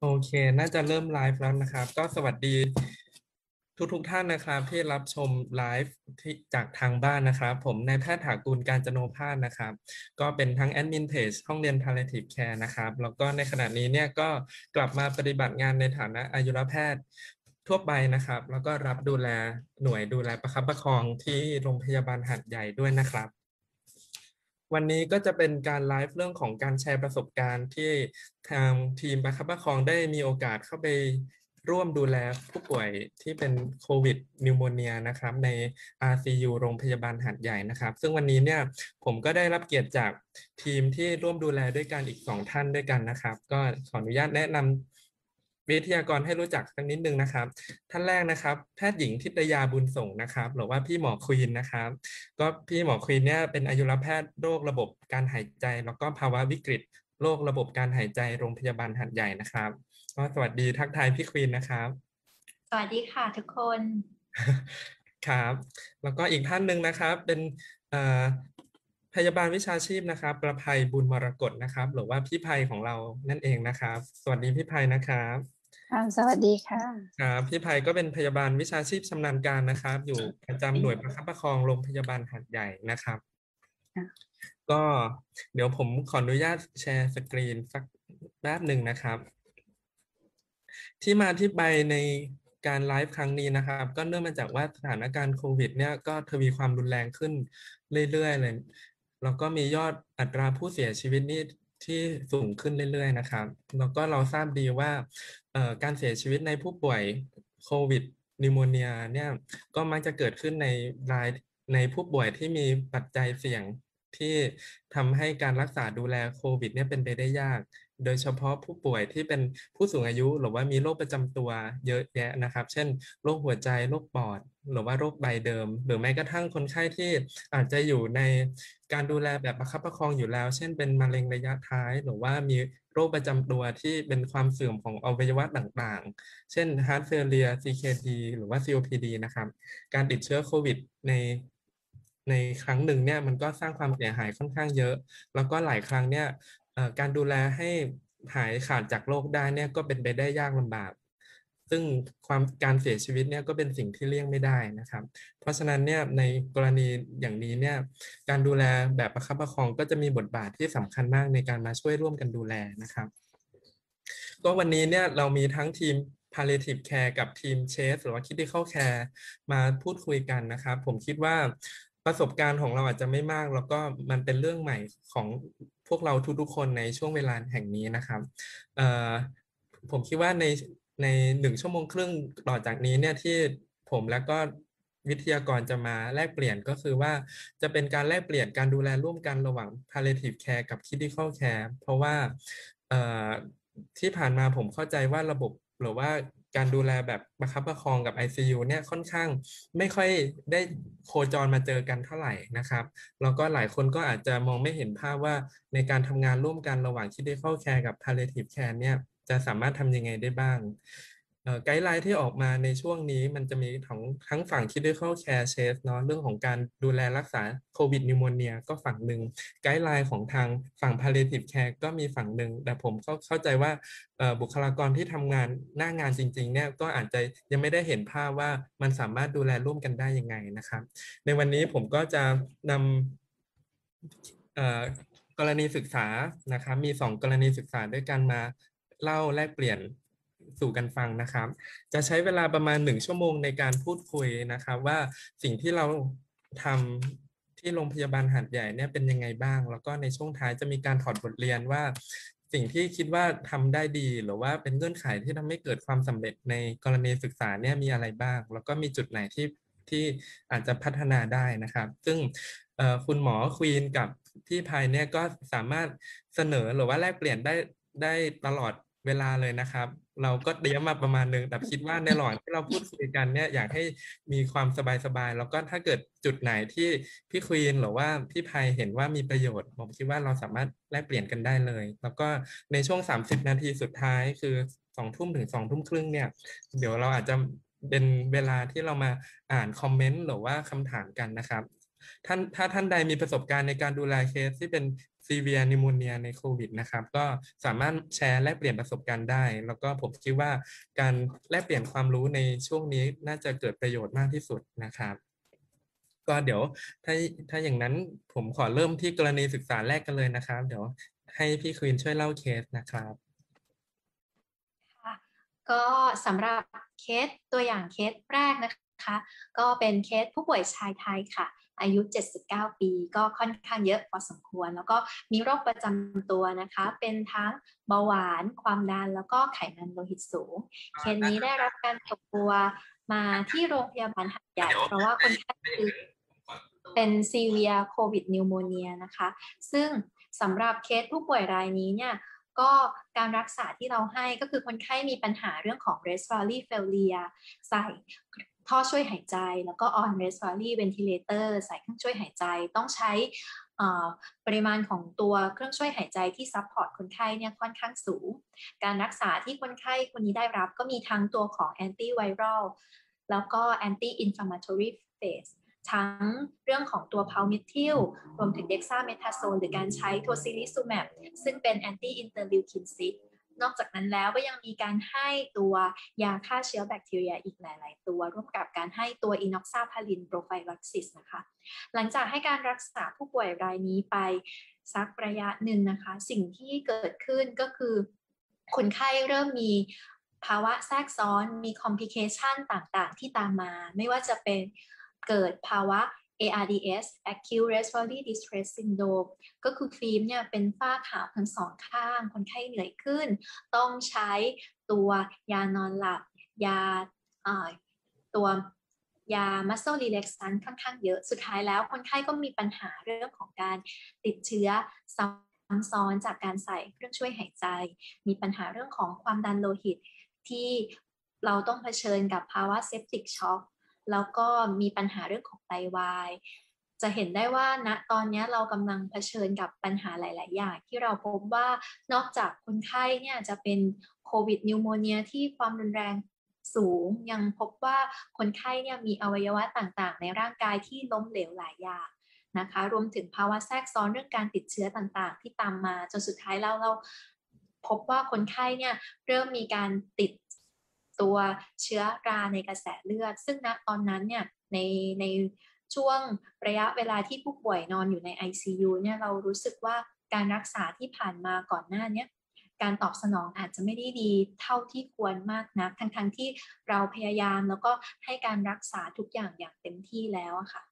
โอเค น่าจะเริ่มไลฟ์แล้วนะครับ ก็สวัสดีทุกท่านนะครับที่รับชมไลฟ์ที่จากทางบ้านนะครับผมนายแพทย์ถากูลกาญจโนภาสนะครับก็เป็นทั้งแอดมินเพจห้องเรียน Palliative Care นะครับแล้วก็ในขณะนี้เนี่ยก็กลับมาปฏิบัติงานในฐานะอายุรแพทย์ทั่วไปนะครับแล้วก็รับดูแลหน่วยดูแลประคับประคองที่โรงพยาบาลหาดใหญ่ด้วยนะครับ วันนี้ก็จะเป็นการไลฟ์เรื่องของการแชร์ประสบการณ์ที่ทางทีมประคับประคองได้มีโอกาสเข้าไปร่วมดูแลผู้ป่วยที่เป็นโควิดนิวโมเนียนะครับใน RCU โรงพยาบาลหาดใหญ่นะครับซึ่งวันนี้เนี่ยผมก็ได้รับเกียรติจากทีมที่ร่วมดูแลด้วยกันอีก2 ท่านด้วยกันนะครับก็ขออนุญาตแนะนำวิทยากรให้รู้จักสักนิดนึงนะครับท่านแรกนะครับแพทย์หญิงทิตยาบุญส่งนะครับหรือว่าพี่หมอควีนนะครับ ก็พี่หมอควีนเนี่ยเป็นอายุรแพทย์โรคระบบการหายใจแล้วก็ภาวะวิกฤตโรคระบบการหายใจโรงพยาบาลหาดใหญ่นะครับก็สวัสดีทักทายพี่ควีนนะครับสวัสดีค่ะทุกคนครับแล้วก็อีกท่านหนึ่งนะครับเป็นเอ่อพยาบาลวิชาชีพนะครับประภัยบุญมรกตนะครับหรือว่าพี่ภัยของเรานั่นเองนะครับสวัสดีพี่ภัยนะครับสวัสดีค่ะครับพี่ภัยก็เป็นพยาบาลวิชาชีพชำนาญการนะครับอยู่ประจำหน่วยประคับประคองโรงพยาบาลหาดใหญ่นะครับ ก็เดี๋ยวผมขออนุญาตแชร์สกรีนสักแป๊บหนึ่งนะครับที่มาที่ไปในการไลฟ์ครั้งนี้นะครับก็เนื่องมาจากว่าสถานการณ์โควิดเนี่ยก็ทวีความรุนแรงขึ้นเรื่อยๆเลยแล้วก็มียอดอัตราผู้เสียชีวิตนี่ที่สูงขึ้นเรื่อยๆนะครับแล้วก็เราทราบดีว่าการเสียชีวิตในผู้ป่วยโควิดนิโมเนียเนี่ยก็มักจะเกิดขึ้นในผู้ป่วยที่มีปัจจัยเสี่ยงที่ทำให้การรักษาดูแลโควิดเนี่ยเป็นไปได้ยาก โดยเฉพาะผู้ป่วยที่เป็นผู้สูงอายุหรือว่ามีโรคประจำตัวเยอะแยะนะครับเช่นโรคหัวใจโรคปอดหรือว่าโรคใบเดิมหรือแม้กระทั่งคนไข้ที่อาจจะอยู่ในการดูแลแบบประคับประคองอยู่แล้วเช่นเป็นมะเร็งระยะท้ายหรือว่ามีโรคประจำตัวที่เป็นความเสื่อมของอวัยวะต่างๆเช่น heart failure CKD หรือว่า COPD นะครับการติดเชื้อโควิดในครั้งหนึ่งเนี่ยมันก็สร้างความเสียหายค่อนข้างเยอะแล้วก็หลายครั้งเนี่ย การดูแลให้หายขาดจากโรคได้เนี่ยก็เป็นไปได้ยากลำบากซึ่งการเสียชีวิตเนี่ยก็เป็นสิ่งที่เลี่ยงไม่ได้นะครับเพราะฉะนั้นเนี่ยในกรณีอย่างนี้เนี่ยการดูแลแบบประคับประคองก็จะมีบทบาทที่สำคัญมากในการมาช่วยร่วมกันดูแลนะครับก็วันนี้เนี่ยเรามีทั้งทีม palliative care กับทีม CHEST หรือว่า critical care มาพูดคุยกันนะครับผมคิดว่าประสบการณ์ของเราอาจจะไม่มากแล้วก็มันเป็นเรื่องใหม่ของพวกเราทุกๆคนในช่วงเวลาแห่งนี้นะครับเอ่อผมคิดว่าใน1 ชั่วโมงครึ่งต่อจากนี้เนี่ยที่ผมแล้วก็วิทยากรจะมาแลกเปลี่ยนก็คือว่าจะเป็นการแลกเปลี่ยนการดูแลร่วมกันระหว่าง palliative care กับ critical care เพราะว่าเอ่อ ที่ผ่านมาผมเข้าใจว่าระบบหรือว่าการดูแลแบบประคับประคองกับ ICU เนี่ยค่อนข้างไม่ค่อยได้โคจรมาเจอกันเท่าไหร่นะครับแล้วก็หลายคนก็อาจจะมองไม่เห็นภาพว่าในการทำงานร่วมกันระหว่าง Critical Care กับ Palliative Care เนี่ยจะสามารถทำยังไงได้บ้างไกด์ไลน์ที่ออกมาในช่วงนี้มันจะมีทั้งฝั่ง Critical Care Case เนาะเรื่องของการดูแลรักษาโควิดนิวโมเนียก็ฝั่งหนึ่ง ไกด์ไลน์ของทางฝั่ง palliative care ก็มีฝั่งหนึ่งแต่ผมก็เข้าใจว่าบุคลากรที่ทำงานหน้างานจริงๆเนี่ยก็อาจจะยังไม่ได้เห็นภาพว่ามันสามารถดูแลร่วมกันได้ยังไงนะครับในวันนี้ผมก็จะนำกรณีศึกษานะครับมี2กรณีศึกษาด้วยกันมาเล่าแลกเปลี่ยนสู่กันฟังนะครับจะใช้เวลาประมาณ1 ชั่วโมงในการพูดคุยนะครับว่าสิ่งที่เราทำ ที่โรงพยาบาลหาดใหญ่เนี่ยเป็นยังไงบ้าง แล้วก็ในช่วงท้ายจะมีการถอดบทเรียนว่าสิ่งที่คิดว่าทำได้ดีหรือว่าเป็นเงื่อนไขที่ทำให้เกิดความสำเร็จในกรณีศึกษาเนี่ยมีอะไรบ้าง แล้วก็มีจุดไหนที่อาจจะพัฒนาได้นะครับซึ่งคุณหมอควีนกับพี่พายเนี่ยก็สามารถเสนอหรือว่าแลกเปลี่ยนได้ตลอดเวลาเลยนะครับเราก็เตรียมมาประมาณนึงแต่คิดว่าในระหว่างที่เราพูดคุยกันเนี่ยอยากให้มีความสบายๆแล้วก็ถ้าเกิดจุดไหนที่พี่ควีนหรือว่าพี่ไพเห็นว่ามีประโยชน์ผมคิดว่าเราสามารถแลกเปลี่ยนกันได้เลยแล้วก็ในช่วง30นาทีสุดท้ายคือ2 ทุ่มถึง2 ทุ่มครึ่งเนี่ยเดี๋ยวเราอาจจะเป็นเวลาที่เรามาอ่านคอมเมนต์หรือว่าคำถามกันนะครับถ้าท่านใดมีประสบการณ์ในการดูแลเคสที่เป็น severe pneumonia ในโควิดนะครับก็สามารถแชร์แลกเปลี่ยนประสบการณ์ได้แล้วก็ผมคิดว่าการแลกเปลี่ยนความรู้ในช่วงนี้น่าจะเกิดประโยชน์มากที่สุดนะครับก็เดี๋ยวถ้าอย่างนั้นผมขอเริ่มที่กรณีศึกษาแรกกันเลยนะครับเดี๋ยวให้พี่ควีนช่วยเล่าเคสนะครับค่ะก็สำหรับเคสตัวอย่างเคสแรกนะคะก็เป็นเคสผู้ป่วยชายไทยค่ะอายุ79ปีก็ค่อนข้างเยอะพอสมควรแล้วก็มีโรคประจำตัวนะคะเป็นทั้งเบาหวานความดันแล้วก็ไขมันโลหิตสูงเคสนี้ได้รับการส่งตัวมาที่โรงพยาบาลหาดใหญ่เพราะว่าคนไข้คือเป็น severe covid pneumonia นะคะซึ่งสำหรับเคสผู้ป่วยรายนี้เนี่ยก็การรักษาที่เราให้ก็คือคนไข้มีปัญหาเรื่องของ respiratory failure ใส่ท่อช่วยหายใจแล้วก็ on respiratory ventilator ใส่เครื่องช่วยหายใจต้องใช้ปริมาณของตัวเครื่องช่วยหายใจที่ซัพพอร์ตคนไข้เนี่ยค่อนข้างสูงการรักษาที่คนไข้คนนี้ได้รับก็มีทั้งตัวของ antiviral แล้วก็ anti inflammatory phase ทั้งเรื่องของตัว palmitil รวมถึง dexamethasone หรือการใช้ tocilizumab ซึ่งเป็น anti interleukin 6นอกจากนั้นแล้วก็ยังมีการให้ตัวยาฆ่าเชื้อแบคทีเรียอีกหลายๆตัวร่วมกับการให้ตัว inoxaparin prophylaxis นะคะหลังจากให้การรักษาผู้ป่วยรายนี้ไปสักระยะหนึ่งนะคะสิ่งที่เกิดขึ้นก็คือคนไข้เริ่มมีภาวะแทรกซ้อนมี complication ต่างๆที่ตามมาไม่ว่าจะเป็นเกิดภาวะ ARDS acute respiratory distress syndrome ก็คือฟิล์มเนี่ยเป็นฝ้าขาวทั้งสองข้างคนไข้เหนื่อยขึ้นต้องใช้ตัวยานอนหลับยาตัวยา muscle relaxant ค่อนข้างเยอะสุดท้ายแล้วคนไข้ก็มีปัญหาเรื่องของการติดเชื้อซ้ำซ้อนจากการใส่เครื่องช่วยหายใจมีปัญหาเรื่องของความดันโลหิตที่เราต้องเผชิญกับภาวะ septic shock แล้วก็มีปัญหาเรื่องของไตวายจะเห็นได้ว่าณตอนนี้เรากำลังเผชิญกับปัญหาหลายๆอย่างที่เราพบว่านอกจากคนไข้เนี่ยจะเป็นโควิดนิวโมเนียที่ความรุนแรงสูงยังพบว่าคนไข้เนี่ยมีอวัยวะต่างๆในร่างกายที่ล้มเหลวหลายอย่างนะคะรวมถึงภาวะแทรกซ้อนเรื่องการติดเชื้อต่างๆที่ตามมาจนสุดท้ายเราพบว่าคนไข้เนี่ยเริ่มมีการติดตัวเชื้อราในกระแสเลือดซึ่งณตอนนั้นเนี่ยในช่วงระยะเวลาที่ผู้ป่วยนอนอยู่ใน ICU เนี่ยเรารู้สึกว่าการรักษาที่ผ่านมาก่อนหน้านี้การตอบสนองอาจจะไม่ได้ดีเท่าที่ควรมากนักทั้งที่เราพยายามแล้วก็ให้การรักษาทุกอย่างอย่างเต็มที่แล้วอะค่ะ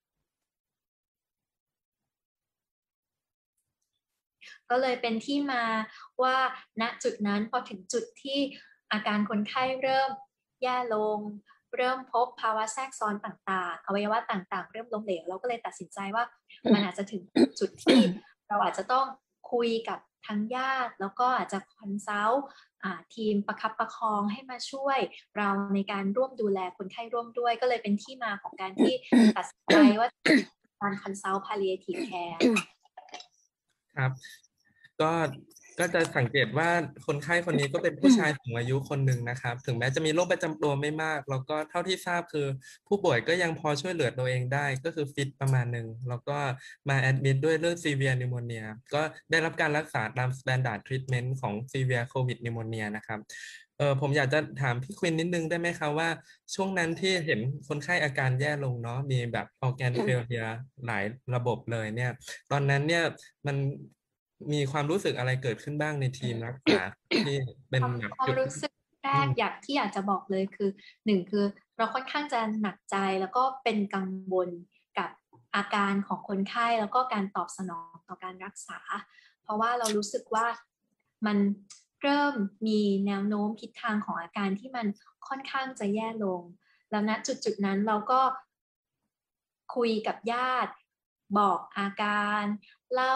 ก็เลยเป็นที่มาว่าณจุดนั้นพอถึงจุดที่อาการคนไข้เริ่มแย่ลงเริ่มพบภาวะแทรกซ้อนต่างๆอวัยวะต่างๆเริ่มล้มเหลวเราก็เลยตัดสินใจว่ามันอาจจะถึงจุดที่เราอาจจะต้องคุยกับทางญาติแล้วก็อาจจะคอนซัลท์ทีมประคับประคองให้มาช่วยเราในการร่วมดูแลคนไข้ร่วมด้วยก็เลยเป็นที่มาของการที่ตัดสินใจว่าการคอนซัลท์ palliative care ครับก็จะสังเกตว่าคนไข้คนนี้ก็เป็นผู้ชายสูงอายุคนหนึ่งนะครับถึงแม้จะมีโรคประจำตัวไม่มากแล้วก็เท่าที่ทราบคือผู้ป่วยก็ยังพอช่วยเหลือตัวเองได้ก็คือฟิตประมาณหนึ่งแล้วก็มาแอดมิดด้วยเรื่อง severe pneumonia ก็ได้รับการรักษาตาม standard treatment ของ severe covid pneumonia นะครับผมอยากจะถามพี่ควินนิดนึงได้ไหมครับว่าช่วงนั้นที่เห็นคนไข้อาการแย่ลงเนาะมีแบบ organ failure หลายระบบเลยเนี่ยตอนนั้นเนี่ยมันมีความรู้สึกอะไรเกิดขึ้นบ้างในทีมรักษาที่เป็นแบบความรู้สึกแรกอยากจะบอกเลยคือหนึ่งคือเราค่อนข้างจะหนักใจแล้วก็เป็นกังวลกับอาการของคนไข้แล้วก็การตอบสนองต่อการรักษาเพราะว่าเรารู้สึกว่ามันเริ่มมีแนวโน้มทิศทางของอาการที่มันค่อนข้างจะแย่ลงแล้วณจุดนั้นเราก็คุยกับญาติบอกอาการเล่า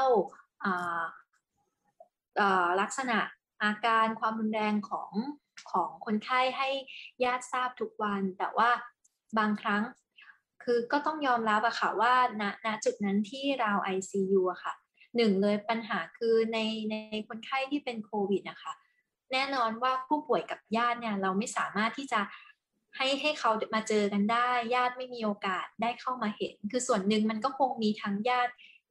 ลักษณะอาการความรุนแรงของคนไข้ให้ญาติทราบทุกวันแต่ว่าบางครั้งคือก็ต้องยอมรับอะค่ะว่าณจุดนั้นที่เรา ICU อะค่ะหนึ่งเลยปัญหาคือในคนไข้ที่เป็นโควิดนะคะแน่นอนว่าผู้ป่วยกับญาติเนี่ยเราไม่สามารถที่จะให้เขามาเจอกันได้ญาติไม่มีโอกาสได้เข้ามาเห็นคือส่วนหนึ่งมันก็คงมีทั้งญาติ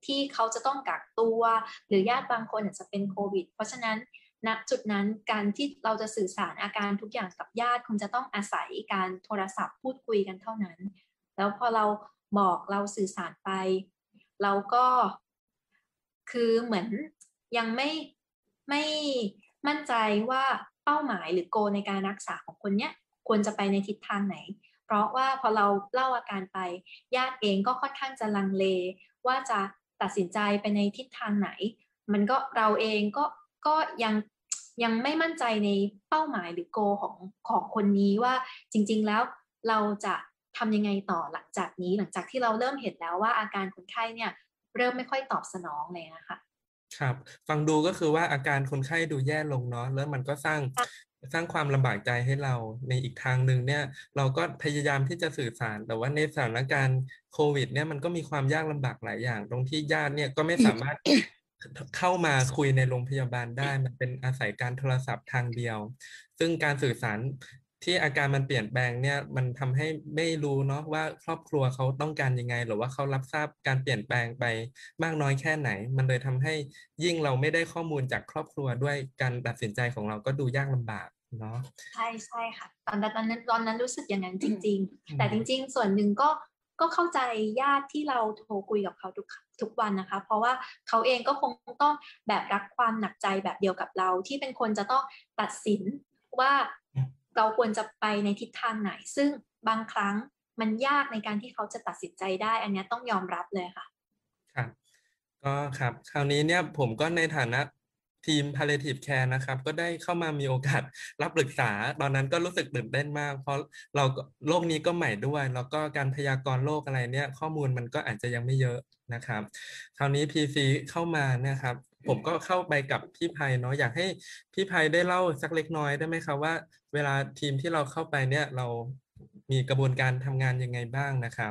ที่เขาจะต้องกักตัวหรือญาติบางคนอาจจะเป็นโควิดเพราะฉะนั้นณจุดนั้นการที่เราจะสื่อสารอาการทุกอย่างกับญาติคงจะต้องอาศัยการโทรศัพท์พูดคุยกันเท่านั้นแล้วพอเราบอกเราสื่อสารไปเราก็คือเหมือนยังไม่มั่นใจว่าเป้าหมายหรือโกในการรักษาของคนเนี้ยควรจะไปในทิศทางไหนเพราะว่าพอเราเล่าอาการไปญาติเองก็ค่อนข้างจะลังเลว่าจะตัดสินใจไปในทิศทางไหนมันก็เราเองก็ยังไม่มั่นใจในเป้าหมายหรือโกของคนนี้ว่าจริงๆแล้วเราจะทำยังไงต่อหลังจากนี้หลังจากที่เราเริ่มเห็นแล้วว่าอาการคนไข้เนี่ยเริ่มไม่ค่อยตอบสนองเลยนะคะครับฟังดูก็คือว่าอาการคนไข้ดูแย่ลงเนาะแล้วมันก็สร้างความลำบากใจให้เราในอีกทางหนึ่งเนี่ยเราก็พยายามที่จะสื่อสารแต่ว่าในสถานการณ์โควิดเนี่ยมันก็มีความยากลำบากหลายอย่างตรงที่ญาติเนี่ยก็ไม่สามารถเข้ามาคุยในโรงพยาบาลได้มันเป็นอาศัยการโทรศัพท์ทางเดียวซึ่งการสื่อสารที่อาการมันเปลี่ยนแปลงเนี่ยมันทำให้ไม่รู้เนาะว่าครอบครัวเขาต้องการยังไงหรือว่าเขารับทราบการเปลี่ยนแปลงไปมากน้อยแค่ไหนมันเลยทำให้ยิ่งเราไม่ได้ข้อมูลจากครอบครัวด้วยการตัดสินใจของเราก็ดูยากลำบากเนาะใช่ค่ะตอนนั้นรู้สึกอย่างนั้นจริงๆแต่จริงๆส่วนหนึ่งก็เข้าใจญาติที่เราโทรคุยกับเขาทุกวันนะคะเพราะว่าเขาเองก็คงต้องแบบรักความหนักใจแบบเดียวกับเราที่เป็นคนจะต้องตัดสินว่าเราควรจะไปในทิศทางไหนซึ่งบางครั้งมันยากในการที่เขาจะตัดสินใจได้อันนี้ต้องยอมรับเลยค่ะครับก็ครับคราวนี้เนี่ยผมก็ในฐานะทีม palliative care นะครับก็ได้เข้ามามีโอกาสรับปรึกษาตอนนั้นก็รู้สึกตื่นเต้นมากเพราะเราก็โรคนี้ก็ใหม่ด้วยแล้วก็การพยากรณ์โรคอะไรเนี่ยข้อมูลมันก็อาจจะยังไม่เยอะนะครับคราวนี้ PC เข้ามาเนี่ยครับผมก็เข้าไปกับพี่ภัยเนาะอยากให้พี่ภัยได้เล่าสักเล็กน้อยได้ไหมครับว่าเวลาทีมที่เราเข้าไปเนี่ยเรามีกระบวนการทำงานยังไงบ้างนะครับ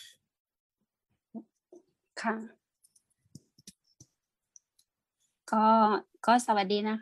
ค่ะก็ก็สวัสดีนะคะ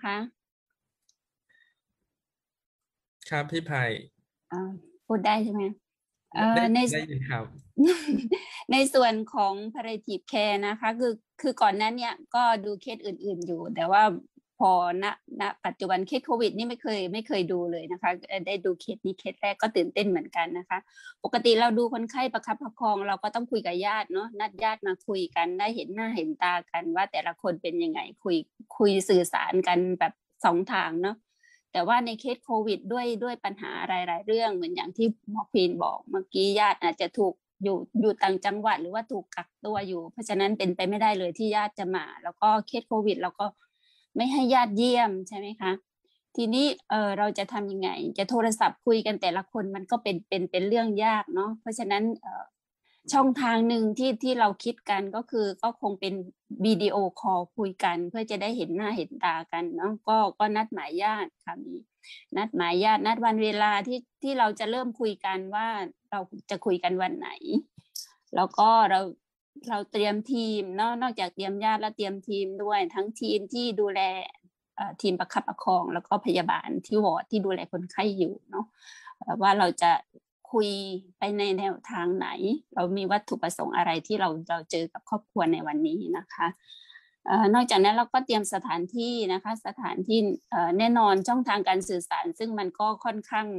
ครับพี่ภัยพูดได้ใช่ไหมได้ในได้ยินครับในส่วนของ palliative care นะคะคือก่อนนั้นเนี่ยก็ดูเคสอื่นๆอยู่แต่ว่าพอณปัจจุบันเคสโควิดนี่ไม่เคยดูเลยนะคะได้ดูเคสนี้เคสแรกก็ตื่นเต้นเหมือนกันนะคะปกติเราดูคนไข้ประคับประคองเราก็ต้องคุยกับญาติเนาะนัดญาติมาคุยกันได้เห็นหน้าเห็นตากันว่าแต่ละคนเป็นยังไงคุยสื่อสารกันแบบสองทางเนาะแต่ว่าในเคสโควิดด้วยปัญหาหลายๆเรื่องเหมือนอย่างที่หมอพีนบอกเมื่อกี้ญาติอาจจะถูกอยู่ต่างจังหวัดหรือว่าถูกกักตัวอยู่เพราะฉะนั้นเป็นไปไม่ได้เลยที่ญาติจะมาแล้วก็เคสโควิดเราก็ไม่ให้ญาติเยี่ยมใช่ไหมคะทีนี้เราจะทำยังไงจะโทรศัพท์คุยกันแต่ละคนมันก็เป็นเรื่องยากเนาะเพราะฉะนั้นช่องทางหนึ่งที่เราคิดกันก็คงเป็นวิดีโอคอลคุยกันเพื่อจะได้เห็นหน้าเห็นตากันเนาะก็นัดหมายญาติค่ะมีนัดหมายญาตินัดวันเวลาที่เราจะเริ่มคุยกันว่าเราจะคุยกันวันไหนแล้วก็เราเตรียมทีมเนาะนอกจากเตรียมญาติแล้วเตรียมทีมด้วยทั้งทีมที่ดูแลทีมประคับประคองแล้วก็พยาบาลที่วอร์ดที่ดูแลคนไข้อยู่เนาะว่าเราจะคุยไปในแนวทางไหนเรามีวัตถุประสงค์อะไรที่เราเจอกับครอบครัวในวันนี้นะคะนอกจากนั้นเราก็เตรียมสถานที่นะคะสถานที่แน่นอนช่องทางการสื่อสารซึ่งมันก็ค่อนข้าง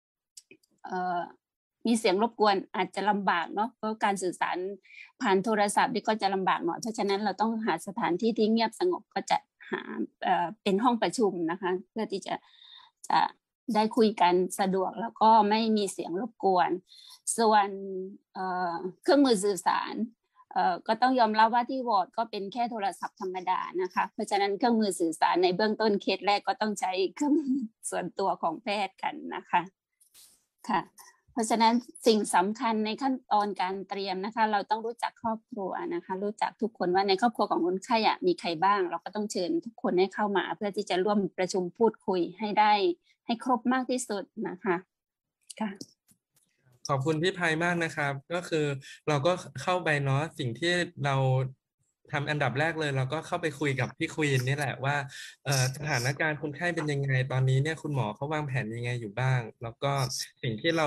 มีเสียงรบกวนอาจจะลำบากเนาะเพราะการสื่อสารผ่านโทรศัพท์นี่ก็จะลำบากหน่อยเพราะฉะนั้นเราต้องหาสถานที่ที่เงียบสงบก็จะหาเป็นห้องประชุมนะคะเพื่อที่จะได้คุยกันสะดวกแล้วก็ไม่มีเสียงรบกวนส่วนเครื่องมือสื่อสารก็ต้องยอมรับว่าที่วอร์ดก็เป็นแค่โทรศัพท์ธรรมดานะคะเพราะฉะนั้นเครื่องมือสื่อสารในเบื้องต้นเคสแรกก็ต้องใช้เครื่องมือส่วนตัวของแพทย์กันนะคะค่ะเพราะฉะนั้นสิ่งสำคัญในขั้นตอนการเตรียมนะคะเราต้องรู้จักครอบครัวนะคะรู้จักทุกคนว่าในครอบครัวของคนไข้มีใครบ้างเราก็ต้องเชิญทุกคนให้เข้ามาเพื่อที่จะร่วมประชุมพูดคุยให้ครบมากที่สุดนะคะค่ะขอบคุณพี่ภัยมากนะครับก็คือเราก็เข้าไปเนาะสิ่งที่เราทำอันดับแรกเลยเราก็เข้าไปคุยกับพี่ควีนนี่แหละว่าสถานการณ์คนไข้เป็นยังไงตอนนี้เนี่ยคุณหมอเขาวางแผนยังไงอยู่บ้างแล้วก็สิ่งที่เรา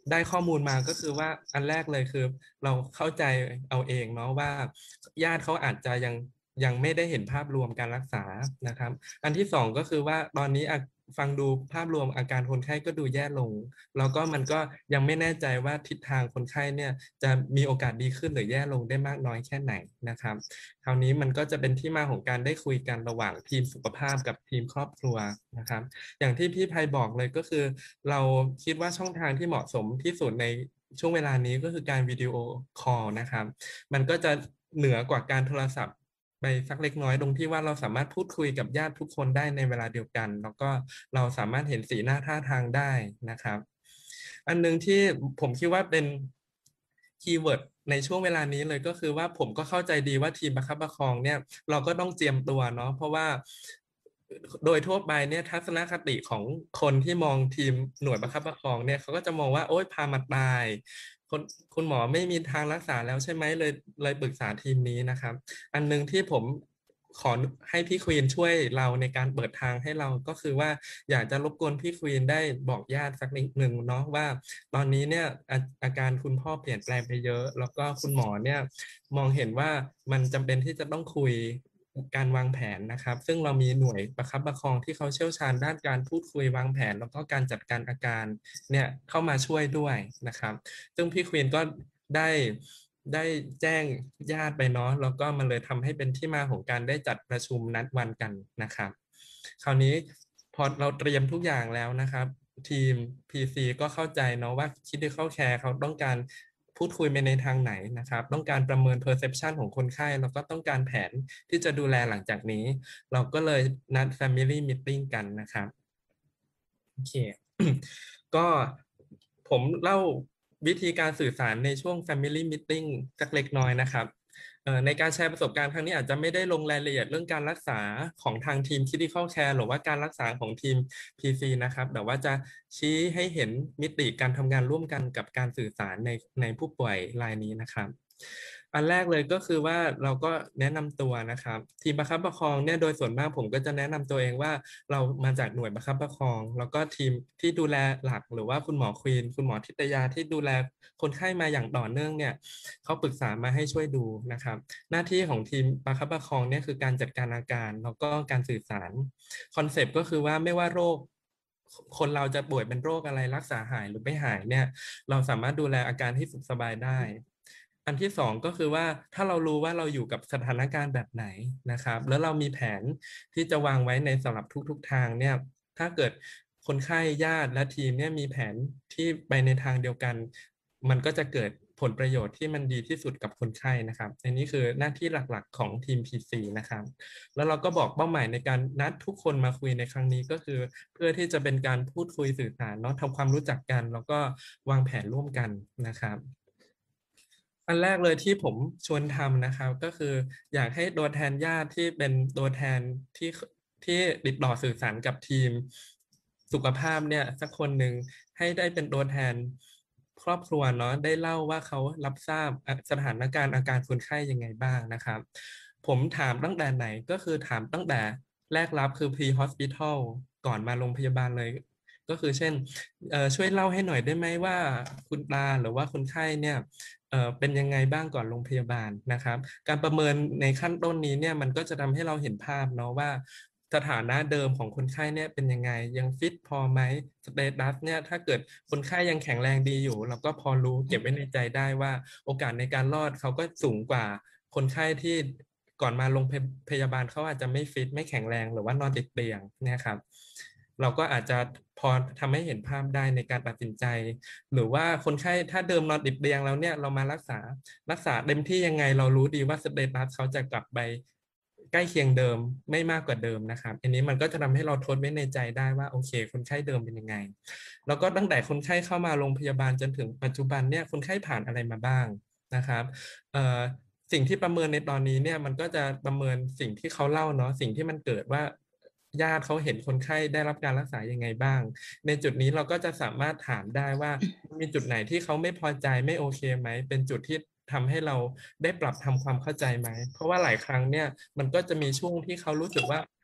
ได้ข้อมูลมาก็คือว่าอันแรกเลยคือเราเข้าใจเอาเองเนาะว่าญาติเขาอาจจะยังไม่ได้เห็นภาพรวมการรักษานะครับ อันที่สองก็คือว่าตอนนี้ฟังดูภาพรวมอาการคนไข้ก็ดูแย่ลงแล้วก็มันก็ยังไม่แน่ใจว่าทิศทางคนไข้เนี่ยจะมีโอกาสดีขึ้นหรือแย่ลงได้มากน้อยแค่ไหนนะครับคราวนี้มันก็จะเป็นที่มาของการได้คุยกันระหว่างทีมสุขภาพกับทีมครอบครัวนะครับอย่างที่พี่ไพบอกเลยก็คือเราคิดว่าช่องทางที่เหมาะสมที่สุดในช่วงเวลานี้ก็คือการวิดีโอคอลนะครับมันก็จะเหนือกว่าการโทรศัพท์ไปสักเล็กน้อยตรงที่ว่าเราสามารถพูดคุยกับญาติทุกคนได้ในเวลาเดียวกันแล้วก็เราสามารถเห็นสีหน้าท่าทางได้นะครับอันนึงที่ผมคิดว่าเป็นคีย์เวิร์ดในช่วงเวลานี้เลยก็คือว่าผมก็เข้าใจดีว่าทีมประคับประคองเนี่ยเราก็ต้องเจียมตัวเนาะเพราะว่าโดยทั่วไปเนี่ยทัศนคติของคนที่มองทีมหน่วยประคับประคองเนี่ยเขาก็จะมองว่าโอ๊ยพามาตายคุณหมอไม่มีทางรักษาแล้วใช่ไหมเลยปรึกษาทีมนี้นะครับอันนึงที่ผมขอให้พี่ควีนช่วยเราในการเปิดทางให้เราก็คือว่าอยากจะรบกวนพี่ควีนได้บอกญาติสักนิดหนึ่งเนาะว่าตอนนี้เนี่ยอาการคุณพ่อเปลี่ยนแปลงไปเยอะแล้วก็คุณหมอเนี่ยมองเห็นว่ามันจำเป็นที่จะต้องคุยการวางแผนนะครับซึ่งเรามีหน่วยประคับประคองที่เขาเชี่ยวชาญด้านการพูดคุยวางแผนแล้วก็การจัดการอาการเนี่ยเข้ามาช่วยด้วยนะครับซึ่งพี่ควีนก็ได้แจ้งญาติไปเนาะแล้วก็มันเลยทำให้เป็นที่มาของการได้จัดประชุมนัดวันกันนะครับคราวนี้พอเราเตรียมทุกอย่างแล้วนะครับทีม PC ก็เข้าใจเนาะว่า Critical Care เขาต้องการพูดคุยไปในทางไหนนะครับต้องการประเมิน perception ของคนไข้แล้วก็ต้องการแผนที่จะดูแลหลังจากนี้เราก็เลยนัด Family Meeting กันนะครับโอเค ก็ผมเล่าวิธีการสื่อสารในช่วง Family Meeting สักเล็กน้อยนะครับในการแชร์ประสบการณ์ครั้งนี้อาจจะไม่ได้ลงรายละเอียดเรื่องการรักษาของทางทีม Critical Care หรือว่าการรักษาของทีม PC นะครับแต่ว่าจะชี้ให้เห็นมิติการทำงานร่วมกันกับการสื่อสารในผู้ป่วยรายนี้นะครับอันแรกเลยก็คือว่าเราก็แนะนำตัวนะครับทีมประคับประคองเนี่ยโดยส่วนมากผมก็จะแนะนำตัวเองว่าเรามาจากหน่วยประคับประคองแล้วก็ทีมที่ดูแลหลักหรือว่าคุณหมอควีนคุณหมอทิตยาที่ดูแลคนไข้มาอย่างต่อเนื่องเนี่ยเขาปรึกษามาให้ช่วยดูนะครับหน้าที่ของทีมประคับประคองเนี่ยคือการจัดการอาการแล้วก็การสื่อสารคอนเซปต์ก็คือว่าไม่ว่าโรคคนเราจะป่วยเป็นโรคอะไรรักษาหายหรือไม่หายเนี่ยเราสามารถดูแลอาการให้สุขสบายได้อันที่สองก็คือว่าถ้าเรารู้ว่าเราอยู่กับสถานการณ์แบบไหนนะครับแล้วเรามีแผนที่จะวางไว้ในสำหรับทุกทางเนี่ยถ้าเกิดคนไข้ญาติและทีมเนี่ยมีแผนที่ไปในทางเดียวกันมันก็จะเกิดผลประโยชน์ที่มันดีที่สุดกับคนไข้นะครับอันนี้คือหน้าที่หลักๆของทีม PC นะครับแล้วเราก็บอกเป้าหมายในการนัดทุกคนมาคุยในครั้งนี้ก็คือเพื่อที่จะเป็นการพูดคุยสื่อสารเนาะทำความรู้จักกันแล้วก็วางแผนร่วมกันนะครับอันแรกเลยที่ผมชวนทำนะครับก็คืออยากให้ตัวแทนญาติที่เป็นตัวแทนที่ติดต่อสื่อสารกับทีมสุขภาพเนี่ยสักคนหนึ่งให้ได้เป็นตัวแทนครอบครัวเนาะได้เล่าว่าเขารับทราบสถานการณ์อาการคนไข้ยังไงบ้างนะครับผมถามตั้งแต่ไหนก็คือถามตั้งแต่แรกรับคือ pre hospital ก่อนมาโรงพยาบาลเลยก็คือเช่นช่วยเล่าให้หน่อยได้ไหมว่าคุณตาหรือว่าคนไข้เนี่ยเป็นยังไงบ้างก่อนโรงพยาบาลนะครับการประเมินในขั้นต้นนี้เนี่ยมันก็จะทำให้เราเห็นภาพเนาะว่าสถานะเดิมของคนไข้เนี่ยเป็นยังไงยังฟิตพอไหมสเตตัสเนี่ยถ้าเกิดคนไข้ยังแข็งแรงดีอยู่เราก็พอรู้เก็บไว้ในใจได้ว่าโอกาสในการรอดเขาก็สูงกว่าคนไข้ที่ก่อนมาโรงพยาบาลเขาอาจจะไม่ฟิตไม่แข็งแรงหรือว่านอนติดเตียงเนี่ยครับเราก็อาจจะพอทำให้เห็นภาพได้ในการตัดสินใจหรือว่าคนไข้ถ้าเดิมนอนติดเตียงแล้วเนี่ยเรามารักษาเต็มที่ยังไงเรารู้ดีว่าสเตตัสเขาจะกลับไปใกล้เคียงเดิมไม่มากกว่าเดิมนะครับอันนี้มันก็จะทำให้เราทดไว้ในใจได้ว่าโอเคคนไข้เดิมเป็นยังไงแล้วก็ตั้งแต่คนไข้เข้ามาโรงพยาบาลจนถึงปัจจุบันเนี่ยคนไข้ผ่านอะไรมาบ้างนะครับสิ่งที่ประเมินในตอนนี้เนี่ยมันก็จะประเมินสิ่งที่เขาเล่าเนาะสิ่งที่มันเกิดว่าญาติเขาเห็นคนไข้ได้รับการรักษายังไงบ้างในจุดนี้เราก็จะสามารถถามได้ว่ามีจุดไหนที่เขาไม่พอใจไม่โอเคไหมเป็นจุดที่ทำให้เราได้ปรับทำความเข้าใจไหมเพราะว่าหลายครั้งเนี่ยมันก็จะมีช่วงที่เขารู้สึกว่า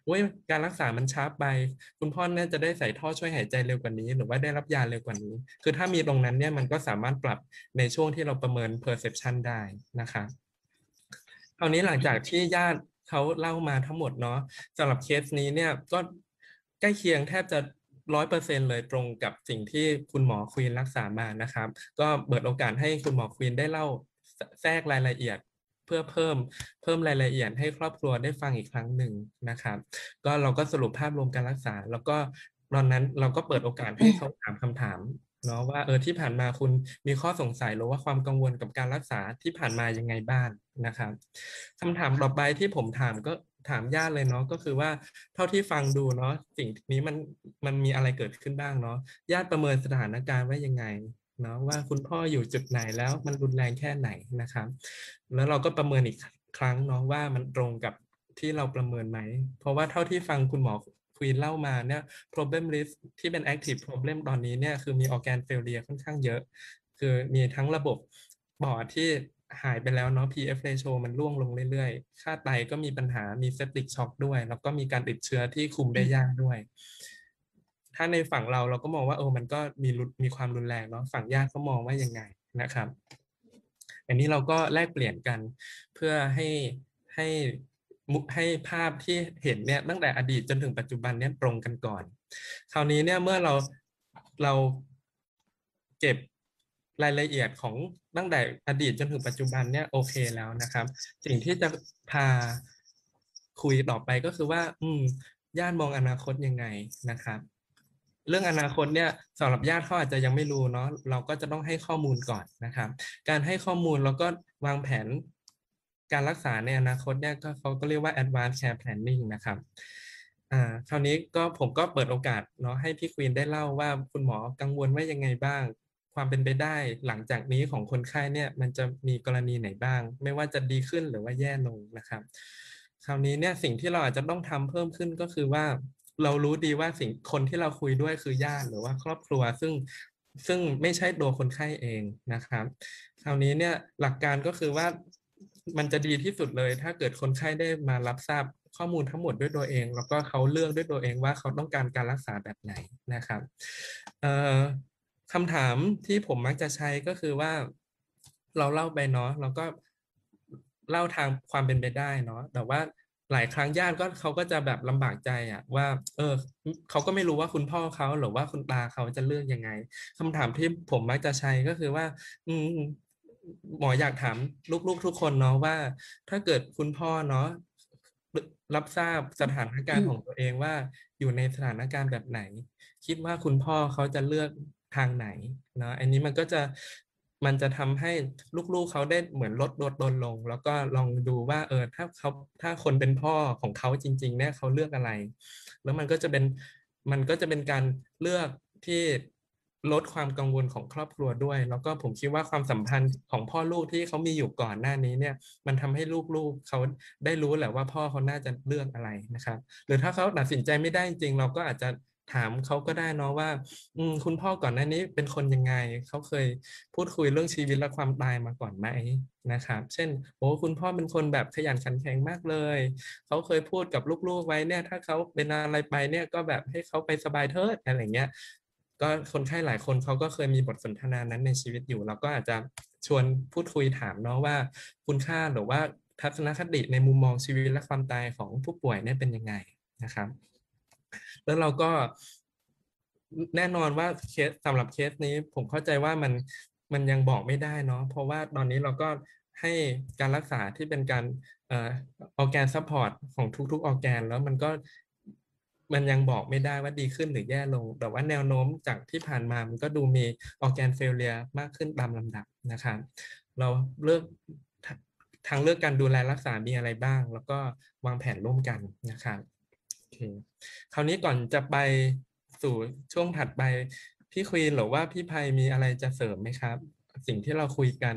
โอ้ยการรักษามันช้าไปคุณพ่อน่าจะได้ใส่ท่อช่วยหายใจเร็วกว่านี้หรือว่าได้รับยาเร็วกว่านี้คือถ้ามีตรงนั้นเนี่ยมันก็สามารถปรับในช่วงที่เราประเมิน perception ได้นะครับคราวนี้หลังจากที่ญาติเขาเล่ามาทั้งหมดเนาะสำหรับเคสนี้เนี่ยก็ใกล้เคียงแทบจะ100%เลยตรงกับสิ่งที่คุณหมอควีนรักษามานะครับก็เปิดโอกาสให้คุณหมอควีนได้เล่าแทรกรายละเอียดเพื่อเพิ่มรายละเอียดให้ครอบครัวได้ฟังอีกครั้งหนึ่งนะครับก็เราก็สรุปภาพรวมการรักษาแล้วก็ตอนนั้นเราก็เปิดโอกาสให้เขาถามคำถามเนาะว่าที่ผ่านมาคุณมีข้อสงสัยหรือว่าความกังวลกับการรักษาที่ผ่านมายังไงบ้างนะครับคำถามต่อไปที่ผมถามก็ถามญาติเลยเนาะก็คือว่าเท่าที่ฟังดูเนาะสิ่งนี้มันมีอะไรเกิดขึ้นบ้างเนาะญาติประเมินสถานการณ์ว่ายังไงเนาะว่าคุณพ่ออยู่จุดไหนแล้วมันรุนแรงแค่ไหนนะครับแล้วเราก็ประเมินอีกครั้งเนาะว่ามันตรงกับที่เราประเมินไหมเพราะว่าเท่าที่ฟังคุณหมอควีนเล่ามาเนี่ย problem list ที่เป็น active problem ตอนนี้เนี่ยคือมี organ failure ค่อนข้างเยอะคือมีทั้งระบบปอดที่หายไปแล้วเนาะ PF ratio มันร่วงลงเรื่อยๆค่าไตก็มีปัญหามี septic shock ด้วยแล้วก็มีการติดเชื้อที่คุมได้ยากด้วยถ้าในฝั่งเราก็มองว่ามันก็มีความรุนแรงเนาะฝั่งญาติเขามองว่ายังไงนะครับอันนี้เราก็แลกเปลี่ยนกันเพื่อให้ให้ภาพที่เห็นเนี่ยตั้งแต่อดีตจนถึงปัจจุบันเนี่ยตรงกันก่อนคราวนี้เนี่ยเมื่อเราเก็บรายละเอียดของตั้งแต่อดีตจนถึงปัจจุบันเนี่ยโอเคแล้วนะครับสิ่งที่จะพาคุยต่อไปก็คือว่าญาติมองอนาคตยังไงนะครับเรื่องอนาคตเนี่ยสำหรับญาติเขาอาจจะยังไม่รู้เนาะเราก็จะต้องให้ข้อมูลก่อนนะครับการให้ข้อมูลแล้วก็วางแผนการรักษาในอนาคตเนี่ยเขาก็เรียกว่า advanced care planning นะครับคราวนี้ก็ผมก็เปิดโอกาสเนาะให้พี่ควีนได้เล่าว่าคุณหมอกังวลว่ายังไงบ้างความเป็นไปได้หลังจากนี้ของคนไข้เนี่ยมันจะมีกรณีไหนบ้างไม่ว่าจะดีขึ้นหรือว่าแย่ลงนะครับคราวนี้เนี่ยสิ่งที่เราอาจจะต้องทำเพิ่มขึ้นก็คือว่าเรารู้ดีว่าคนที่เราคุยด้วยคือญาติหรือว่าครอบครัวซึ่งไม่ใช่ตัวคนไข้เองนะครับคราวนี้เนี่ยหลักการก็คือว่ามันจะดีที่สุดเลยถ้าเกิดคนไข้ได้มารับทราบข้อมูลทั้งหมดด้วยตัวเองแล้วก็เขาเลือกด้วยตัวเองว่าเขาต้องการการรักษาแบบไหนนะครับคำถามที่ผมมักจะใช้ก็คือว่าเราเล่าไปเนาะเราก็เล่าทางความเป็นไปได้เนาะแต่ว่าหลายครั้งญาติเขาก็จะแบบลำบากใจอะว่าเขาก็ไม่รู้ว่าคุณพ่อเขาหรือว่าคุณตาเขาจะเลือกยังไงคำถามที่ผมมักจะใช้ก็คือว่าหมออยากถามลูกๆทุกคนเนาะว่าถ้าเกิดคุณพ่อเนาะรับทราบสถานการณ์ของตัวเองว่าอยู่ในสถานการณ์แบบไหนคิดว่าคุณพ่อเขาจะเลือกทางไหนเนาะอันนี้มันจะทำให้ลูกๆเขาได้เหมือนลดลงแล้วก็ลองดูว่าถ้าคนเป็นพ่อของเขาจริงๆเนี่ยเขาเลือกอะไรแล้วมันก็จะเป็นการเลือกที่ลดความกังวลของครอบครัวด้วยแล้วก็ผมคิดว่าความสัมพันธ์ของพ่อลูกที่เขามีอยู่ก่อนหน้านี้เนี่ยมันทำให้ลูกๆเขาได้รู้แหละว่าพ่อเขาน่าจะเลือกอะไรนะครับหรือถ้าเขาตัดสินใจไม่ได้จริงเราก็อาจจะถามเขาก็ได้เนาะว่าคุณพ่อก่อนหน้านี้เป็นคนยังไงเขาเคยพูดคุยเรื่องชีวิตและความตายมาก่อนไหมนะครับเช่นคุณพ่อเป็นคนแบบขยันขันแข็งมากเลยเขาเคยพูดกับลูกๆไว้เนี่ยถ้าเขาเป็นอะไรไปเนี่ยก็แบบให้เขาไปสบายเถิดอะไรเงี้ยก็คนไข้หลายคนเขาก็เคยมีบทสนทนานั้นในชีวิตอยู่เราก็อาจจะชวนพูดคุยถามเนาะว่าคุณค่าหรือว่าทัศนคติในมุมมองชีวิตและความตายของผู้ป่วยเนี่ยเป็นยังไงนะครับแล้วเราก็แน่นอนว่าสำหรับเคสนี้ผมเข้าใจว่ามันยังบอกไม่ได้เนาะเพราะว่าตอนนี้เราก็ให้การรักษาที่เป็นการออร์แกนซัพพอร์ตของทุกๆออร์แกนแล้วมันยังบอกไม่ได้ว่าดีขึ้นหรือแย่ลงแต่ว่าแนวโน้มจากที่ผ่านมามันก็ดูมีออร์แกนเฟลเลียมากขึ้นตามลำดับนะครับเราเลือกทางเลือกการดูแลรักษามีอะไรบ้างแล้วก็วางแผนร่วมกันนะครับโอเคคราวนี้ก่อนจะไปสู่ช่วงถัดไปพี่ควีนหรือว่าพี่ไพมีอะไรจะเสริมไหมครับสิ่งที่เราคุยกัน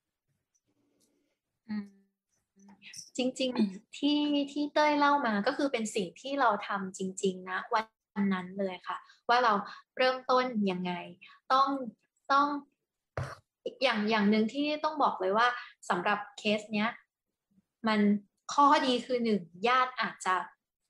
จริงๆที่เต้ยเล่ามาก็คือเป็นสิ่งที่เราทำจริงๆนะวันนั้นเลยค่ะว่าเราเริ่มต้นยังไงต้องอย่างหนึ่งที่ต้องบอกเลยว่าสำหรับเคสเนี้ยมันข้อดีคือหนึ่งญาติอาจจะ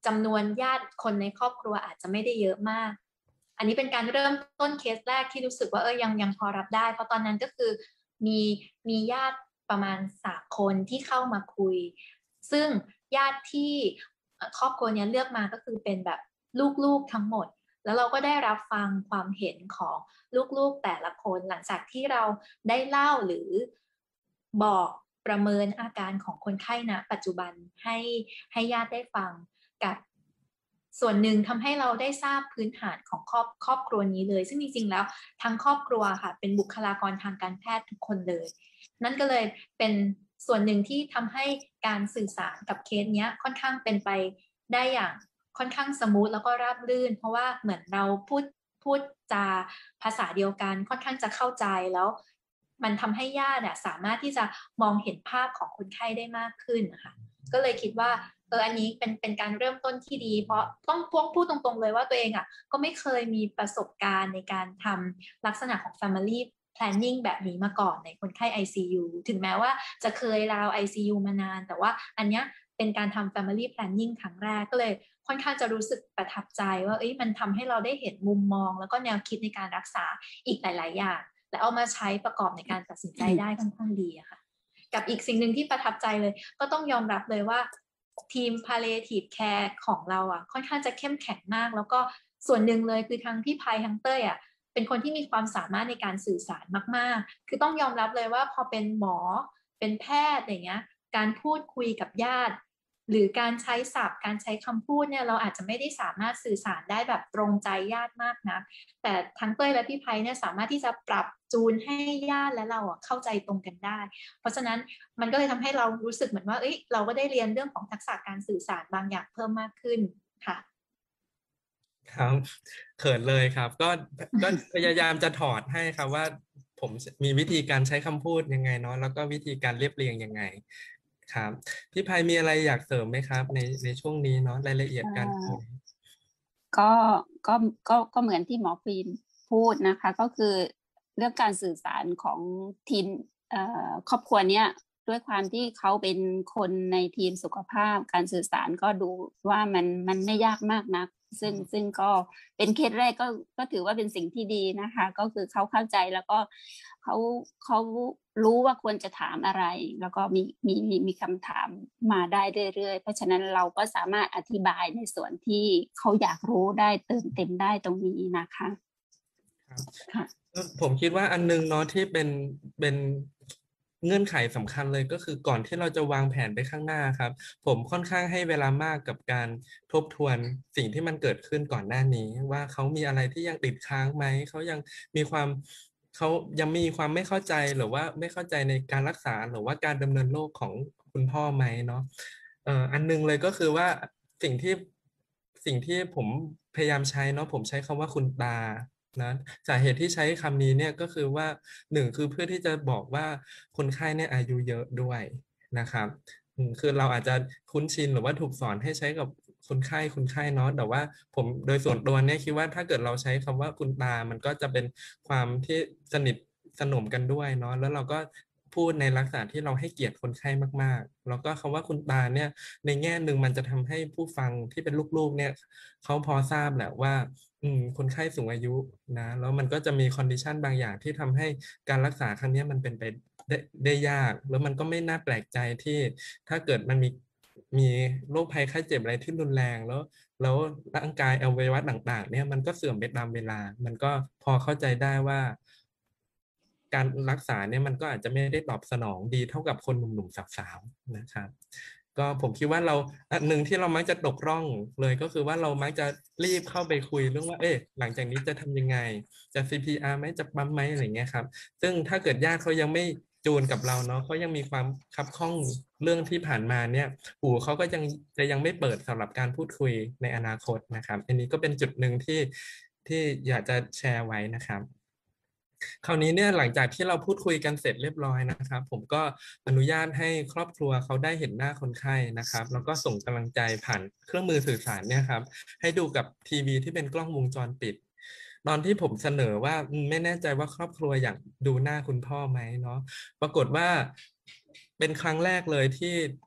จำนวนญาติคนในครอบครัวอาจจะไม่ได้เยอะมากอันนี้เป็นการเริ่มต้นเคสแรกที่รู้สึกว่ายังพอรับได้เพราะตอนนั้นก็คือมีญาติประมาณ3 คนที่เข้ามาคุยซึ่งญาติที่ครอบครัวนี้เลือกมาก็คือเป็นแบบลูกๆทั้งหมดแล้วเราก็ได้รับฟังความเห็นของลูกๆแต่ละคนหลังจากที่เราได้เล่าหรือบอกประเมินอาการของคนไข้ณปัจจุบันให้ญาติได้ฟังกับส่วนหนึ่งทำให้เราได้ทราบพื้นฐานของครอบครัวนี้เลยซึ่งจริงๆแล้วทั้งครอบครัวค่ะเป็นบุคลากรทางการแพทย์ทุกคนเลยนั่นก็เลยเป็นส่วนหนึ่งที่ทำให้การสื่อสารกับเคสเนี้ยค่อนข้างเป็นไปได้อย่างค่อนข้างสมูทแล้วก็ราบรื่นเพราะว่าเหมือนเราพูดจาภาษาเดียวกันค่อนข้างจะเข้าใจแล้วมันทำให้ญาติสามารถที่จะมองเห็นภาพของคนไข้ได้มากขึ้นนะคะก็เลยคิดว่าอันนี้เป็นการเริ่มต้นที่ดีเพราะต้องพูดตรงๆเลยว่าตัวเองก็ไม่เคยมีประสบการณ์ในการทำลักษณะของ Family Planning แบบนี้มาก่อนในคนไข้ ICU ถึงแม้ว่าจะเคยราว ICU มานานแต่ว่าอันเนี้ยเป็นการทำ Family Planning ครั้งแรกก็เลยค่อนข้างจะรู้สึกประทับใจว่ามันทำให้เราได้เห็นมุมมองแล้วก็แนวคิดในการรักษาอีกหลายๆอย่างและเอามาใช้ประกอบในการตัดสินใจได้ค่อนข้างดีอะค่ะกับอีกสิ่งหนึ่งที่ประทับใจเลยก็ต้องยอมรับเลยว่าทีม palliative care ของเราค่อนข้างจะเข้มแข็งมากแล้วก็ส่วนหนึ่งเลยคือทางพี่พายทั้งเต้ยเป็นคนที่มีความสามารถในการสื่อสารมากๆคือต้องยอมรับเลยว่าพอเป็นหมอเป็นแพทย์อย่างเงี้ยการพูดคุยกับญาติหรือการใช้ศัพท์การใช้คำพูดเนี่ยเราอาจจะไม่ได้สามารถสื่อสารได้แบบตรงใจญาติมากนะแต่ทั้งเต้ยและพี่ไพเนี่ยสามารถที่จะปรับจูนให้ญาติและเราเข้าใจตรงกันได้เพราะฉะนั้นมันก็เลยทำให้เรารู้สึกเหมือนว่าเราก็ได้เรียนเรื่องของทักษะการสื่อสารบางอย่างเพิ่มมากขึ้นค่ะครับเขินเลยครับก็พยายามจะถอดให้ครับว่าผมมีวิธีการใช้คำพูดยังไงเนาะแล้วก็วิธีการเรียบเรียงยังไงครับพี่ภัยมีอะไรอยากเสริมไหมครับในช่วงนี้เนาะรายละเอียดการคุยก็ก็เหมือนที่หมอฟิล์มพูดนะคะก็คือเรื่องการสื่อสารของทีมครอบครัวเนี้ยด้วยความที่เขาเป็นคนในทีมสุขภาพการสื่อสารก็ดูว่ามันไม่ยากมากนักซึ่งก็เป็นเคสแรกก็ถือว่าเป็นสิ่งที่ดีนะคะก็คือเขาเข้าใจแล้วก็เขารู้ว่าควรจะถามอะไรแล้วก็มีคำถามมาได้เรื่อยๆเพราะฉะนั้นเราก็สามารถอธิบายในส่วนที่เขาอยากรู้ได้เติมเต็มได้ตรงนี้นะคะค่ะผมคิดว่าอันนึงเนาะที่เป็นเงื่อนไขสำคัญเลยก็คือก่อนที่เราจะวางแผนไปข้างหน้าครับผมค่อนข้างให้เวลามากกับการทบทวนสิ่งที่มันเกิดขึ้นก่อนหน้านี้ว่าเขามีอะไรที่ยังติดค้างไหมเขายังมีความเขายังมีความไม่เข้าใจหรือว่าไม่เข้าใจในการรักษาหรือว่าการดำเนินโรคของคุณพ่อไหมเนาะอันนึงเลยก็คือว่าสิ่งที่ผมพยายามใช้เนาะผมใช้คำว่าคุณตานะสาเหตุที่ใช้คำนี้เนี่ยก็คือว่าหนึ่งคือเพื่อที่จะบอกว่าคนไข้เนี่ยอายุเยอะด้วยนะครับคือเราอาจจะคุ้นชินหรือว่าถูกสอนให้ใช้กับคนไข้เนาะแต่ว่าผมโดยส่วนตัวเนี่ยคิดว่าถ้าเกิดเราใช้คำว่าคุณตามันก็จะเป็นความที่สนิทสนมกันด้วยเนาะแล้วเราก็พูดในลักษณะที่เราให้เกียรติคนไข้มากๆแล้วก็คำว่าคุณตาเนี่ยในแง่หนึ่งมันจะทำให้ผู้ฟังที่เป็นลูกๆเนี่ยเขาพอทราบแหละว่าคนไข้สูงอายุนะแล้วมันก็จะมีคอนดิชันบางอย่างที่ทำให้การรักษาครั้งนี้มันเป็นไปได้ยากแล้วมันก็ไม่น่าแปลกใจที่ถ้าเกิดมันมีโรคภัยไข้เจ็บอะไรที่รุนแรงแล้วร่างกายอวัยวะต่างๆเนี่ยมันก็เสื่อมไปตามเวลามันก็พอเข้าใจได้ว่าการรักษาเนี่ยมันก็อาจจะไม่ได้ตอบสนองดีเท่ากับคนหนุ่มๆสาวๆนะครับก็ผมคิดว่าเราอันหนึ่งที่เรามักจะตกร่องเลยก็คือว่าเรามักจะรีบเข้าไปคุยเรื่องว่าหลังจากนี้จะทำยังไงจะ CPR ไหมจะปั๊มไหมอะไรเงี้ยครับซึ่งถ้าเกิดญาติเขายังไม่จูนกับเราเนาะเขายังมีความคับข้องเรื่องที่ผ่านมาเนี่ยหูเขาก็ยังไม่เปิดสำหรับการพูดคุยในอนาคตนะครับอันนี้ก็เป็นจุดหนึ่งที่อยากจะแชร์ไว้นะครับคราวนี้เนี่ยหลังจากที่เราพูดคุยกันเสร็จเรียบร้อยนะครับผมก็อนุญาตให้ครอบครัวเขาได้เห็นหน้าคนไข้นะครับแล้วก็ส่งกำลังใจผ่านเครื่องมือสื่อสารเนี่ยครับให้ดูกับทีวีที่เป็นกล้องวงจรปิดตอนที่ผมเสนอว่าไม่แน่ใจว่าครอบครัวอยากดูหน้าคุณพ่อไหมเนาะปรากฏว่าเป็นครั้งแรกเลยที่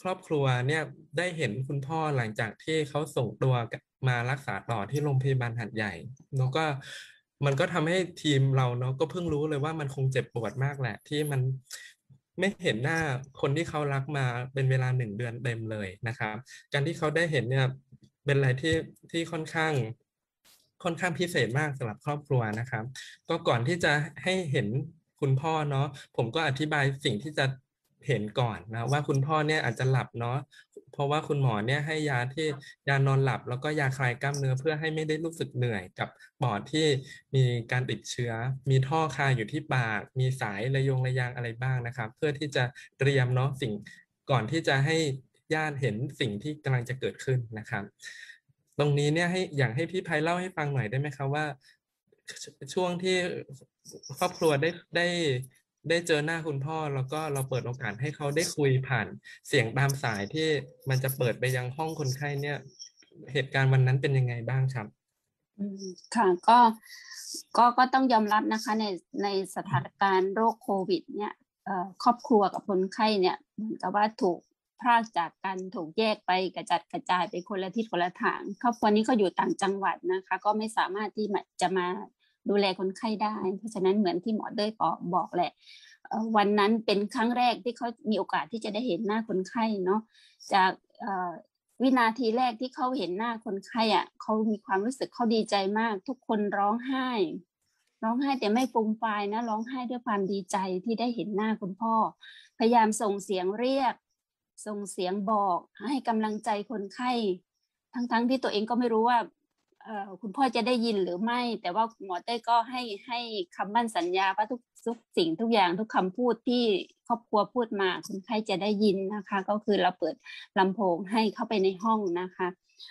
ครอบครัวเนี่ยได้เห็นคุณพ่อหลังจากที่เขาส่งตัวมารักษาต่อที่โรงพยาบาลหาดใหญ่แล้วก็มันก็ทำให้ทีมเราเนาะก็เพิ่งรู้เลยว่ามันคงเจ็บปวดมากแหละที่มันไม่เห็นหน้าคนที่เขารักมาเป็นเวลา1 เดือนเต็มเลยนะครับการที่เขาได้เห็นเนี่ยเป็นอะไรที่ค่อนข้างพิเศษมากสำหรับครอบครัวนะครับก็ก่อนที่จะให้เห็นคุณพ่อเนาะผมก็อธิบายสิ่งที่จะเห็นก่อนนะว่าคุณพ่อเนี่ยอาจจะหลับเนาะเพราะว่าคุณหมอเนี่ยให้ยานอนหลับแล้วก็ยาคลายกล้ามเนื้อเพื่อให้ไม่ได้รู้สึกเหนื่อยกับปอดที่มีการติดเชื้อมีท่อคาอยู่ที่ปากมีสายระยางอะไรบ้างนะครับเพื่อที่จะเตรียมเนาะสิ่งก่อนที่จะให้ญาติเห็นสิ่งที่กำลังจะเกิดขึ้นนะครับตรงนี้เนี่ยอยากให้พี่ไพเล่าให้ฟังหน่อยได้ไหมครับว่าช่วงที่ครอบครัวได้เจอหน้าคุณพ่อแล้วก็เราเปิดโอกาสให้เขาได้คุยผ่านเสียงตามสายที่มันจะเปิดไปยังห้องคนไข้เนี่ยเหตุการณ์วันนั้นเป็นยังไงบ้างครับค่ะก็ต้องยอมรับนะคะในสถานการณ์โรคโควิดเนี่ยครอบครัวกับคนไข้เนี่ยเหมือนกับว่าถูกพรากจากกันถูกแยกไปกระจัดกระจายไปคนละทิศคนละทางครอบครัวนี้ก็อยู่ต่างจังหวัดนะคะก็ไม่สามารถที่จะมาดูแลคนไข้ได้เพราะฉะนั้นเหมือนที่หมอเต้ยบอกแหละวันนั้นเป็นครั้งแรกที่เขามีโอกาสที่จะได้เห็นหน้าคนไข้เนาะจากวินาทีแรกที่เขาเห็นหน้าคนไข้อ่ะเขามีความรู้สึกเขาดีใจมากทุกคนร้องไห้แต่ไม่ฟูมฟายนะร้องไห้ด้วยความดีใจที่ได้เห็นหน้าคุณพ่อพยายามส่งเสียงเรียกส่งเสียงบอกให้กำลังใจคนไข้ทั้งที่ตัวเองก็ไม่รู้ว่าคุณพ่อจะได้ยินหรือไม่แต่ว่าหมอเต้ยก็ให้คำมั่นสัญญาว่าทุกสิ่งทุกอย่างทุกคำพูดที่ครอบครัวพูดมาคนไข้จะได้ยินนะคะก็คือเราเปิดลำโพงให้เข้าไปในห้องนะคะ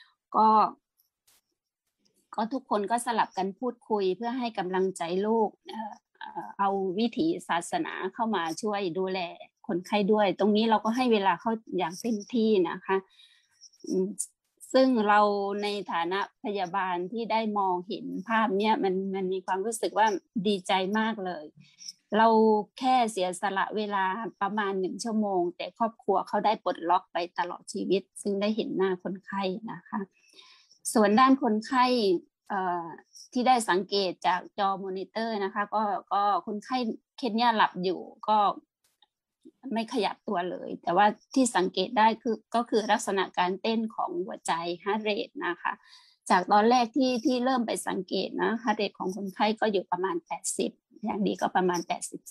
ก็ทุกคนก็สลับกันพูดคุยเพื่อให้กำลังใจลูกเอาวิถีศาสนาเข้ามาช่วยดูแลคนไข้ด้วยตรงนี้เราก็ให้เวลาเขาอย่างเต็มที่นะคะซึ่งเราในฐานะพยาบาลที่ได้มองเห็นภาพเนี้ยมันมีความรู้สึกว่าดีใจมากเลยเราแค่เสียสละเวลาประมาณ1 ชั่วโมงแต่ครอบครัวเขาได้ปลดล็อกไปตลอดชีวิตซึ่งได้เห็นหน้าคนไข้นะคะส่วนด้านคนไข้ที่ได้สังเกตจากจอมอนิเตอร์นะคะก็คนไข้เคสเนี้ยหลับอยู่ก็ไม่ขยับตัวเลยแต่ว่าที่สังเกตได้ก็คือลักษณะการเต้นของหัวใจ heart rate นะคะจากตอนแรกที่เริ่มไปสังเกตนะ heart rate ของคนไข้ก็อยู่ประมาณ80อย่างดีก็ประมาณ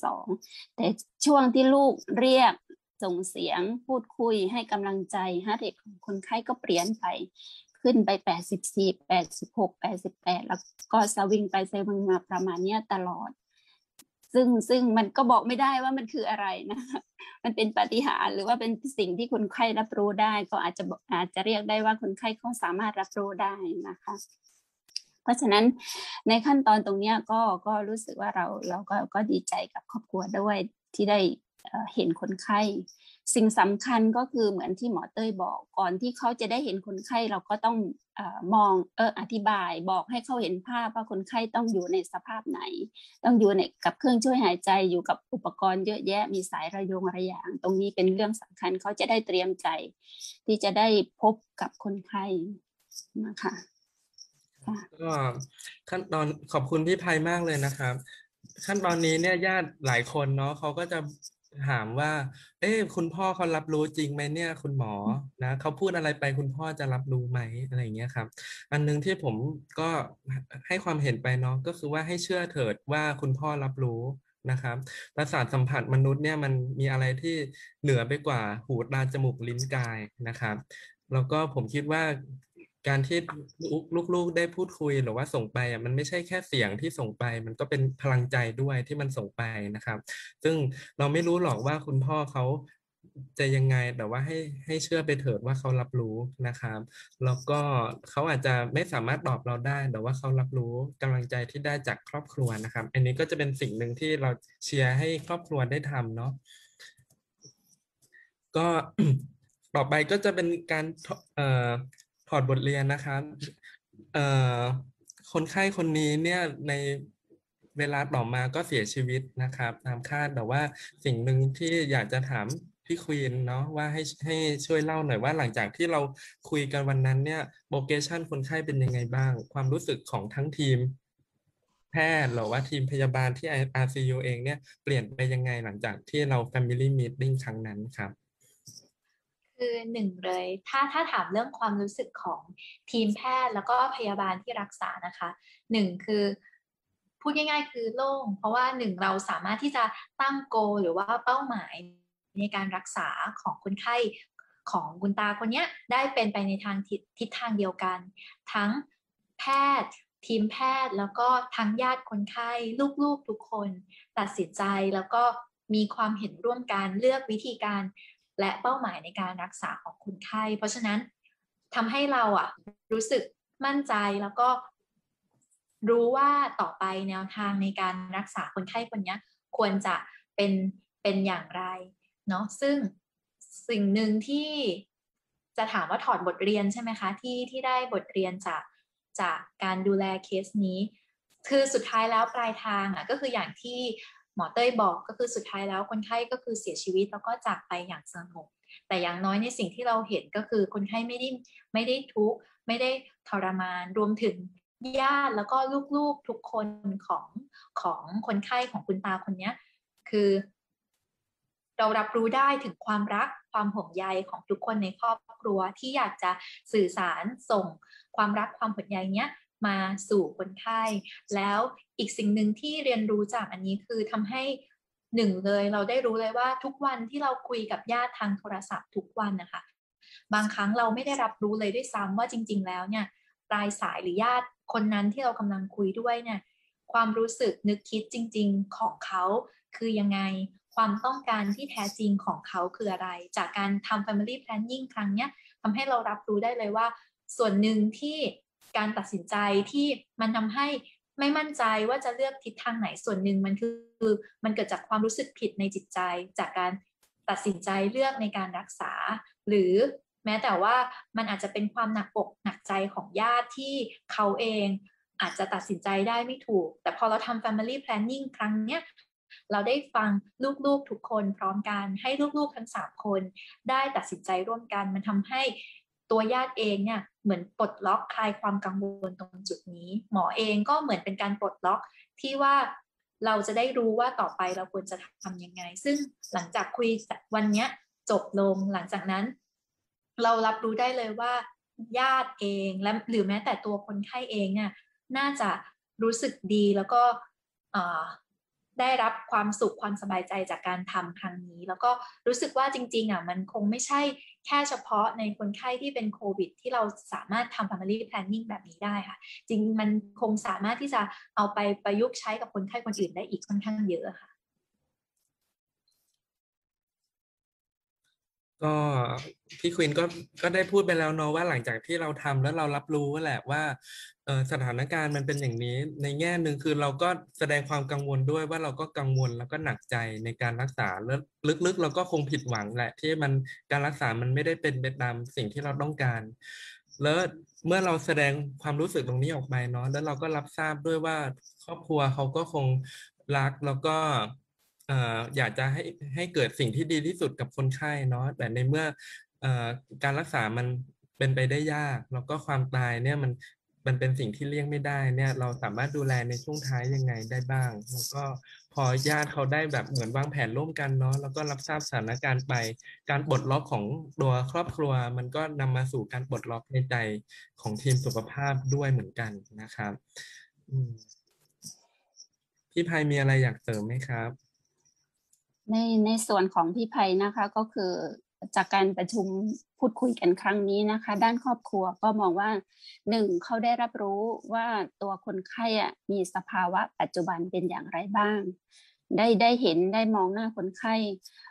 82แต่ช่วงที่ลูกเรียกส่งเสียงพูดคุยให้กำลังใจ heart rate ของคนไข้ก็เปลี่ยนไปขึ้นไป84 86 88แล้วก็สวิงไปสวิงมาประมาณนี้ตลอดซึ่งมันก็บอกไม่ได้ว่ามันคืออะไรนะมันเป็นปาฏิหาริย์หรือว่าเป็นสิ่งที่คนไข้รับรู้ได้ก็อาจจะเรียกได้ว่าคนไข้เขาสามารถรับรู้ได้นะคะเพราะฉะนั้นในขั้นตอนตรงนี้ก็รู้สึกว่าเราก็ดีใจกับครอบครัวด้วยที่ได้เห็นคนไข้สิ่งสำคัญก็คือเหมือนที่หมอเต้ยบอกก่อนที่เขาจะได้เห็นคนไข้เราก็ต้องมองอธิบายบอกให้เขาเห็นภาพว่าคนไข้ต้องอยู่ในสภาพไหนต้องอยู่ในกับเครื่องช่วยหายใจอยู่กับอุปกรณ์เยอะแยะมีสายระยางตรงนี้เป็นเรื่องสำคัญเขาจะได้เตรียมใจที่จะได้พบกับคนไข้นะคะก็ขั้นตอนขอบคุณพี่ไพมากเลยนะครับขั้นตอนนี้เนี่ยญาติหลายคนเนาะเขาก็จะถามว่าคุณพ่อเขารับรู้จริงไหมเนี่ยคุณหมอนะเขาพูดอะไรไปคุณพ่อจะรับรู้ไหมอะไรอย่างเงี้ยครับอันนึงที่ผมก็ให้ความเห็นไปเนาะก็คือว่าให้เชื่อเถิดว่าคุณพ่อรับรู้นะครับประสาทสัมผัสมนุษย์เนี่ยมันมีอะไรที่เหนือไปกว่าหูตาจมูกลิ้นกายนะครับแล้วก็ผมคิดว่าการที่ลูกๆได้พูดคุยหรือว่าส่งไปมันไม่ใช่แค่เสียงที่ส่งไปมันก็เป็นพลังใจด้วยที่มันส่งไปนะครับซึ่งเราไม่รู้หรอกว่าคุณพ่อเขาจะยังไงแต่ว่าให้เชื่อไปเถิดว่าเขารับรู้นะครับแล้วก็เขาอาจจะไม่สามารถตอบเราได้แต่ว่าเขารับรู้กำลังใจที่ได้จากครอบครัวนะครับอันนี้ก็จะเป็นสิ่งหนึ่งที่เราเชียร์ให้ครอบครัวได้ทำเนาะก็ ต่อไปก็จะเป็นการถอดบทเรียนนะครับคนไข้คนนี้เนี่ยในเวลาต่อมาก็เสียชีวิตนะครับตามคาดแต่ว่าสิ่งหนึ่งที่อยากจะถามพี่ควีนเนาะว่าให้ช่วยเล่าหน่อยว่าหลังจากที่เราคุยกันวันนั้นเนี่ยโปรเกรสชันคนไข้เป็นยังไงบ้างความรู้สึกของทั้งทีมแพทย์หรือว่าทีมพยาบาลที่ RCU เองเนี่ยเปลี่ยนไปยังไงหลังจากที่เรา Family Meeting ครั้งนั้นครับคือหนึ่งเลยถ้าถามเรื่องความรู้สึกของทีมแพทย์แล้วก็พยาบาลที่รักษานะคะหนึ่งคือพูดง่ายๆคือโล่งเพราะว่าหนึ่งเราสามารถที่จะตั้งโกหรือว่าเป้าหมายในการรักษาของคนไข้ของคุณตาคนนี้ได้เป็นไปในทางทิศทางเดียวกันทั้งแพทย์ทีมแพทย์แล้วก็ทั้งญาติคนไข้ลูกๆทุกคนตัดสินใจแล้วก็มีความเห็นร่วมกันเลือกวิธีการและเป้าหมายในการรักษาของคนไข้เพราะฉะนั้นทำให้เรารู้สึกมั่นใจแล้วก็รู้ว่าต่อไปแนวทางในการรักษาคนไข้คนนี้ควรจะเป็นอย่างไรเนาะซึ่งสิ่งหนึ่งที่จะถามว่าถอดบทเรียนใช่ไหมคะที่ได้บทเรียนจากการดูแลเคสนี้คือสุดท้ายแล้วปลายทางก็คืออย่างที่หมอเต้ยบอกก็คือสุดท้ายแล้วคนไข้ก็คือเสียชีวิตแล้วก็จากไปอย่างสงบแต่อย่างน้อยในสิ่งที่เราเห็นก็คือคนไข้ไม่ได้ทุกข์ไม่ได้ทรมานรวมถึงญาติแล้วก็ลูกๆทุกคนของคนไข้ของคุณตาคนนี้คือเรารับรู้ได้ถึงความรักความห่วงใยของทุกคนในครอบครัวที่อยากจะสื่อสารส่งความรักความห่วงใยเนี้ยมาสู่คนไข้แล้วอีกสิ่งหนึ่งที่เรียนรู้จากอันนี้คือทำให้หนึ่งเลยเราได้รู้เลยว่าทุกวันที่เราคุยกับญาติทางโทรศัพท์ทุกวันนะคะบางครั้งเราไม่ได้รับรู้เลยด้วยซ้ำว่าจริงๆแล้วเนี่ยปลายสายหรือญาติคนนั้นที่เรากำลังคุยด้วยเนี่ยความรู้สึกนึกคิดจริงๆของเขาคือยังไงความต้องการที่แท้จริงของเขาคืออะไรจากการทำ Family Planning ครั้งเนี้ยทำให้เรารับรู้ได้เลยว่าส่วนหนึ่งที่การตัดสินใจที่มันทำให้ไม่มั่นใจว่าจะเลือกทิศทางไหนส่วนหนึ่งมันคือมันเกิดจากความรู้สึกผิดในจิตใจจากการตัดสินใจเลือกในการรักษาหรือแม้แต่ว่ามันอาจจะเป็นความหนักอกหนักใจของญาติที่เขาเองอาจจะตัดสินใจได้ไม่ถูกแต่พอเราทำ Family Planning ครั้งเนี้ยเราได้ฟังลูกๆทุกคนพร้อมกันให้ลูกๆทั้ง3คนได้ตัดสินใจร่วมกันมันทำให้ตัวญาติเองเนี่ยเหมือนปลดล็อกคลายความกังวลตรงจุดนี้หมอเองก็เหมือนเป็นการปลดล็อกที่ว่าเราจะได้รู้ว่าต่อไปเราควรจะทำยังไงซึ่งหลังจากคุยวันนี้จบลงหลังจากนั้นเรารับรู้ได้เลยว่าญาติเองและหรือแม้แต่ตัวคนไข้เองเนี่ยน่าจะรู้สึกดีแล้วก็ได้รับความสุขความสบายใจจากการทำครั้งนี้แล้วก็รู้สึกว่าจริงๆมันคงไม่ใช่แค่เฉพาะในคนไข้ที่เป็นโควิดที่เราสามารถทำ Family Planning แบบนี้ได้ค่ะจริงมันคงสามารถที่จะเอาไปประยุกต์ใช้กับคนไข้คนอื่นได้อีกค่อนข้างเยอะค่ะก็พี่ควินก็ได้พูดไปแล้วเนาะว่าหลังจากที่เราทำแล้วเรารับรู้แหละว่าสถานการณ์มันเป็นอย่างนี้ในแง่หนึ่งคือเราก็แสดงความกังวลด้วยว่าเราก็กังวลแล้วก็หนักใจในการรักษาแล้วลึกๆเราก็คงผิดหวังแหละที่มันการรักษามันไม่ได้เป็นไปตามสิ่งที่เราต้องการแล้วเมื่อเราแสดงความรู้สึกตรงนี้ออกไปเนาะแล้วเราก็รับทราบด้วยว่าครอบครัวเขาก็คงรักแล้วก็อยากจะให้เกิดสิ่งที่ดีที่สุดกับคนไข้เนาะแต่ในเมื่อการรักษามันเป็นไปได้ยากแล้วก็ความตายเนี่ยมันเป็นสิ่งที่เลี่ยงไม่ได้เนี่ยเราสามารถดูแลในช่วงท้ายยังไงได้บ้างแล้วก็พอญาติเขาได้แบบเหมือนวางแผนร่วมกันเนาะแล้วก็รับทราบสถานการณ์ไปการปลดล็อกของตัวครอบครัวมันก็นำมาสู่การปลดล็อกในใจของทีมสุขภาพด้วยเหมือนกันนะครับพี่ภัยมีอะไรอยากเสริมไหมครับในส่วนของพี่ไพนะคะก็คือจากการประชุมพูดคุยกันครั้งนี้นะคะด้านครอบครัวก็มองว่า1เขาได้รับรู้ว่าตัวคนไข้มีสภาวะปัจจุบันเป็นอย่างไรบ้างได้เห็นได้มองหน้าคนไข้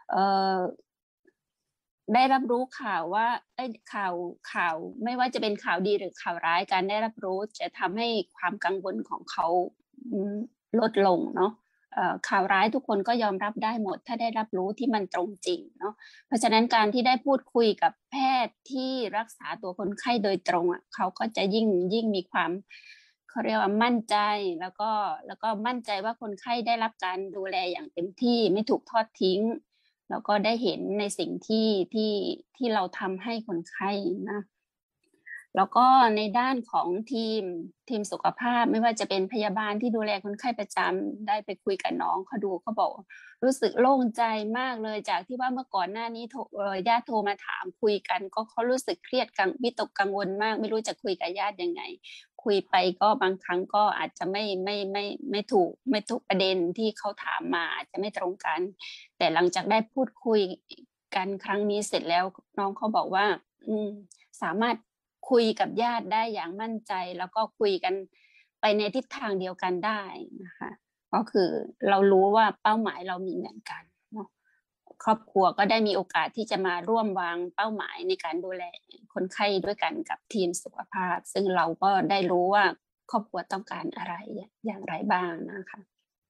ได้รับรู้ข่าวว่าข่าวไม่ว่าจะเป็นข่าวดีหรือข่าวร้ายการได้รับรู้จะทำให้ความกังวลของเขาลดลงเนาะข่าวร้ายทุกคนก็ยอมรับได้หมดถ้าได้รับรู้ที่มันตรงจริงเนาะเพราะฉะนั้นการที่ได้พูดคุยกับแพทย์ที่รักษาตัวคนไข้โดยตรงเขาก็จะยิ่งมีความเขาเรียกว่ามั่นใจแล้วก็มั่นใจว่าคนไข้ได้รับการดูแลอย่างเต็มที่ไม่ถูกทอดทิ้งแล้วก็ได้เห็นในสิ่งที่เราทำให้คนไข้นะแล้วก็ในด้านของทีมสุขภาพไม่ว่าจะเป็นพยาบาลที่ดูแลคนไข้ประจำได้ไปคุยกับน้องเขาดูเขาบอกรู้สึกโล่งใจมากเลยจากที่ว่าเมื่อก่อนหน้านี้ญาติโทรมาถามคุยกันก็เขารู้สึกเครียดวิตกกังวลมากไม่รู้จะคุยกับญาติยังไงคุยไปก็บางครั้งก็อาจจะไม่ถูกประเด็นที่เขาถามมาอาจจะไม่ตรงกันแต่หลังจากได้พูดคุยกันครั้งนี้เสร็จแล้วน้องเขาบอกว่าสามารถคุยกับญาติได้อย่างมั่นใจแล้วก็คุยกันไปในทิศทางเดียวกันได้นะคะก็คือเรารู้ว่าเป้าหมายเรามีเหมือนกันเนาะครอบครัวก็ได้มีโอกาสที่จะมาร่วมวางเป้าหมายในการดูแลคนไข้ด้วยกันกับทีมสุขภาพซึ่งเราก็ได้รู้ว่าครอบครัวต้องการอะไรอย่างไรบ้างนะคะ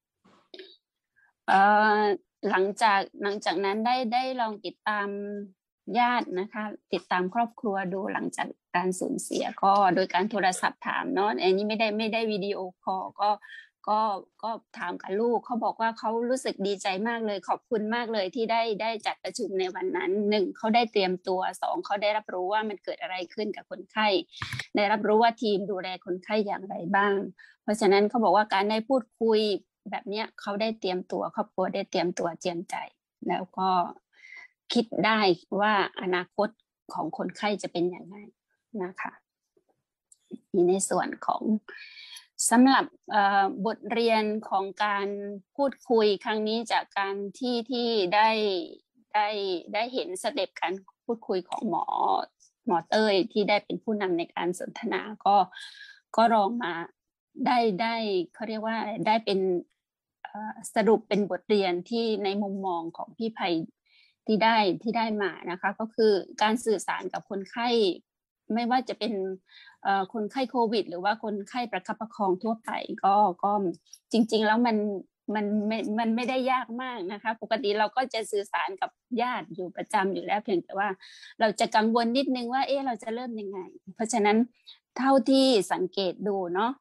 หลังจากนั้นได้ลองติดตามญาตินะคะติดตามครอบครัวดูหลังจากการสูญเสียก็โดยการโทรศัพท์ถามเนาะอันนี้ไม่ได้วิดีโอคอลก็ถามกับลูกเขาบอกว่าเขารู้สึกดีใจมากเลยขอบคุณมากเลยที่ได้จัดประชุมในวันนั้น1เขาได้เตรียมตัว2เขาได้รับรู้ว่ามันเกิดอะไรขึ้นกับคนไข้ได้รับรู้ว่าทีมดูแลคนไข้อย่างไรบ้างเพราะฉะนั้นเขาบอกว่าการได้พูดคุยแบบนี้เขาได้เตรียมตัวครอบครัวได้เตรียมตัวเตรียมใจแล้วก็คิดได้ว่าอนาคตของคนไข้จะเป็นอย่างไรนะคะในส่วนของสำหรับบทเรียนของการพูดคุยครั้งนี้จากการที่ได้เห็นสเต็ปการพูดคุยของหมอเต้ยที่ได้เป็นผู้นำในการสนทนาก็ลองมาได้เขาเรียกว่าได้เป็นสรุปเป็นบทเรียนที่ในมุมมองของพี่ไพที่ได้มานะคะก็คือการสื่อสารกับคนไข้ไม่ว่าจะเป็นคนไข้โควิดหรือว่าคนไข้ประคับประคองทั่วไปก็จริงๆแล้วมันไม่ได้ยากมากนะคะปกติเราก็จะสื่อสารกับญาติอยู่ประจำอยู่แล้วเพียงแต่ว่าเราจะกังวลนิดนึงว่าเราจะเริ่มยังไงเพราะฉะนั้นเท่าที่สังเกตดูเนาะ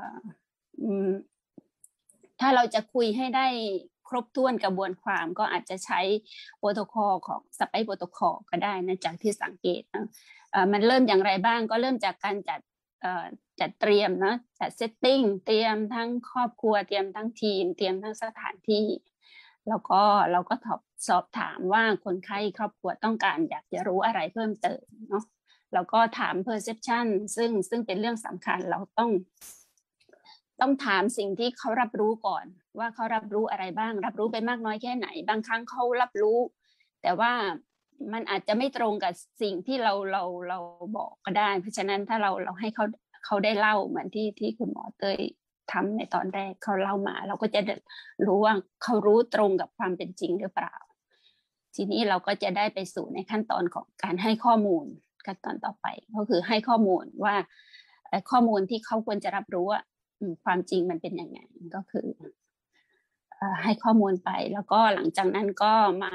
ถ้าเราจะคุยให้ได้ครบถ้วนกระบวนความก็อาจจะใช้โปรโตคอลของสไปซ์โปรโตคอลก็ได้นะจากที่สังเกตนะมันเริ่มอย่างไรบ้างก็เริ่มจากการจัดเตรียมนะจัดเซตติ้งเตรียมทั้งครอบครัวเตรียมทั้งทีมเตรียมทั้งสถานที่แล้วก็เราก็สอบถามว่าคนไข้ครอบครัวต้องการอยากจะรู้อะไรเพิ่มเติมเนาะแล้วก็ถาม perception ซึ่งเป็นเรื่องสำคัญเราต้องถามสิ่งที่เขารับรู้ก่อนว่าเขารับรู้อะไรบ้างรับรู้ไปมากน้อยแค่ไหนบางครั้งเขารับรู้แต่ว่ามันอาจจะไม่ตรงกับสิ่งที่เราบอกก็ได้เพราะฉะนั้นถ้าเราให้เขาได้เล่าเหมือนที่คุณหมอเต้ยทำในตอนแรกเขาเล่ามาเราก็จะรู้ว่าเขารู้ตรงกับความเป็นจริงหรือเปล่าทีนี้เราก็จะได้ไปสู่ในขั้นตอนของการให้ข้อมูลขั้นตอนต่อไปก็คือให้ข้อมูลว่าข้อมูลที่เขาควรจะรับรู้ว่าความจริงมันเป็นยังไงก็คือให้ข้อมูลไปแล้วก็หลังจากนั้นก็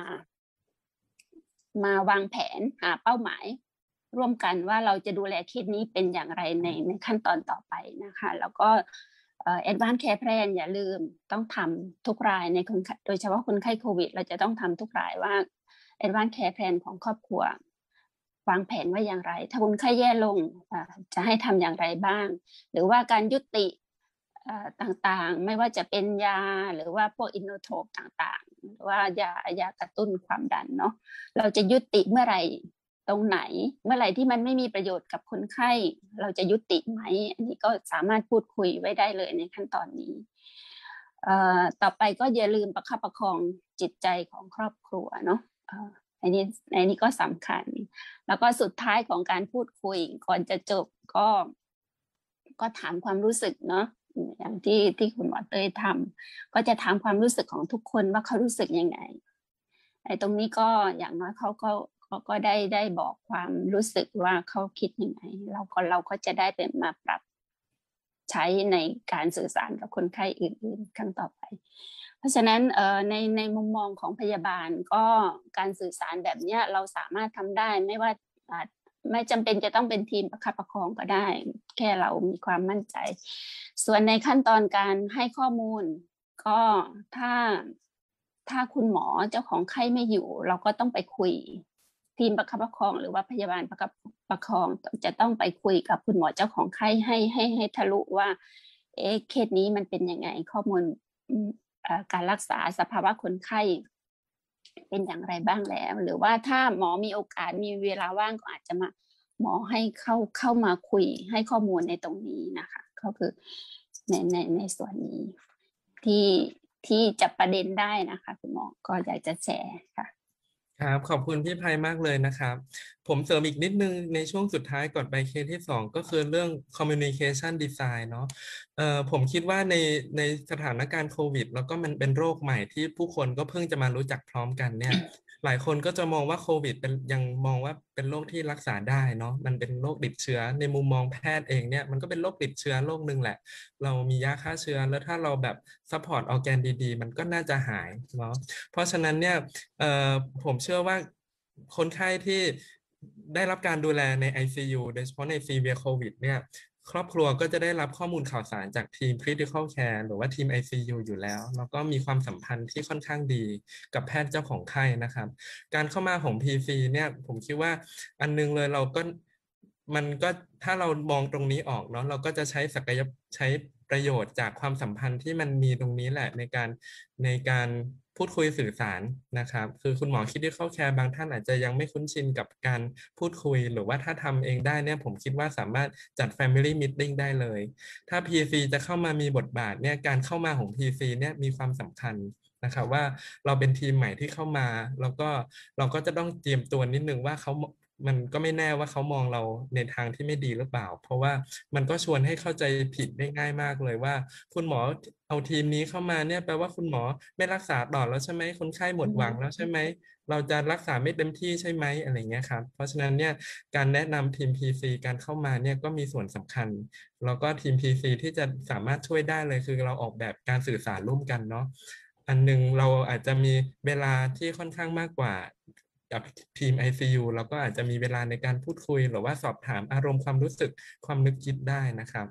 มาวางแผนหาเป้าหมายร่วมกันว่าเราจะดูแลเคสนี้เป็นอย่างไรในขั้นตอนต่อไปนะคะแล้วก็advanced care plan อย่าลืมต้องทำทุกรายในคนโดยเฉพาะคนไข้โควิดเราจะต้องทำทุกรายว่า advanced care plan ของครอบครัววางแผนว่าอย่างไรถ้าคนไข้แย่ลงจะให้ทำอย่างไรบ้างหรือว่าการยุติต่างๆไม่ว่าจะเป็นยาหรือว่าพวกอินโนโทรปต่างๆหรือว่ายากระตุ้นความดันเนาะเราจะยุติเมื่อไหร่ตรงไหนเมื่อไหร่ที่มันไม่มีประโยชน์กับคนไข้เราจะยุติไหมอันนี้ก็สามารถพูดคุยไว้ได้เลยในขั้นตอนนี้ต่อไปก็อย่าลืมประคับประคองจิตใจของครอบครัวเนาะอันนี้ก็สำคัญแล้วก็สุดท้ายของการพูดคุยก่อนจะจบก็ถามความรู้สึกเนาะอย่างที่คุณหมอเต้ยทำก็จะถามความรู้สึกของทุกคนว่าเขารู้สึกยังไงไอ้ตรงนี้ก็อย่างน้อยเขาก็ได้บอกความรู้สึกว่าเขาคิดยังไงเราก็จะได้เป็นมาปรับใช้ในการสื่อสารกับคนไข้อื่นๆครั้งต่อไปเพราะฉะนั้นในมุมมองของพยาบาลก็การสื่อสารแบบนี้เราสามารถทำได้ไม่จำเป็นจะต้องเป็นทีมประคับประคองก็ได้แค่เรามีความมั่นใจส่วนในขั้นตอนการให้ข้อมูลก็ถ้าถ้าคุณหมอเจ้าของไข้ไม่อยู่เราก็ต้องไปคุยทีมประคับประคองหรือว่าพยาบาลประคับประคองจะต้องไปคุยกับคุณหมอเจ้าของไข้ให้ทะลุว่าเคสนี้มันเป็นยังไงข้อมูลการรักษาสภาวะคนไข้เป็นอย่างไรบ้างแล้วหรือว่าถ้าหมอมีโอกาสมีเวลาว่างก็อาจจะมาหมอให้เข้ามาคุยให้ข้อมูลในตรงนี้นะคะก็คือในส่วนนี้ที่จับประเด็นได้นะคะคุณหมอก็อยากจะแชร์ค่ะครับขอบคุณพี่ไพมากเลยนะครับผมเสริมอีกนิดนึงในช่วงสุดท้ายก่อนไปเคสที่2ก็คือเรื่อง communication design เนาะผมคิดว่าในสถานการณ์โควิดแล้วก็มันเป็นโรคใหม่ที่ผู้คนก็เพิ่งจะมารู้จักพร้อมกันเนี่ยหลายคนก็จะมองว่าโควิดเป็นยังมองว่าเป็นโรคที่รักษาได้เนาะมันเป็นโรคติดเชื้อในมุมมองแพทย์เองเนี่ยมันก็เป็นโรคติดเชื้อโรคหนึ่งแหละเรามียาฆ่าเชื้อแล้วถ้าเราแบบซัพพอร์ตออร์แกนดีๆมันก็น่าจะหายเนาะเพราะฉะนั้นเนี่ยผมเชื่อว่าคนไข้ที่ได้รับการดูแลใน ICU โดยเฉพาะใน Severe COVID เนี่ยครอบครัวก็จะได้รับข้อมูลข่าวสารจากทีม Critical Care หรือว่าทีม ICU อยู่แล้วแล้วก็มีความสัมพันธ์ที่ค่อนข้างดีกับแพทย์เจ้าของไข้นะครับการเข้ามาของ PC เนี่ยผมคิดว่าอันนึงเลยมันก็ถ้าเรามองตรงนี้ออกเนาะเราก็จะใช้ใช้ประโยชน์จากความสัมพันธ์ที่มันมีตรงนี้แหละในการพูดคุยสื่อสารนะครับคือคุณหมอคิดที่เข้าแคร์บางท่านอาจจะยังไม่คุ้นชินกับการพูดคุยหรือว่าถ้าทำเองได้เนี่ยผมคิดว่าสามารถจัด Family Meeting ได้เลยถ้า PC จะเข้ามามีบทบาทเนี่ยการเข้ามาของ PC เนี่ยมีความสำคัญนะครับว่าเราเป็นทีมใหม่ที่เข้ามาแล้วก็เราก็จะต้องเตรียมตัวนิดนึงว่ามันก็ไม่แน่ว่าเขามองเราในทางที่ไม่ดีหรือเปล่าเพราะว่ามันก็ชวนให้เข้าใจผิดได้ง่ายมากเลยว่าคุณหมอเอาทีมนี้เข้ามาเนี่ยแปลว่าคุณหมอไม่รักษาต่อแล้วใช่ไหมคนไข้หมดหวังแล้วใช่ไหมเราจะรักษาไม่เต็มที่ใช่ไหมอะไรเงี้ยครับเพราะฉะนั้นเนี่ยการแนะนำทีม PC การเข้ามาเนี่ยก็มีส่วนสำคัญแล้วก็ทีม PC ที่จะสามารถช่วยได้เลยคือเราออกแบบการสื่อสารร่วมกันเนาะอันนึงเราอาจจะมีเวลาที่ค่อนข้างมากกว่ากับทีม ICU แล้วก็อาจจะมีเวลาในการพูดคุยหรือว่าสอบถามอารมณ์ความรู้สึกความนึกคิดได้นะครับ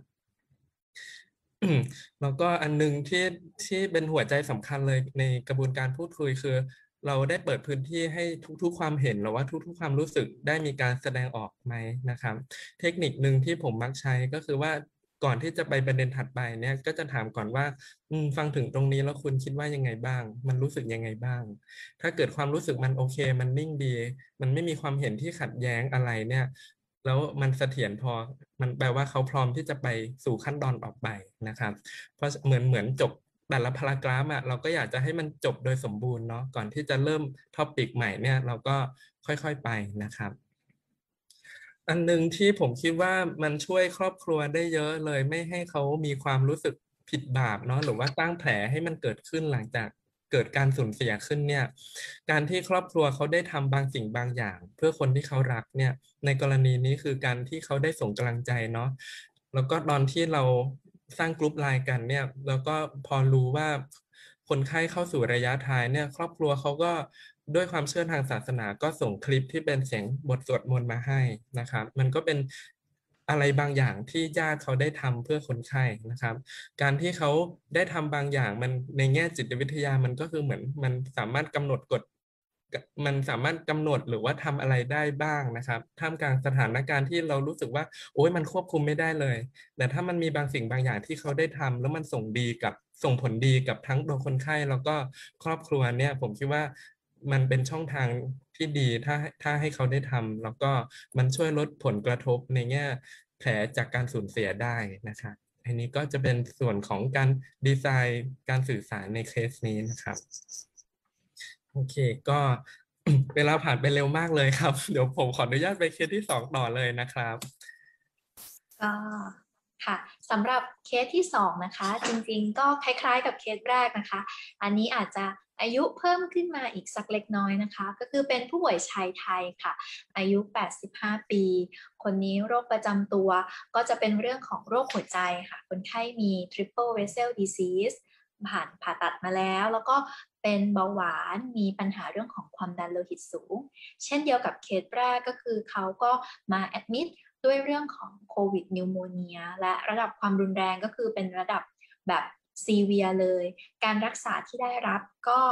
แล้วก็อันนึงที่เป็นหัวใจสำคัญเลยในกระบวนการพูดคุยคือเราได้เปิดพื้นที่ให้ทุกๆความเห็นหรือว่าทุกๆความรู้สึกได้มีการแสดงออกไหมนะครับเทคนิคหนึ่งที่ผมมักใช้ก็คือว่าก่อนที่จะไปประเด็นถัดไปเนี่ยก็จะถามก่อนว่าฟังถึงตรงนี้แล้วคุณคิดว่ายังไงบ้างมันรู้สึกยังไงบ้างถ้าเกิดความรู้สึกมันโอเคมันนิ่งดีมันไม่มีความเห็นที่ขัดแย้งอะไรเนี่ยแล้วมันเสถียรพอมันแปลว่าเขาพร้อมที่จะไปสู่ขั้นตอนต่อไปนะครับเพราะเหมือนจบแต่ละพารากราฟเราก็อยากจะให้มันจบโดยสมบูรณ์เนาะก่อนที่จะเริ่มท็อปิกใหม่เนี่ยเราก็ค่อยๆไปนะครับอันหนึ่งที่ผมคิดว่ามันช่วยครอบครัวได้เยอะเลยไม่ให้เขามีความรู้สึกผิดบาปเนาะหรือว่าตั้งแผลให้มันเกิดขึ้นหลังจากเกิดการสูญเสียขึ้นเนี่ยการที่ครอบครัวเขาได้ทำบางสิ่งบางอย่างเพื่อคนที่เขารักเนี่ยในกรณีนี้คือการที่เขาได้ส่งกำลังใจเนาะแล้วก็ตอนที่เราสร้างกลุ่มไลน์กันเนี่ยแล้วก็พอรู้ว่าคนไข้เข้าสู่ระยะท้ายเนี่ยครอบครัวเขาก็ด้วยความเชื่อทางศาสนาก็ส่งคลิปที่เป็นเสียงบทสวดมนต์มาให้นะครับมันก็เป็นอะไรบางอย่างที่ญาติเขาได้ทำเพื่อคนไข้นะครับการที่เขาได้ทำบางอย่างมันในแง่จิตวิทยามันก็คือเหมือนมันสามารถกำหนดกฎมันสามารถกำหนดหรือว่าทำอะไรได้บ้างนะครับท่ามกลางสถานการณ์ที่เรารู้สึกว่าโอ้ยมันควบคุมไม่ได้เลยแต่ถ้ามันมีบางสิ่งบางอย่างที่เขาได้ทำแล้วมันส่งผลดีกับทั้งตัวคนไข้แล้วก็ครอบครัวเนี่ยผมคิดว่ามันเป็นช่องทางที่ดีถ้าให้เขาได้ทำแล้วก็มันช่วยลดผลกระทบในแง่แผลจากการสูญเสียได้นะครับอันนี้ก็จะเป็นส่วนของการดีไซน์การสื่อสารในเคสนี้นะครับโอเคก็ เวลาผ่านไปเร็วมากเลยครับเดี๋ยวผมขออนุญาตไปเคสที่2ต่อเลยนะครับก็ค่ะสำหรับเคสที่2นะคะจริงๆก็คล้ายๆกับเคสแรกนะคะอันนี้อาจจะอายุเพิ่มขึ้นมาอีกสักเล็กน้อยนะคะก็คือเป็นผู้ป่วยชายไทยค่ะอายุ85ปีคนนี้โรคประจำตัวก็จะเป็นเรื่องของโรคหัวใจค่ะคนไข้มี triple vessel disease ผ่าตัดมาแล้วก็เป็นเบาหวานมีปัญหาเรื่องของความดันโลหิตสูงเช่นเดียวกับเคสแรกก็คือเขาก็มาแอดมิดด้วยเรื่องของโควิดนิวโมเนียและระดับความรุนแรงก็คือเป็นระดับแบบซีเวียเลยการรักษาที่ได้รับก็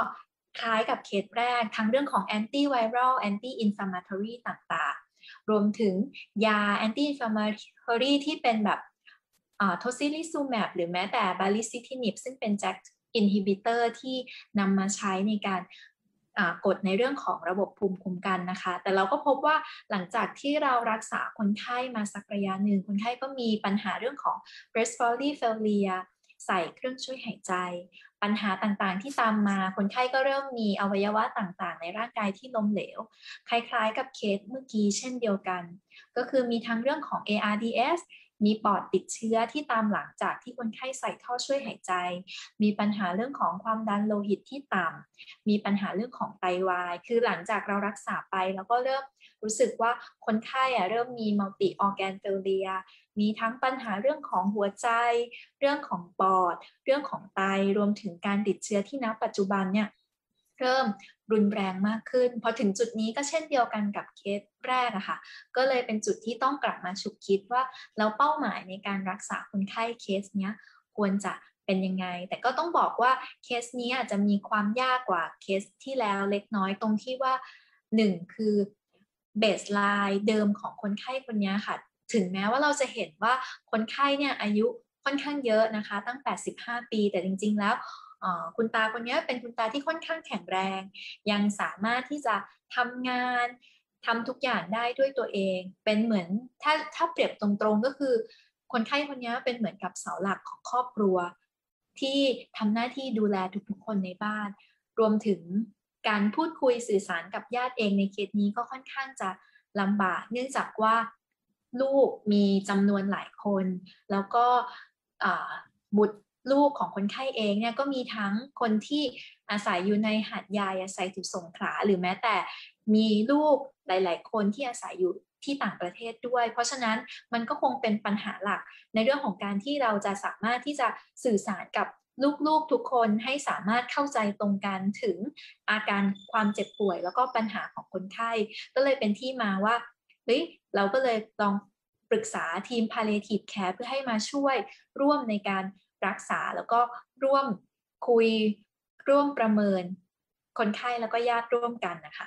คล้ายกับเคสแรกทั้งเรื่องของ anti viral anti inflammatory ต่างๆรวมถึงยา anti inflammatory ที่เป็นแบบtocilizumab หรือแม้แต่ baricitinib ซึ่งเป็น JAK inhibitor ที่นำมาใช้ในการกดในเรื่องของระบบภูมิคุ้มกันนะคะแต่เราก็พบว่าหลังจากที่เรารักษาคนไข้มาสักระยะหนึ่งคนไข้ก็มีปัญหาเรื่องของ respiratory failure ใส่เครื่องช่วยหายใจปัญหาต่างๆที่ตามมาคนไข้ก็เริ่มมีอวัยวะต่างๆในร่างกายที่ล้มเหลวคล้ายๆกับเคสเมื่อกี้เช่นเดียวกันก็คือมีทั้งเรื่องของ ARDS มีปอดติดเชื้อที่ตามหลังจากที่คนไข้ใส่ท่อช่วยหายใจมีปัญหาเรื่องของความดันโลหิตที่ต่ำมีปัญหาเรื่องของไตวายคือหลังจากเรารักษาไปแล้วก็เริ่มรู้สึกว่าคนไข้เริ่มมี multi organ failure มีทั้งปัญหาเรื่องของหัวใจเรื่องของปอดเรื่องของไตรวมถึงการติดเชื้อที่ณปัจจุบันเนี่ยเริ่มรุนแรงมากขึ้นพอถึงจุดนี้ก็เช่นเดียวกันกับเคสแรกอะค่ะก็เลยเป็นจุดที่ต้องกลับมาฉุกคิดว่าแล้วเป้าหมายในการรักษาคนไข้เคสเนี้ยควรจะเป็นยังไงแต่ก็ต้องบอกว่าเคสนี้อาจจะมีความยากกว่าเคสที่แล้วเล็กน้อยตรงที่ว่า1คือเบสไลน์เดิมของคนไข้คนนี้ค่ะถึงแม้ว่าเราจะเห็นว่าคนไข้เนี่ยอายุค่อนข้างเยอะนะคะตั้ง85 ปีแต่จริงๆแล้วคุณตาคนนี้เป็นคุณตาที่ค่อนข้างแข็งแรงยังสามารถที่จะทำงานทำทุกอย่างได้ด้วยตัวเองเป็นเหมือนถ้าเปรียบตรงๆก็คือคนไข้คนนี้เป็นเหมือนกับเสาหลักของครอบครัวที่ทำหน้าที่ดูแลทุกๆคนในบ้านรวมถึงการพูดคุยสื่อสารกับญาติเองในเคสนี้ก็ค่อนข้างจะลำบากเนื่องจากว่าลูกมีจำนวนหลายคนแล้วก็บุตรลูกของคนไข้เองเนี่ยก็มีทั้งคนที่อาศัยอยู่ในหาดใหญ่อาศัยอยู่สงขลาหรือแม้แต่มีลูกหลายๆคนที่อาศัยอยู่ที่ต่างประเทศด้วยเพราะฉะนั้นมันก็คงเป็นปัญหาหลักในเรื่องของการที่เราจะสามารถที่จะสื่อสารกับลูกๆทุกคนให้สามารถเข้าใจตรงกันถึงอาการความเจ็บป่วยแล้วก็ปัญหาของคนไข้ก็เลยเป็นที่มาว่าเฮ้ยเราก็เลยลองปรึกษาทีม palliative care เพื่อให้มาช่วยร่วมในการรักษาแล้วก็ร่วมคุยร่วมประเมินคนไข้แล้วก็ญาติร่วมกันนะคะ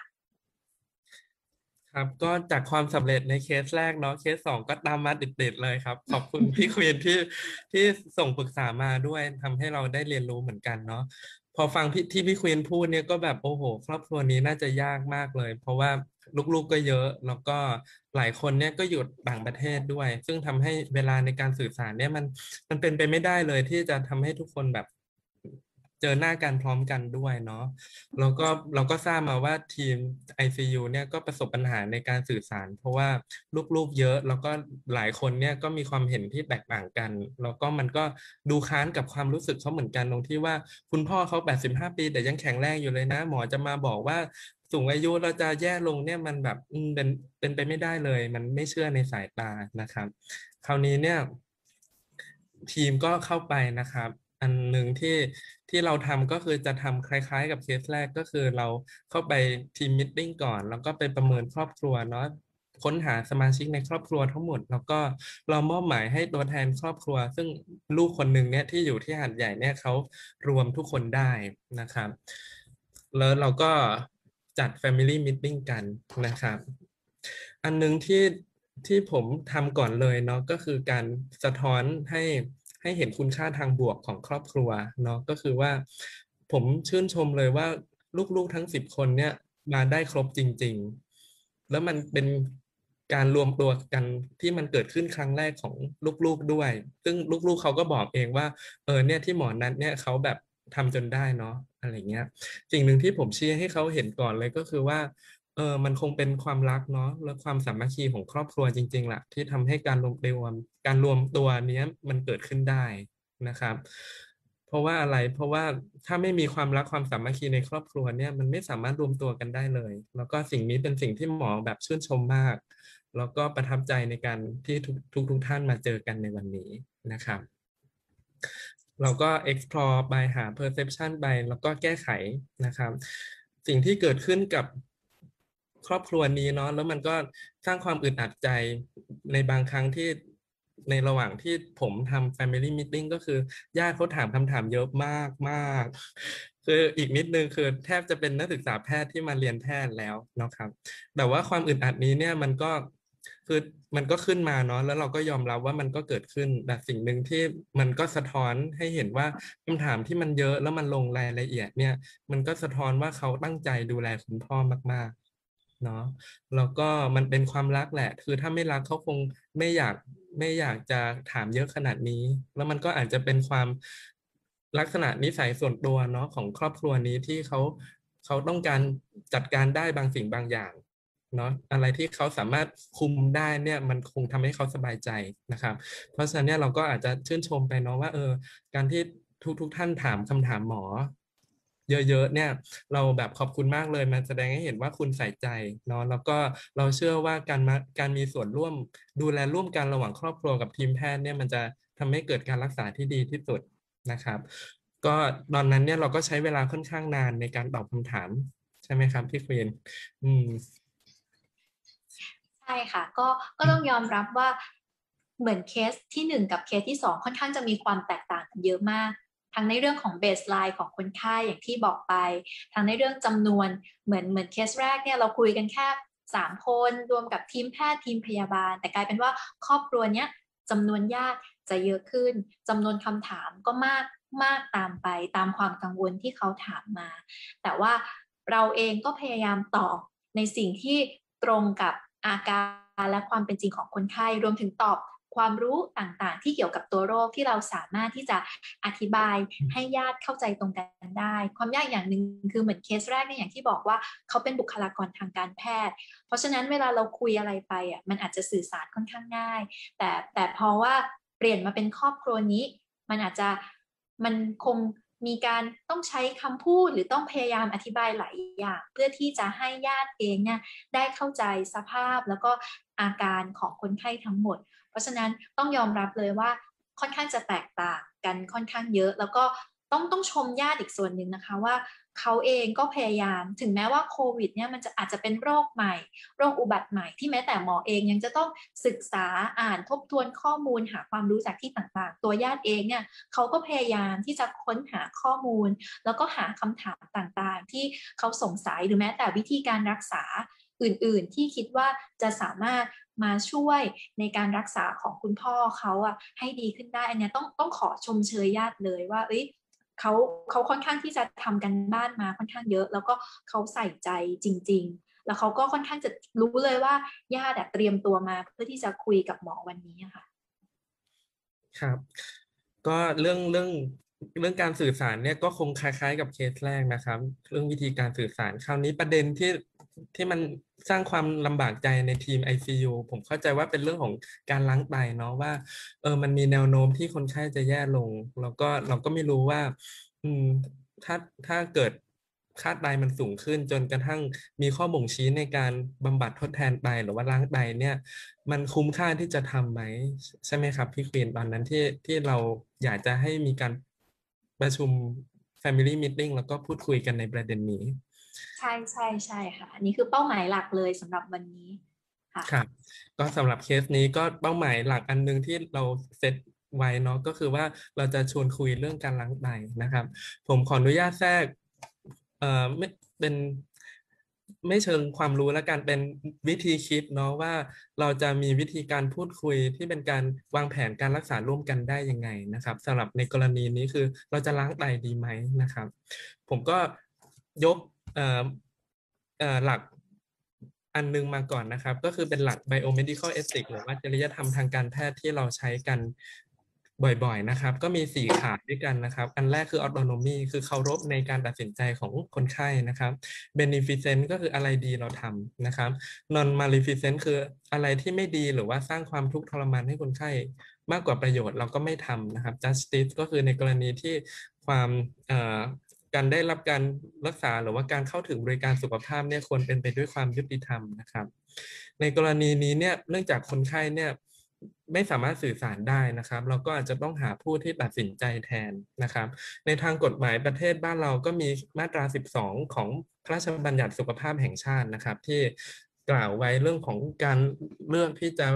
ครับก็จากความสำเร็จในเคสแรกเนาะเคส2ก็ตามมาติดๆเลยครับขอบคุณพี่ควีนที่ส่งปรึกษามาด้วยทำให้เราได้เรียนรู้เหมือนกันเนาะพอฟังพี่ควีนพูดเนี่ยก็แบบโอ้โหครอบครัวนี้น่าจะยากมากเลย เพราะว่าลูกๆก็เยอะแล้วก็หลายคนเนี่ยก็อยู่ต่างประเทศด้วย ซึ่งทำให้เวลาในการสื่อสารเนี่ยมันเป็นไปไม่ได้เลยที่จะทำให้ทุกคนแบบเจอหน้ากันพร้อมกันด้วยเนาะ แล้วก็เราก็ทราบมาว่าทีม ICU เนี่ยก็ประสบปัญหาในการสื่อสารเพราะว่าลูกๆเยอะแล้วก็หลายคนเนี่ยก็มีความเห็นที่แตกต่างกันแล้วก็มันก็ดูค้านกับความรู้สึกเขาเหมือนกันตรงที่ว่าคุณพ่อเขา85 ปีแต่ยังแข็งแรงอยู่เลยนะหมอจะมาบอกว่าสูงอายุเราจะแย่ลงเนี่ยมันแบบเป็นไปไม่ได้เลยมันไม่เชื่อในสายตานะครับคราวนี้เนี่ยทีมก็เข้าไปนะครับ อันหนึ่งที่เราทำก็คือจะทำคล้ายๆกับเคสแรกก็คือเราเข้าไปทีมมิทติ้งก่อนแล้วก็ไปประเมินครอบครัวเนาะค้นหาสมาชิกในครอบครัวทั้งหมดแล้วก็เรามอบหมายให้ตัวแทนครอบครัวซึ่งลูกคนหนึ่งเนี่ยที่อยู่ที่หาดใหญ่เนี่ยเขารวมทุกคนได้นะครับแล้วเราก็จัด Family Meeting กันนะครับอันหนึงที่ผมทำก่อนเลยเนาะก็คือการสะท้อนให้เห็นคุณค่าทางบวกของครอบครัวเนาะก็คือว่าผมชื่นชมเลยว่าลูกๆทั้ง10 คนเนี่ยมาได้ครบจริงๆแล้วมันเป็นการรวมตัวกันที่มันเกิดขึ้นครั้งแรกของลูกๆด้วยซึ่งลูกๆเขาก็บอกเองว่าเนี่ยที่หมอนัทเนี่ยเขาแบบทำจนได้เนาะอะไรเงี้ยสิ่งหนึ่งที่ผมชี้ให้เขาเห็นก่อนเลยก็คือว่ามันคงเป็นความรักเนาะและความสามัคคีของครอบครัวจริงๆแหละที่ทำให้การรวมตัวเนี้ยมันเกิดขึ้นได้นะครับเพราะว่าอะไรเพราะว่าถ้าไม่มีความรักความสามัคคีในครอบครัวเนี่ยมันไม่สามารถรวมตัวกันได้เลยแล้วก็สิ่งนี้เป็นสิ่งที่หมอแบบชื่นชมมากแล้วก็ประทับใจในการที่ทุกท่านมาเจอกันในวันนี้นะครับเราก็ explore ไปหา perception ไปแล้วก็แก้ไขนะครับสิ่งที่เกิดขึ้นกับครอบครัวนี้เนาะแล้วมันก็สร้างความอึดอัดใจในบางครั้งที่ในระหว่างที่ผมทำ Family Meeting ก็คือญาติเขาถามคำถามเยอะมากมากคืออีกนิดนึงคือแทบจะเป็นนักศึกษาแพทย์ที่มาเรียนแพทย์แล้วนะครับแต่ว่าความอึดอัดนี้เนี่ยมันก็คือมันก็ขึ้นมาเนาะแล้วเราก็ยอมรับว่ามันก็เกิดขึ้นแต่สิ่งหนึ่งที่มันก็สะท้อนให้เห็นว่าคำถามที่มันเยอะแล้วมันลงรายละเอียดเนี่ยมันก็สะท้อนว่าเขาตั้งใจดูแลคุณพ่อมากๆเนาะ แล้วก็มันเป็นความรักแหละ คือถ้าไม่รักเขาคงไม่อยากจะถามเยอะขนาดนี้ แล้วมันก็อาจจะเป็นความลักษณะนิสัยส่วนตัวเนาะของครอบครัวนี้ที่เขาต้องการจัดการได้บางสิ่งบางอย่างเนาะอะไรที่เขาสามารถคุมได้เนี่ยมันคงทำให้เขาสบายใจนะครับ เพราะฉะนั้นเนี่ยเราก็อาจจะชื่นชมไปเนาะว่าการที่ทุกท่านถามคำถามหมอเยอะๆเนี่ยเราแบบขอบคุณมากเลยมันแสดงให้เห็นว่าคุณใส่ใจเนาะแล้วก็เราเชื่อว่าการมีส่วนร่วมดูแลร่วมกันระหว่างครอบครัวกับทีมแพทย์เนี่ยมันจะทำให้เกิดการรักษาที่ดีที่สุดนะครับก็ตอนนั้นเนี่ยเราก็ใช้เวลาค่อนข้างนานในการตอบคำถามใช่ไหมครับพี่ควีนอืมใช่ค่ะก็ต้องยอมรับว่าเหมือนเคสที่1กับเคสที่2ค่อนข้างจะมีความแตกต่างกันเยอะมากทั้งในเรื่องของเบสไลน์ของคนไข้อย่างที่บอกไปทั้งในเรื่องจำนวนเหมือนเคสแรกเนี่ยเราคุยกันแค่3 คนรวมกับทีมแพทย์ทีมพยาบาลแต่กลายเป็นว่าครอบครัวเนี้ยจำนวนญาติจะเยอะขึ้นจำนวนคำถามก็มากตามไปตามความกังวลที่เขาถามมา แต่ว่าเราเองก็พยายามตอบในสิ่งที่ตรงกับอาการและความเป็นจริงของคนไข้รวมถึงตอบความรู้ต่างๆที่เกี่ยวกับตัวโรคที่เราสามารถที่จะอธิบายให้ญาติเข้าใจตรงกันได้ความยากอย่างหนึ่งคือเหมือนเคสแรกเนี่ยอย่างที่บอกว่าเขาเป็นบุคลากรทางการแพทย์เพราะฉะนั้นเวลาเราคุยอะไรไปอ่ะมันอาจจะสื่อสารค่อนข้างง่ายแต่พอว่าเปลี่ยนมาเป็นครอบครัวนี้มันคงมีการต้องใช้คำพูดหรือต้องพยายามอธิบายหลายอย่างเพื่อที่จะให้ญาติเองเนี่ยได้เข้าใจสภาพแล้วก็อาการของคนไข้ทั้งหมดเพราะฉะนั้นต้องยอมรับเลยว่าค่อนข้างจะแตกต่างกันค่อนข้างเยอะแล้วก็ต้องชมญาติอีกส่วนหนึ่งนะคะว่าเขาเองก็พยายามถึงแม้ว่าโควิดเนี่ยมันจะอาจจะเป็นโรคใหม่โรคอุบัติใหม่ที่แม้แต่หมอเองยังจะต้องศึกษาอ่านทบทวนข้อมูลหาความรู้จากที่ต่างๆตัวญาติเองเนี่ยเขาก็พยายามที่จะค้นหาข้อมูลแล้วก็หาคำถามต่างๆที่เขาสงสัยหรือแม้แต่วิธีการรักษาอื่นๆที่คิดว่าจะสามารถมาช่วยในการรักษาของคุณพ่อเขาอะให้ดีขึ้นได้อันนี้ต้องขอชมเชยญาติเลยว่าเขาค่อนข้างที่จะทำกันบ้านมาค่อนข้างเยอะแล้วก็เขาใส่ใจจริงๆแล้วเขาก็ค่อนข้างจะรู้เลยว่าญาติเตรียมตัวมาเพื่อที่จะคุยกับหมอวันนี้ค่ะครับก็เรื่องการสื่อสารเนี่ยก็คงคล้ายๆกับเคสแรกนะครับเรื่องวิธีการสื่อสารคราวนี้ประเด็นที่มันสร้างความลำบากใจในทีม ICU ผมเข้าใจว่าเป็นเรื่องของการล้างไตเนาะว่ามันมีแนวโน้มที่คนไข้จะแย่ลงแล้วก็เราก็ไม่รู้ว่าอืมถ้าถ้าเกิดค่าไตมันสูงขึ้นจนกระทั่งมีข้อบ่งชี้ในการบำบัดทดแทนไตหรือว่าล้างไตเนี่ยมันคุ้มค่าที่จะทำไหมใช่ไหมครับพี่ควีนตอนนั้นที่เราอยากจะให้มีการประชุม Family Meeting แล้วก็พูดคุยกันในประเด็นนี้ใช่ค่ะอันนี้คือเป้าหมายหลักเลยสำหรับวันนี้ค่ะครับก็สำหรับเคสนี้ก็เป้าหมายหลักอันหนึงที่เราเซตไว้เนาะก็คือว่าเราจะชวนคุยเรื่องการล้างไตนะครับผมขออนุญาตแทรกไม่เป็นไม่เชิงความรู้และการเป็นวิธีคิดเนาะว่าเราจะมีวิธีการพูดคุยที่เป็นการวางแผนการรักษาร่วมกันได้ยังไงนะครับสำหรับในกรณีนี้คือเราจะล้างไตดีไหมนะครับผมก็ยกหลักอันนึงมาก่อนนะครับก็คือเป็นหลัก biomedical ethics หรือว่าจริยธรรมทางการแพทย์ที่เราใช้กันบ่อยๆนะครับก็มี4ขาด้วยกันนะครับอันแรกคือ autonomy คือเคารพในการตัดสินใจของคนไข้นะครับ beneficent ก็คืออะไรดีเราทำนะครับ non maleficent คืออะไรที่ไม่ดีหรือว่าสร้างความทุกข์ทรมานให้คนไข้มากกว่าประโยชน์เราก็ไม่ทำนะครับ justice ก็คือในกรณีที่ความการได้รับการรักษาหรือว่าการเข้าถึงบริการสุขภาพเนี่ยควรเป็นไปด้วยความยุติธรรมนะครับในกรณีนี้เนี่ยเนื่องจากคนไข้เนี่ยไม่สามารถสื่อสารได้นะครับเราก็อาจจะต้องหาผู้ที่ตัดสินใจแทนนะครับในทางกฎหมายประเทศบ้านเราก็มีมาตรา12ของพระราชบัญญัติสุขภาพแห่งชาตินะครับที่กล่าวไว้เรื่องของการเลือกที่จะ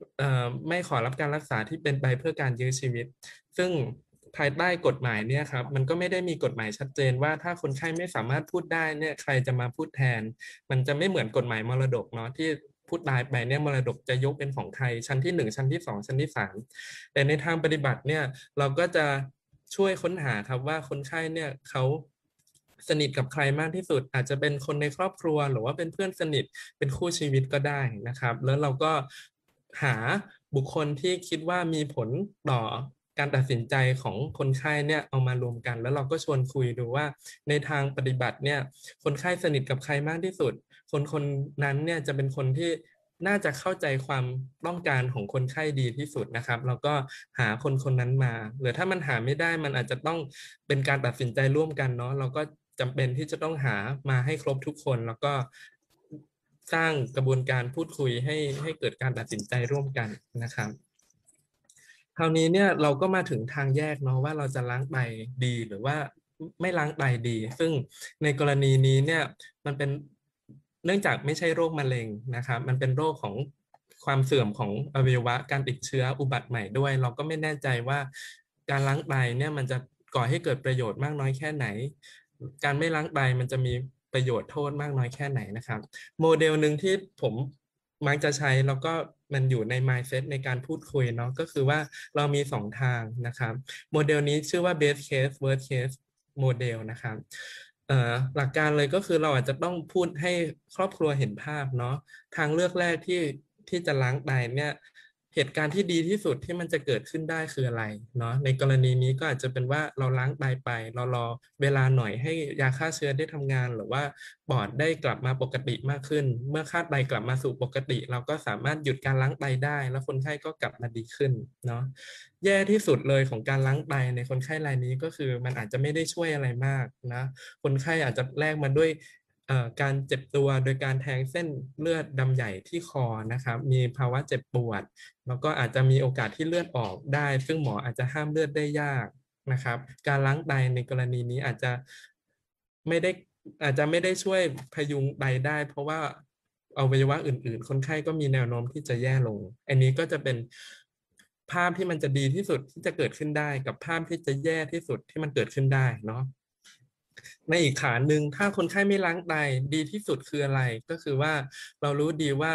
ไม่ขอรับการรักษาที่เป็นไปเพื่อการยื้อชีวิตซึ่งภายใต้กฎหมายเนี่ยครับมันก็ไม่ได้มีกฎหมายชัดเจนว่าถ้าคนไข้ไม่สามารถพูดได้เนี่ยใครจะมาพูดแทนมันจะไม่เหมือนกฎหมายมรดกเนาะที่พูดตายไปเนี่ยมรดกจะยกเป็นของใครชั้นที่1ชั้นที่2ชั้นที่3แต่ในทางปฏิบัติเนี่ยเราก็จะช่วยค้นหาครับว่าคนไข้เนี่ยเขาสนิทกับใครมากที่สุดอาจจะเป็นคนในครอบครัวหรือว่าเป็นเพื่อนสนิทเป็นคู่ชีวิตก็ได้นะครับแล้วเราก็หาบุคคลที่คิดว่ามีผลต่อการตัดสินใจของคนไข้เนี่ยเอามารวมกันแล้วเราก็ชวนคุยดูว่าในทางปฏิบัติเนี่ยคนไข้สนิทกับใครมากที่สุดคนคนนั้นเนี่ยจะเป็นคนที่น่าจะเข้าใจความต้องการของคนไข้ดีที่สุดนะครับแล้วก็หาคนคนนั้นมาหรือถ้ามันหาไม่ได้มันอาจจะต้องเป็นการตัดสินใจร่วมกันเนาะเราก็จำเป็นที่จะต้องหามาให้ครบทุกคนแล้วก็สร้างกระบวนการพูดคุยให้เกิดการตัดสินใจร่วมกันนะครับคราวนี้เนี่ยเราก็มาถึงทางแยกเนาะว่าเราจะล้างไตดีหรือว่าไม่ล้างไตดี ซึ่งในกรณีนี้เนี่ยมันเป็นเนื่องจากไม่ใช่โรคมะเร็งนะครับมันเป็นโรคของความเสื่อมของอวัยวะการติดเชื้ออุบัติใหม่ด้วย เราก็ไม่แน่ใจว่าการล้างไตเนี่ยมันจะก่อให้เกิดประโยชน์มากน้อยแค่ไหนการไม่ล้างไตมันจะมีประโยชน์โทษมากน้อยแค่ไหนนะครับโมเดลหนึ่งที่ผมมักจะใช้แล้วก็มันอยู่ใน mindset ในการพูดคุยเนาะก็คือว่าเรามี2ทางนะครับโมเดลนี้ชื่อว่า best case worst case โมเดลนะครับหลักการเลยก็คือเราอาจจะต้องพูดให้ครอบครัวเห็นภาพเนาะทางเลือกแรกที่จะล้างไตเนี่ยเหตุการณ์ที่ดีที่สุดที่มันจะเกิดขึ้นได้คืออะไรเนาะในกรณีนี้ก็อาจจะเป็นว่าเราล้างไตไปเรารอเวลาหน่อยให้ยาฆ่าเชื้อได้ทำงานหรือว่าปอดได้กลับมาปกติมากขึ้นเมื่อค่าไตกลับมาสู่ปกติเราก็สามารถหยุดการล้างไตได้แล้วคนไข้ก็กลับมาดีขึ้นเนาะแย่ที่สุดเลยของการล้างไตในคนไข้รายนี้ก็คือมันอาจจะไม่ได้ช่วยอะไรมากนะคนไข้อาจจะแลกมาด้วยการเจ็บตัวโดยการแทงเส้นเลือดดำใหญ่ที่คอนะครับมีภาวะเจ็บปวดแล้วก็อาจจะมีโอกาสที่เลือดออกได้ซึ่งหมออาจจะห้ามเลือดได้ยากนะครับการล้างไตในกรณีนี้อาจจะไม่ได้ช่วยพยุงไตได้เพราะว่าอวัยวะอื่นๆคนไข้ก็มีแนวโน้มที่จะแย่ลงอันนี้ก็จะเป็นภาพที่มันจะดีที่สุดที่จะเกิดขึ้นได้กับภาพที่จะแย่ที่สุดที่มันเกิดขึ้นได้เนาะในอีกขาหนึ่งถ้าคนไข้ไม่ล้างไตดีที่สุดคืออะไรก็คือว่าเรารู้ดีว่า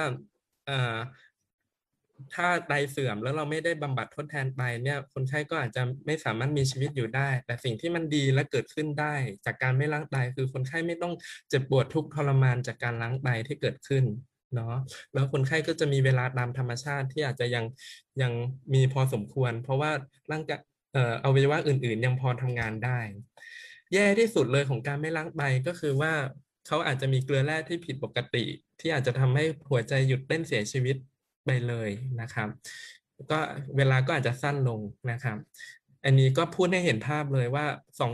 ถ้าไตเสื่อมแล้วเราไม่ได้บำบัดทดแทนไตเนี่ยคนไข้ก็อาจจะไม่สามารถมีชีวิตอยู่ได้แต่สิ่งที่มันดีและเกิดขึ้นได้จากการไม่ล้างไตคือคนไข้ไม่ต้องเจ็บปวดทุกข์ทรมานจากการล้างไตที่เกิดขึ้นเนาะแล้วคนไข้ก็จะมีเวลาตามธรรมชาติที่อาจจะยังมีพอสมควรเพราะว่าร่างกายอวัยวะอื่นๆยังพอทำงานได้แย่ที่สุดเลยของการไม่ล้างไตก็คือว่าเขาอาจจะมีเกลือแร่ที่ผิดปกติที่อาจจะทำให้หัวใจหยุดเต้นเสียชีวิตไปเลยนะครับก็เวลาก็อาจจะสั้นลงนะครับอันนี้ก็พูดให้เห็นภาพเลยว่า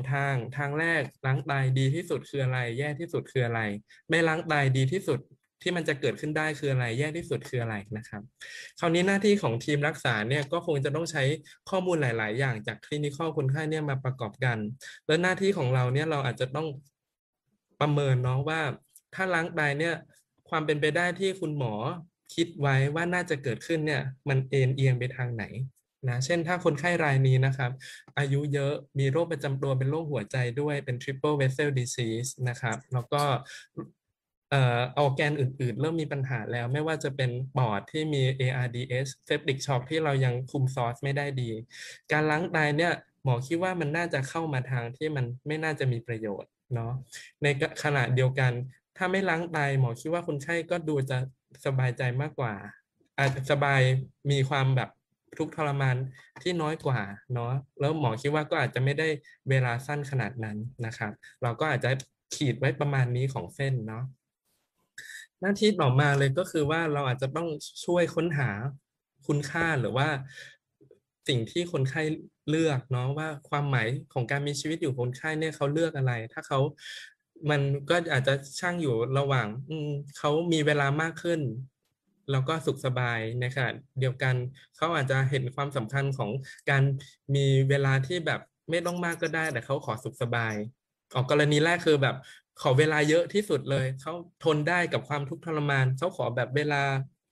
2 ทางแรกล้างไตดีที่สุดคืออะไรแย่ที่สุดคืออะไรไม่ล้างไตดีที่สุดที่มันจะเกิดขึ้นได้คืออะไรแย่ที่สุดคืออะไรนะครับคราวนี้หน้าที่ของทีมรักษาเนี่ยก็คงจะต้องใช้ข้อมูลหลายๆอย่างจากคลินิคอลคนไข้เนี่ยมาประกอบกันแล้วหน้าที่ของเราเนี่ยเราอาจจะต้องประเมินเนาะว่าถ้าล้างไตเนี่ยความเป็นไปได้ที่คุณหมอคิดไว้ว่าน่าจะเกิดขึ้นเนี่ยมันเอียงไปทางไหนนะเช่นถ้าคนไข้รายนี้นะครับอายุเยอะมีโรคประจำตัวเป็นโรคหัวใจด้วยเป็น triple vessel disease นะครับแล้วก็ออร์แกนอื่นๆเริ่มมีปัญหาแล้วไม่ว่าจะเป็นปอดที่มี ARDS septic shock ที่เรายังคุมซอร์สไม่ได้ดีการล้างไตเนี่ยหมอคิดว่ามันน่าจะเข้ามาทางที่มันไม่น่าจะมีประโยชน์เนาะในขณะเดียวกันถ้าไม่ล้างไตหมอคิดว่าคนไข้ก็ดูจะสบายใจมากกว่าอาจจะสบายมีความแบบทุกข์ทรมานที่น้อยกว่าเนาะแล้วหมอคิดว่าก็อาจจะไม่ได้เวลาสั้นขนาดนั้นนะครับเราก็อาจจะขีดไว้ประมาณนี้ของเส้นเนาะหน้าที่ต่อมาเลยก็คือว่าเราอาจจะต้องช่วยค้นหาคุณค่าหรือว่าสิ่งที่คนไข้เลือกเนาะว่าความหมายของการมีชีวิตอยู่คนไข้เนี่ยเขาเลือกอะไรถ้าเขามันก็อาจจะช่างอยู่ระหว่างเขามีเวลามากขึ้นแล้วก็สุขสบายในขณะเดียวกันเขาอาจจะเห็นความสำคัญของการมีเวลาที่แบบไม่ต้องมากก็ได้แต่เขาขอสุขสบายกรณีแรกคือแบบขอเวลาเยอะที่สุดเลยเขาทนได้กับความทุกข์ทรมานเขาขอแบบเวลา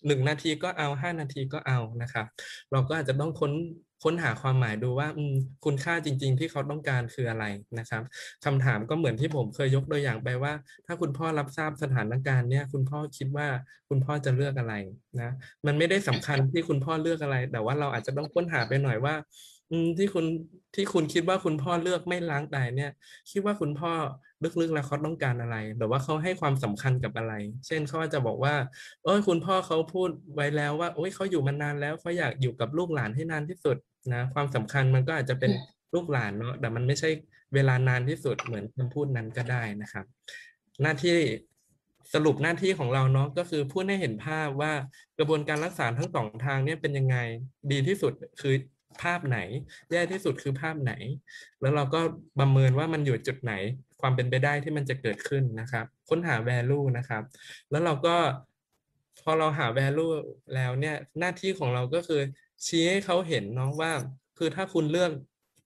1 นาทีก็เอา5 นาทีก็เอานะครับเราก็อาจจะต้องค้นหาความหมายดูว่าคุณค่าจริงๆที่เขาต้องการคืออะไรนะครับคำถามก็เหมือนที่ผมเคยยกตัวอย่างไปว่าถ้าคุณพ่อรับทราบสถานการณ์เนี่ยคุณพ่อคิดว่าคุณพ่อจะเลือกอะไรนะมันไม่ได้สำคัญที่คุณพ่อเลือกอะไรแต่ว่าเราอาจจะต้องค้นหาไปหน่อยว่าที่คุณคิดว่าคุณพ่อเลือกไม่ล้างไตเนี่ยคิดว่าคุณพ่อลึกๆแล้วเขาต้องการอะไรหรือว่าเขาให้ความสำคัญกับอะไรเช่นเขาอาจจะบอกว่าคุณพ่อเขาพูดไว้แล้วว่าเขาอยู่มานานแล้วเขาอยากอยู่กับลูกหลานให้นานที่สุดนะความสำคัญมันก็อาจจะเป็นลูกหลานเนาะแต่มันไม่ใช่เวลานานที่สุดเหมือนคำพูดนั้นก็ได้นะครับหน้าที่สรุปหน้าที่ของเราเนาะก็คือพูดให้เห็นภาพว่ากระบวนการรักษาทั้งสองทางเนี่ยเป็นยังไงดีที่สุดคือภาพไหนแย่ที่สุดคือภาพไหนแล้วเราก็ประเมินว่ามันอยู่จุดไหนความเป็นไปได้ที่มันจะเกิดขึ้นนะครับค้นหา value นะครับแล้วเราก็พอเราหา value แล้วเนี่ยหน้าที่ของเราก็คือชี้ให้เขาเห็นเนาะว่าคือถ้าคุณเลือก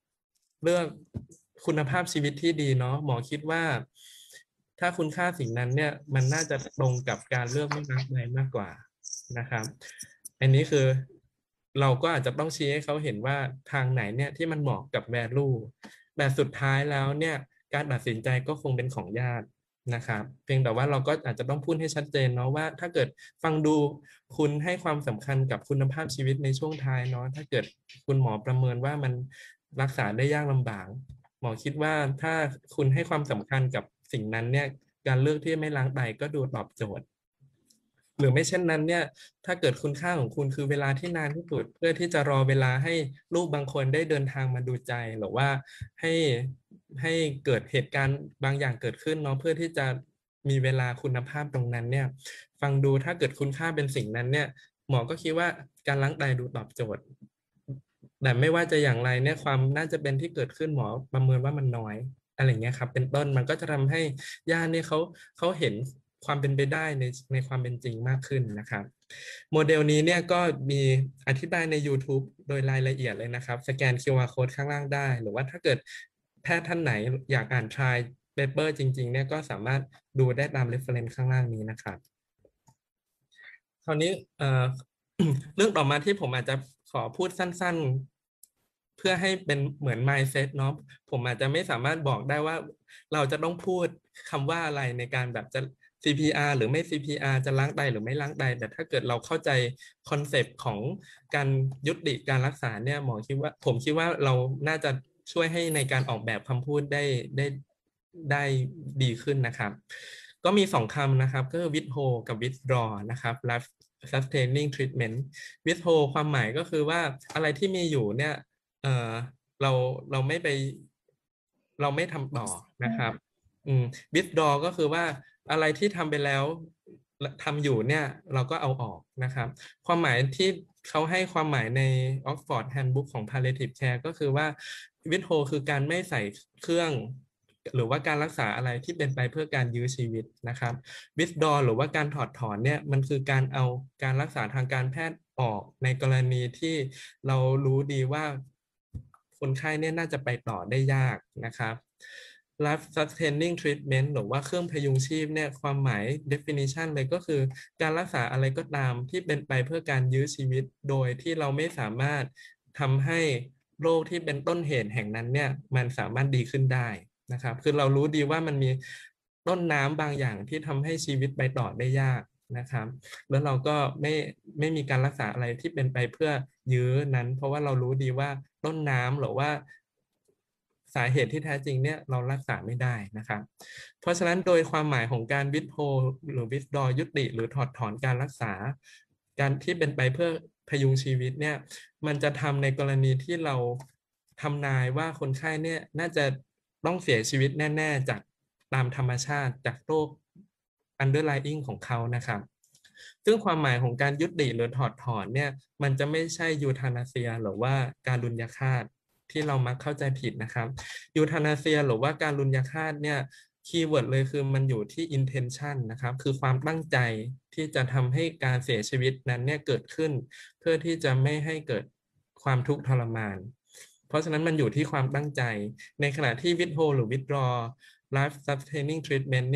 คุณภาพชีวิตที่ดีเนาะหมอคิดว่าถ้าคุณค่าสิ่งนั้นเนี่ยมันน่าจะตรงกับการเลือกไม่รักใดมากกว่านะครับอันนี้คือเราก็อาจจะต้องชี้ให้เขาเห็นว่าทางไหนเนี่ยที่มันเหมาะกับ value แต่สุดท้ายแล้วเนี่ยการตัดสินใจก็คงเป็นของญาตินะครับเพียงแต่ว่าเราก็อาจจะต้องพูดให้ชัดเจนเนาะว่าถ้าเกิดฟังดูคุณให้ความสำคัญกับคุณภาพชีวิตในช่วงท้ายเนาะถ้าเกิดคุณหมอประเมินว่ามันรักษาได้ยากลำบากหมอคิดว่าถ้าคุณให้ความสำคัญกับสิ่งนั้นเนี่ยการเลือกที่ไม่ล้างไตก็ดูตอบโจทย์หรือไม่เช่นนั้นเนี่ยถ้าเกิดคุณค่าของคุณคือเวลาที่นานที่สุดเพื่อที่จะรอเวลาให้ลูกบางคนได้เดินทางมาดูใจหรือว่าให้เกิดเหตุการณ์บางอย่างเกิดขึ้นเนาะเพื่อที่จะมีเวลาคุณภาพตรงนั้นเนี่ยฟังดูถ้าเกิดคุณค่าเป็นสิ่งนั้นเนี่ยหมอก็คิดว่าการล้างไตดูตอบโจทย์แต่ไม่ว่าจะอย่างไรเนี่ยความน่าจะเป็นที่เกิดขึ้นหมอประเมินว่ามันน้อยอะไรเงี้ยครับเป็นต้นมันก็จะทำให้ญาติเนี่ยเขาเห็นความเป็นไปได้ในความเป็นจริงมากขึ้นนะครับโมเดลนี้เนี่ยก็มีอธิบายใน YouTube โดยรายละเอียดเลยนะครับสแกน QR code ข้างล่างได้หรือว่าถ้าเกิดแพทย์ท่านไหนอยากอ่าน trial paper จริงๆเนี่ยก็สามารถดูได้ตาม reference ข้างล่างนี้นะครับคราวนี้เรื่องต่อมาที่ผมอาจจะขอพูดสั้นๆเพื่อให้เป็นเหมือน mindset เนาะผมอาจจะไม่สามารถบอกได้ว่าเราจะต้องพูดคำว่าอะไรในการแบบจะ CPR หรือไม่ CPR จะล้างไตหรือไม่ล้างไตแต่ถ้าเกิดเราเข้าใจคอนเซปต์ของการยุติการรักษาเนี่ยผมคิดว่าเราน่าจะช่วยให้ในการออกแบบคำพูดได้ดีขึ้นนะครับก็มี2คำนะครับก็คือ withhold กับ withdraw นะครับ life sustaining treatment withhold ความหมายก็คือว่าอะไรที่มีอยู่เนี่ยเราเราไม่ทำต่อนะครับwithdraw ก็คือว่าอะไรที่ทำไปแล้วทำอยู่เนี่ยเราก็เอาออกนะครับความหมายที่เขาให้ความหมายใน Oxford Handbook ของ Palliative Care ก็คือว่า withhold คือการไม่ใส่เครื่องหรือว่าการรักษาอะไรที่เป็นไปเพื่อการยื้อชีวิตนะครับ withdraw หรือว่าการถอดถอนเนี่ยมันคือการเอาการรักษาทางการแพทย์ออกในกรณีที่เรารู้ดีว่าคนไข้เนี่ยน่าจะไปต่อได้ยากนะครับ life sustaining treatment หรือว่าเครื่องพยุงชีพเนี่ยความหมาย definition เลยก็คือการรักษาอะไรก็ตามที่เป็นไปเพื่อการยื้อชีวิตโดยที่เราไม่สามารถทำให้โรคที่เป็นต้นเหตุแห่งนั้นเนี่ยมันสามารถดีขึ้นได้นะครับคือเรารู้ดีว่ามันมีต้นน้ำบางอย่างที่ทำให้ชีวิตไปต่อได้ยากนะครับแล้วเราก็ไม่มีการรักษาอะไรที่เป็นไปเพื่อยื้อนั้นเพราะว่าเรารู้ดีว่าต้นน้ำหรือว่าสาเหตุที่แท้จริงเนี่ยเรารักษาไม่ได้นะครับเพราะฉะนั้นโดยความหมายของการ withhold หรือ withdraw ยุติหรือถอดถอนการรักษาการที่เป็นไปเพื่อพยุงชีวิตเนี่ยมันจะทำในกรณีที่เราทำนายว่าคนไข้เนี่ยน่าจะต้องเสียชีวิตแน่ๆจากตามธรรมชาติจากโรค underlying ของเขานะครับซึ่งความหมายของการยุติหรือถอดถอนเนี่ยมันจะไม่ใช่ยูทานาเซียหรือว่าการรุญยฆาตที่เรามักเข้าใจผิดนะครับยูทานาเซียหรือว่าการรุญยฆาตเนี่ยคีย์เวิร์ดเลยคือมันอยู่ที่ intention นะครับคือความตั้งใจที่จะทำให้การเสียชีวิตนั้นเนี่ยเกิดขึ้นเพื่อที่จะไม่ให้เกิดความทุกข์ทรมานเพราะฉะนั้นมันอยู่ที่ความตั้งใจในขณะที่ withhold หรือ withdraw life sustaining treatment เนี่ย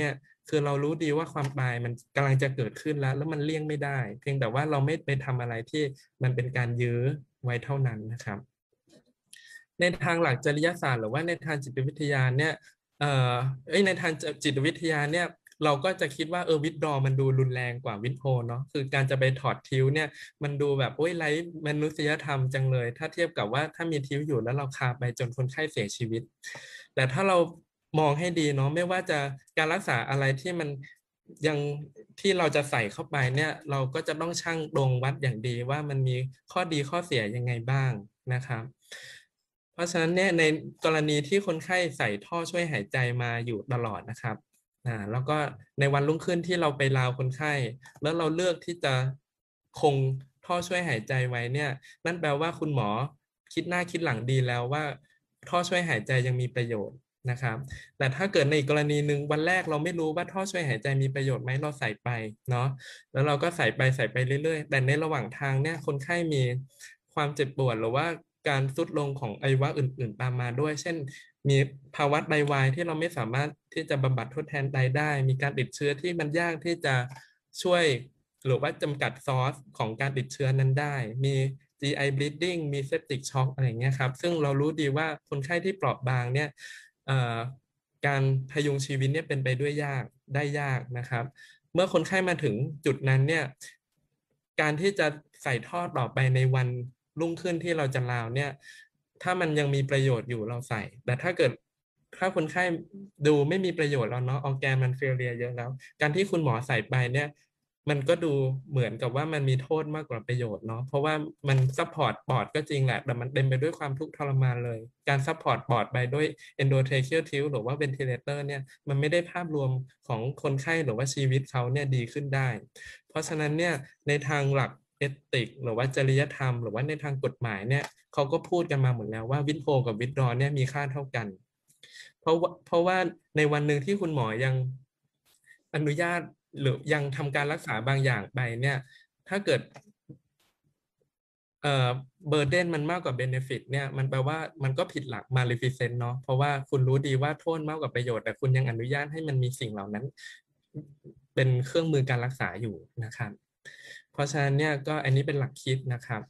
คือเรารู้ดีว่าความตายมันกำลังจะเกิดขึ้นแล้วมันเลี่ยงไม่ได้เพียงแต่ว่าเราไม่ไปทำอะไรที่มันเป็นการยื้อไว้เท่านั้นนะครับในทางหลักจริยศาสตร์หรือว่าในทางจิตวิทยาเนี่ยในทางจิตวิทยาเนี่ยเราก็จะคิดว่าวิดดรอมันดูรุนแรงกว่าวิดโฮเนาะคือการจะไปถอดทิ้วเนี่ยมันดูแบบไร้มนุษยธรรมจังเลยถ้าเทียบกับว่าถ้ามีทิ้วอยู่แล้วเราคาไปจนคนไข้เสียชีวิตแต่ถ้าเรามองให้ดีเนาะไม่ว่าจะการรักษาอะไรที่มันยังที่เราจะใส่เข้าไปเนี่ยเราก็จะต้องชั่งดวงวัดอย่างดีว่ามันมีข้อดีข้อเสียยังไงบ้างนะครับเพราะฉะนั้นเนี่ยในกรณีที่คนไข้ใส่ท่อช่วยหายใจมาอยู่ตลอดนะครับแล้วก็ในวันรุ่งขึ้นที่เราไปราวคนไข้แล้วเราเลือกที่จะคงท่อช่วยหายใจไว้เนี่ยนั่นแปลว่าคุณหมอคิดหน้าคิดหลังดีแล้วว่าท่อช่วยหายใจยังมีประโยชน์นะครับแต่ถ้าเกิดในอีกกรณีหนึ่งวันแรกเราไม่รู้ว่าท่อช่วยหายใจมีประโยชน์ไหมเราใส่ไปเนาะแล้วเราก็ใส่ไปเรื่อยๆแต่ในระหว่างทางเนี่ยคนไข้มีความเจ็บปวดหรือว่าการทรุดลงของอวัยวะอื่นๆตามมาด้วยเช่นมีภาวะไตวายที่เราไม่สามารถที่จะบำบัดทดแทนไตได้มีการติดเชื้อที่มันยากที่จะช่วยหรือว่าจำกัดซอร์สของการติดเชื้อนั้นได้มี GI bleeding มี septic shock อะไรอย่างเงี้ยครับซึ่งเรารู้ดีว่าคนไข้ที่เปราะบางเนี่ยการพยุงชีวิตเนี่ยเป็นไปด้วยได้ยากนะครับเมื่อคนไข้มาถึงจุดนั้นเนี่ยการที่จะใส่ท่อต่อไปในวันรุ่งขึ้นที่เราจะราวเนี่ยถ้ามันยังมีประโยชน์อยู่เราใส่แต่ถ้าคนไข้ดูไม่มีประโยชน์แล้วเนาะออร์แกนมันเฟลเลียเยอะแล้วการที่คุณหมอใส่ไปเนี่ยมันก็ดูเหมือนกับว่ามันมีโทษมากกว่าประโยชน์เนาะเพราะว่ามันซัพพอร์ตปอดก็จริงแหละแต่มันเต็มไปด้วยความทุกข์ทรมานเลยการซัพพอร์ตปอดไปด้วย endotracheal tube หรือว่า ventilator เนี่ยมันไม่ได้ภาพรวมของคนไข้หรือว่าชีวิตเขาเนี่ยดีขึ้นได้เพราะฉะนั้นเนี่ยในทางหลักเอติกหรือว่าจริยธรรมหรือว่าในทางกฎหมายเนี่ยเขาก็พูดกันมาหมดแล้วว่าวิดโฮกับวิดรอเนี่ยมีค่าเท่ากันเพราะว่าในวันหนึ่งที่คุณหมอยังอนุญาตหรือยังทำการรักษาบางอย่างไปเนี่ยถ้าเกิดเบอร์เดนมันมากกว่าเบเนฟิตเนี่ยมันแปลว่ามันก็ผิดหลักมาลิฟิเซนเนาะเพราะว่าคุณรู้ดีว่าโทษมากกว่าประโยชน์แต่คุณยังอนุญาตให้มันมีสิ่งเหล่านั้นเป็นเครื่องมือการรักษาอยู่นะครับเพราะฉะนั้นเนี่ยก็อันนี้เป็นหลักคิดนะครับ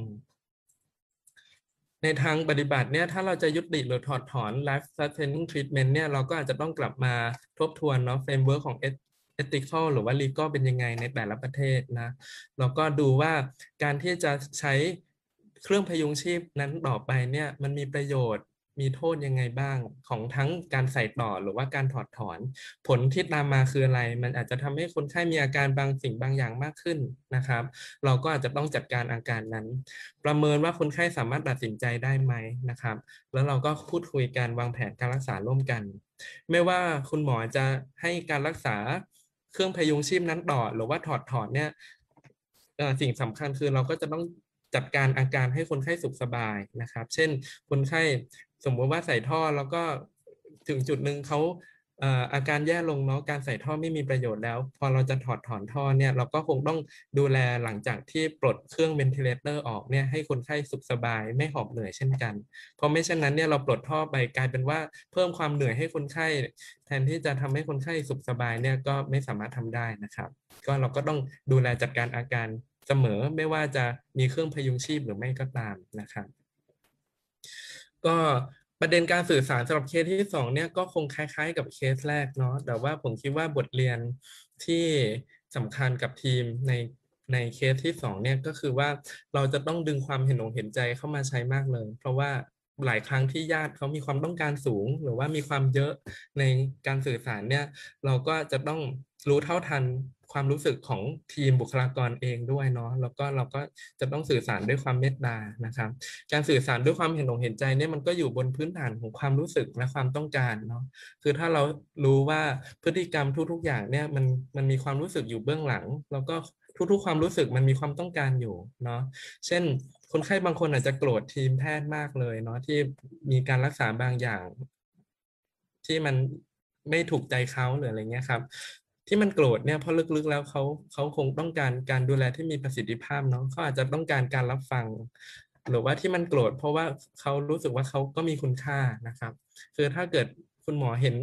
ในทางปฏิบัติเนี่ยถ้าเราจะยุติหรือถอดถอน life sustaining treatment เนี่ยเราก็อาจจะต้องกลับมาทบทวนเนาะ framework ของ ethical หรือว่า legal เป็นยังไงในแต่ละประเทศนะแล้วก็ดูว่าการที่จะใช้เครื่องพยุงชีพนั้นต่อไปเนี่ยมันมีประโยชน์มีโทษยังไงบ้างของทั้งการใส่ต่อหรือว่าการถอดถอนผลที่ตามมาคืออะไรมันอาจจะทำให้คนไข้มีอาการบางสิ่งบางอย่างมากขึ้นนะครับเราก็อาจจะต้องจัดการอาการนั้นประเมินว่าคนไข้สามารถตัดสินใจได้ไหมนะครับแล้วเราก็พูดคุยกันวางแผนการรักษาร่วมกันไม่ว่าคุณหมอจะให้การรักษาเครื่องพยุงชีพนั้นต่อหรือว่าถอดถอนเนี่ยสิ่งสำคัญคือเราก็จะต้องจัดการอาการให้คนไข้สุขสบายนะครับเช่นคนไข้สมมติว่าใส่ท่อแล้วก็ถึงจุดหนึ่งเขาอาการแย่ลงเนาะการใส่ท่อไม่มีประโยชน์แล้วพอเราจะถอดถอนท่อเนี่ยเราก็คงต้องดูแลหลังจากที่ปลดเครื่องเวนทิเลเตอร์ออกเนี่ยให้คนไข้สุขสบายไม่หอบเหนื่อยเช่นกันเพราะไม่เช่นนั้นเนี่ยเราปลดท่อไปกลายเป็นว่าเพิ่มความเหนื่อยให้คนไข้แทนที่จะทำให้คนไข้สุขสบายเนี่ยก็ไม่สามารถทำได้นะครับก็เราก็ต้องดูแลจัดการอาการเสมอไม่ว่าจะมีเครื่องพยุงชีพหรือไม่ก็ตามนะครับก็ประเด็นการสื่อสารสำหรับเคสที่2เนี่ยก็คงคล้ายๆกับเคสแรกเนาะแต่ว่าผมคิดว่าบทเรียนที่สำคัญกับทีมในเคสที่2เนี่ยก็คือว่าเราจะต้องดึงความเห็นอกเห็นใจเข้ามาใช้มากเลยเพราะว่าหลายครั้งที่ญาติเขามีความต้องการสูงหรือว่ามีความเยอะในการสื่อสารเนี่ยเราก็จะต้องรู้เท่าทันความรู้สึกของทีมบุคลากรเองด้วยเนาะแล้วก็เราก็จะต้องสื่อสารด้วยความเมตตานะครับการสื่อสารด้วยความเห็นอกเห็นใจเนี่ยมันก็อยู่บนพื้นฐานของความรู้สึกและความต้องการเนาะคือถ้าเรารู้ว่าพฤติกรรมทุกๆอย่างเนี่ยมันมีความรู้สึกอยู่เบื้องหลังแล้วก็ทุกๆความรู้สึกมันมีความต้องการอยู่เนาะเช่นคนไข้บางคนอาจจะโกรธทีมแพทย์มากเลยเนาะที่มีการรักษาบางอย่างที่มันไม่ถูกใจเขาหรืออะไรเงี้ยครับที่มันโกรธเนี่ยเพราะลึกๆแล้วเขาคงต้องการการดูแลที่มีประสิทธิภาพเนาะเขาอาจจะต้องการการรับฟังหรือว่าที่มันโกรธเพราะว่าเขารู้สึกว่าเขาก็มีคุณค่านะครับคือถ้าเกิดคุณหมอเห็น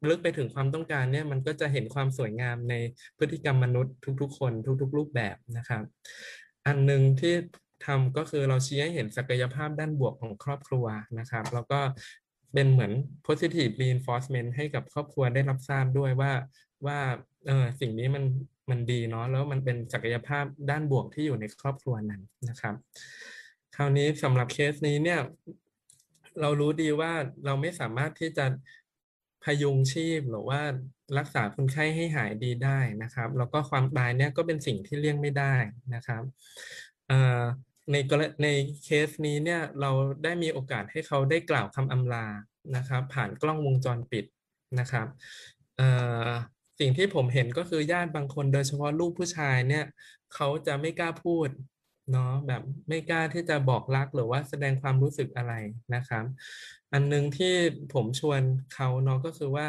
ลึกไปถึงความต้องการเนี่ยมันก็จะเห็นความสวยงามในพฤติกรรมมนุษย์ทุกๆคนทุกๆรูปแบบนะครับอันหนึ่งที่ทำก็คือเราชี้ให้เห็นศักยภาพด้านบวกของครอบครัวนะครับแล้วก็เป็นเหมือน positive reinforcement ให้กับครอบครัวได้รับทราบด้วยว่าสิ่งนี้มันดีเนาะแล้วมันเป็นศักยภาพด้านบวกที่อยู่ในครอบครัวนั้นนะครับคราวนี้สำหรับเคสนี้เนี่ยเรารู้ดีว่าเราไม่สามารถที่จะพยุงชีพหรือว่ารักษาคนไข้ให้หายดีได้นะครับแล้วก็ความตายเนี่ยก็เป็นสิ่งที่เลี่ยงไม่ได้นะครับในเคสนี้เนี่ยเราได้มีโอกาสให้เขาได้กล่าวคำอำลานะครับผ่านกล้องวงจรปิดนะครับสิ่งที่ผมเห็นก็คือญาติบางคนโดยเฉพาะลูกผู้ชายเนี่ยเขาจะไม่กล้าพูดเนาะแบบไม่กล้าที่จะบอกรักหรือว่าแสดงความรู้สึกอะไรนะครับอันนึงที่ผมชวนเขาเนาะก็คือว่า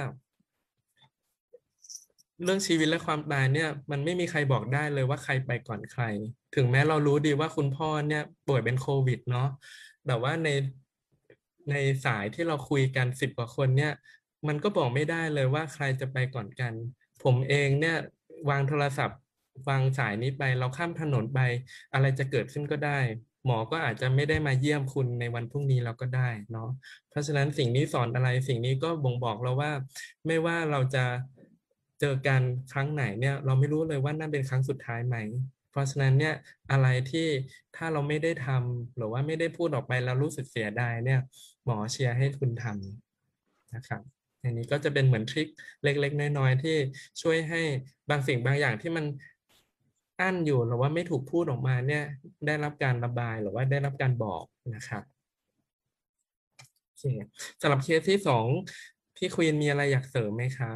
เรื่องชีวิตและความตายเนี่ยมันไม่มีใครบอกได้เลยว่าใครไปก่อนใครถึงแม้เรารู้ดีว่าคุณพ่อเนี่ยป่วยเป็นโควิดเนาะแต่ว่าในสายที่เราคุยกัน10 กว่าคนเนี่ยมันก็บอกไม่ได้เลยว่าใครจะไปก่อนกันผมเองเนี่ยวางโทรศัพท์วางสายนี้ไปเราข้ามถนนไปอะไรจะเกิดขึ้นก็ได้หมอก็อาจจะไม่ได้มาเยี่ยมคุณในวันพรุ่งนี้เราก็ได้เนาะเพราะฉะนั้นสิ่งนี้สอนอะไรสิ่งนี้ก็บ่งบอกเราว่าไม่ว่าเราจะเจอกันครั้งไหนเนี่ยเราไม่รู้เลยว่านั่นเป็นครั้งสุดท้ายไหมเพราะฉะนั้นเนี่ยอะไรที่ถ้าเราไม่ได้ทำหรือว่าไม่ได้พูดออกไปแล้วรู้สึกเสียดายเนี่ยหมอเชียร์ให้คุณทำนะครับอันนี้ก็จะเป็นเหมือนทริคเล็กๆน้อยๆที่ช่วยให้บางสิ่งบางอย่างที่มันอั้นอยู่หรือว่าไม่ถูกพูดออกมาเนี่ยได้รับการระบายหรือว่าได้รับการบอกนะครับโอเคสำหรับเคสที่2พี่ควีนมีอะไรอยากเสริมไหมครับ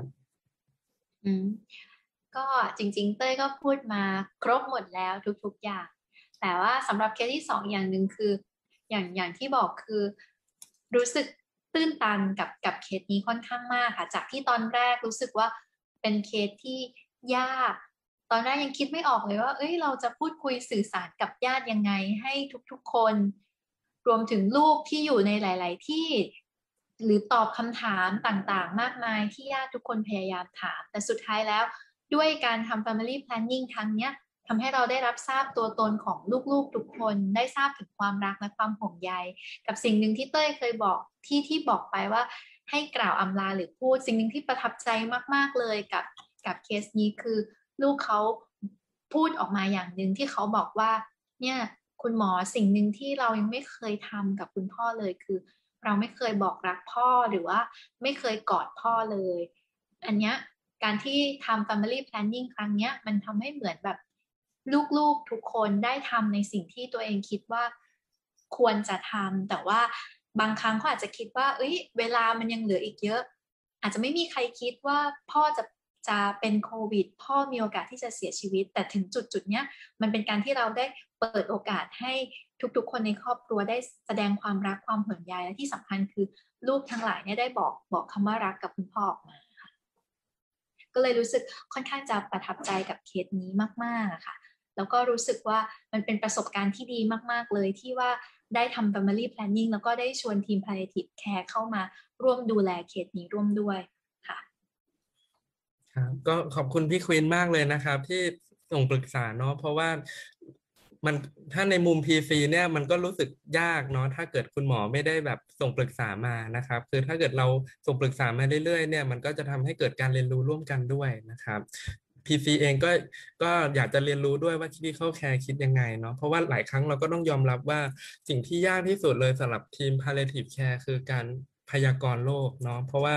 ก็จริงๆเต้ยก็พูดมาครบหมดแล้วทุกๆอย่างแต่ว่าสำหรับเคสที่2อย่างหนึ่งคืออย่างที่บอกคือรู้สึกตื้นตันกับเคสนี้ค่อนข้างมากค่ะจากที่ตอนแรกรู้สึกว่าเป็นเคสที่ยากตอนแรกยังคิดไม่ออกเลยว่าเราจะพูดคุยสื่อสารกับญาติยังไงให้ทุกๆคนรวมถึงลูกที่อยู่ในหลายๆที่หรือตอบคำถามต่างๆมากมายที่ญาติทุกคนพยายามถามแต่สุดท้ายแล้วด้วยการทำ Family Planning ครั้งนี้ทำให้เราได้รับทราบตัวตนของลูกๆทุกคนได้ทราบถึงความรักและความห่วงใยกับสิ่งหนึ่งที่เต้ยเคยบอกที่บอกไปว่าให้กล่าวอำลาหรือพูดสิ่งหนึ่งที่ประทับใจมากๆเลยกับเคสนี้คือลูกเขาพูดออกมาอย่างหนึ่งที่เขาบอกว่าเนี่ยคุณหมอสิ่งหนึ่งที่เรายังไม่เคยทำกับคุณพ่อเลยคือเราไม่เคยบอกรักพ่อหรือว่าไม่เคยกอดพ่อเลยอันเนี้ยการที่ทำ Family Planning ครั้งเนี้ยมันทำให้เหมือนแบบลูกๆทุกคนได้ทำในสิ่งที่ตัวเองคิดว่าควรจะทำแต่ว่าบางครั้งเขาอาจจะคิดว่าเวลามันยังเหลืออีกเยอะอาจจะไม่มีใครคิดว่าพ่อจะเป็นโควิดพ่อมีโอกาสที่จะเสียชีวิตแต่ถึงจุดเนี้ยมันเป็นการที่เราได้เปิดโอกาสให้ทุกๆคนในครอบครัวได้แสดงความรักความห่วงใยและที่สำคัญคือลูกทั้งหลายเนี่ยได้บอกคำว่ารักกับคุณพ่อออกมาก็เลยรู้สึกค่อนข้างจะประทับใจกับเคสนี้มากๆค่ะแล้วก็รู้สึกว่ามันเป็นประสบการณ์ที่ดีมากๆเลยที่ว่าได้ทำ Family Planning แล้วก็ได้ชวนทีม Palliative Care เข้ามาร่วมดูแลเคสนี้ร่วมด้วยค่ะครับก็ขอบคุณพี่ควีนมากเลยนะครับที่ส่งปรึกษาเนาะเพราะว่ามันถ้าในมุม PC เนี่ยมันก็รู้สึกยากเนาะถ้าเกิดคุณหมอไม่ได้แบบส่งปรึกษามานะครับคือถ้าเกิดเราส่งปรึกษามาเรื่อยๆเนี่ยมันก็จะทำให้เกิดการเรียนรู้ร่วมกันด้วยนะครับ PC เองก็อยากจะเรียนรู้ด้วยว่า Critical Care คิดยังไงเนาะเพราะว่าหลายครั้งเราก็ต้องยอมรับว่าสิ่งที่ยากที่สุดเลยสำหรับทีม Palliative Care คือการพยากรณ์โรคเนาะเพราะว่า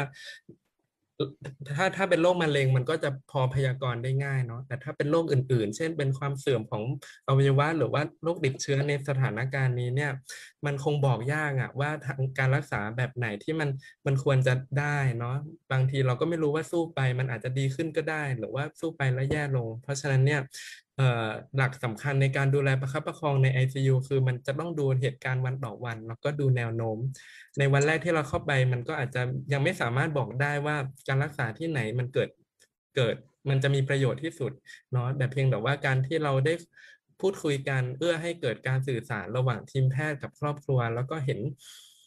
ถ้าเป็นโรคมะเร็งมันก็จะพอพยากรณ์ได้ง่ายเนาะแต่ถ้าเป็นโรคอื่นๆเช่นเป็นความเสื่อมของอวัยวะหรือว่าโรคติดเชื้อในสถานการณ์นี้เนี่ยมันคงบอกยากอะว่าทางการรักษาแบบไหนที่มันควรจะได้เนาะบางทีเราก็ไม่รู้ว่าสู้ไปมันอาจจะดีขึ้นก็ได้หรือว่าสู้ไปแล้วแย่ลงเพราะฉะนั้นเนี่ยหลักสำคัญในการดูแลประคับประคองใน ICU คือมันจะต้องดูเหตุการณ์วันต่อวันแล้วก็ดูแนวโน้มในวันแรกที่เราเข้าไปมันก็อาจจะยังไม่สามารถบอกได้ว่าการรักษาที่ไหนมันเกิดมันจะมีประโยชน์ที่สุดเนาะแต่เพียงแต่ว่าการที่เราได้พูดคุยกันเพื่อให้เกิดการสื่อสารระหว่างทีมแพทย์กับครอบครัวแล้วก็เห็น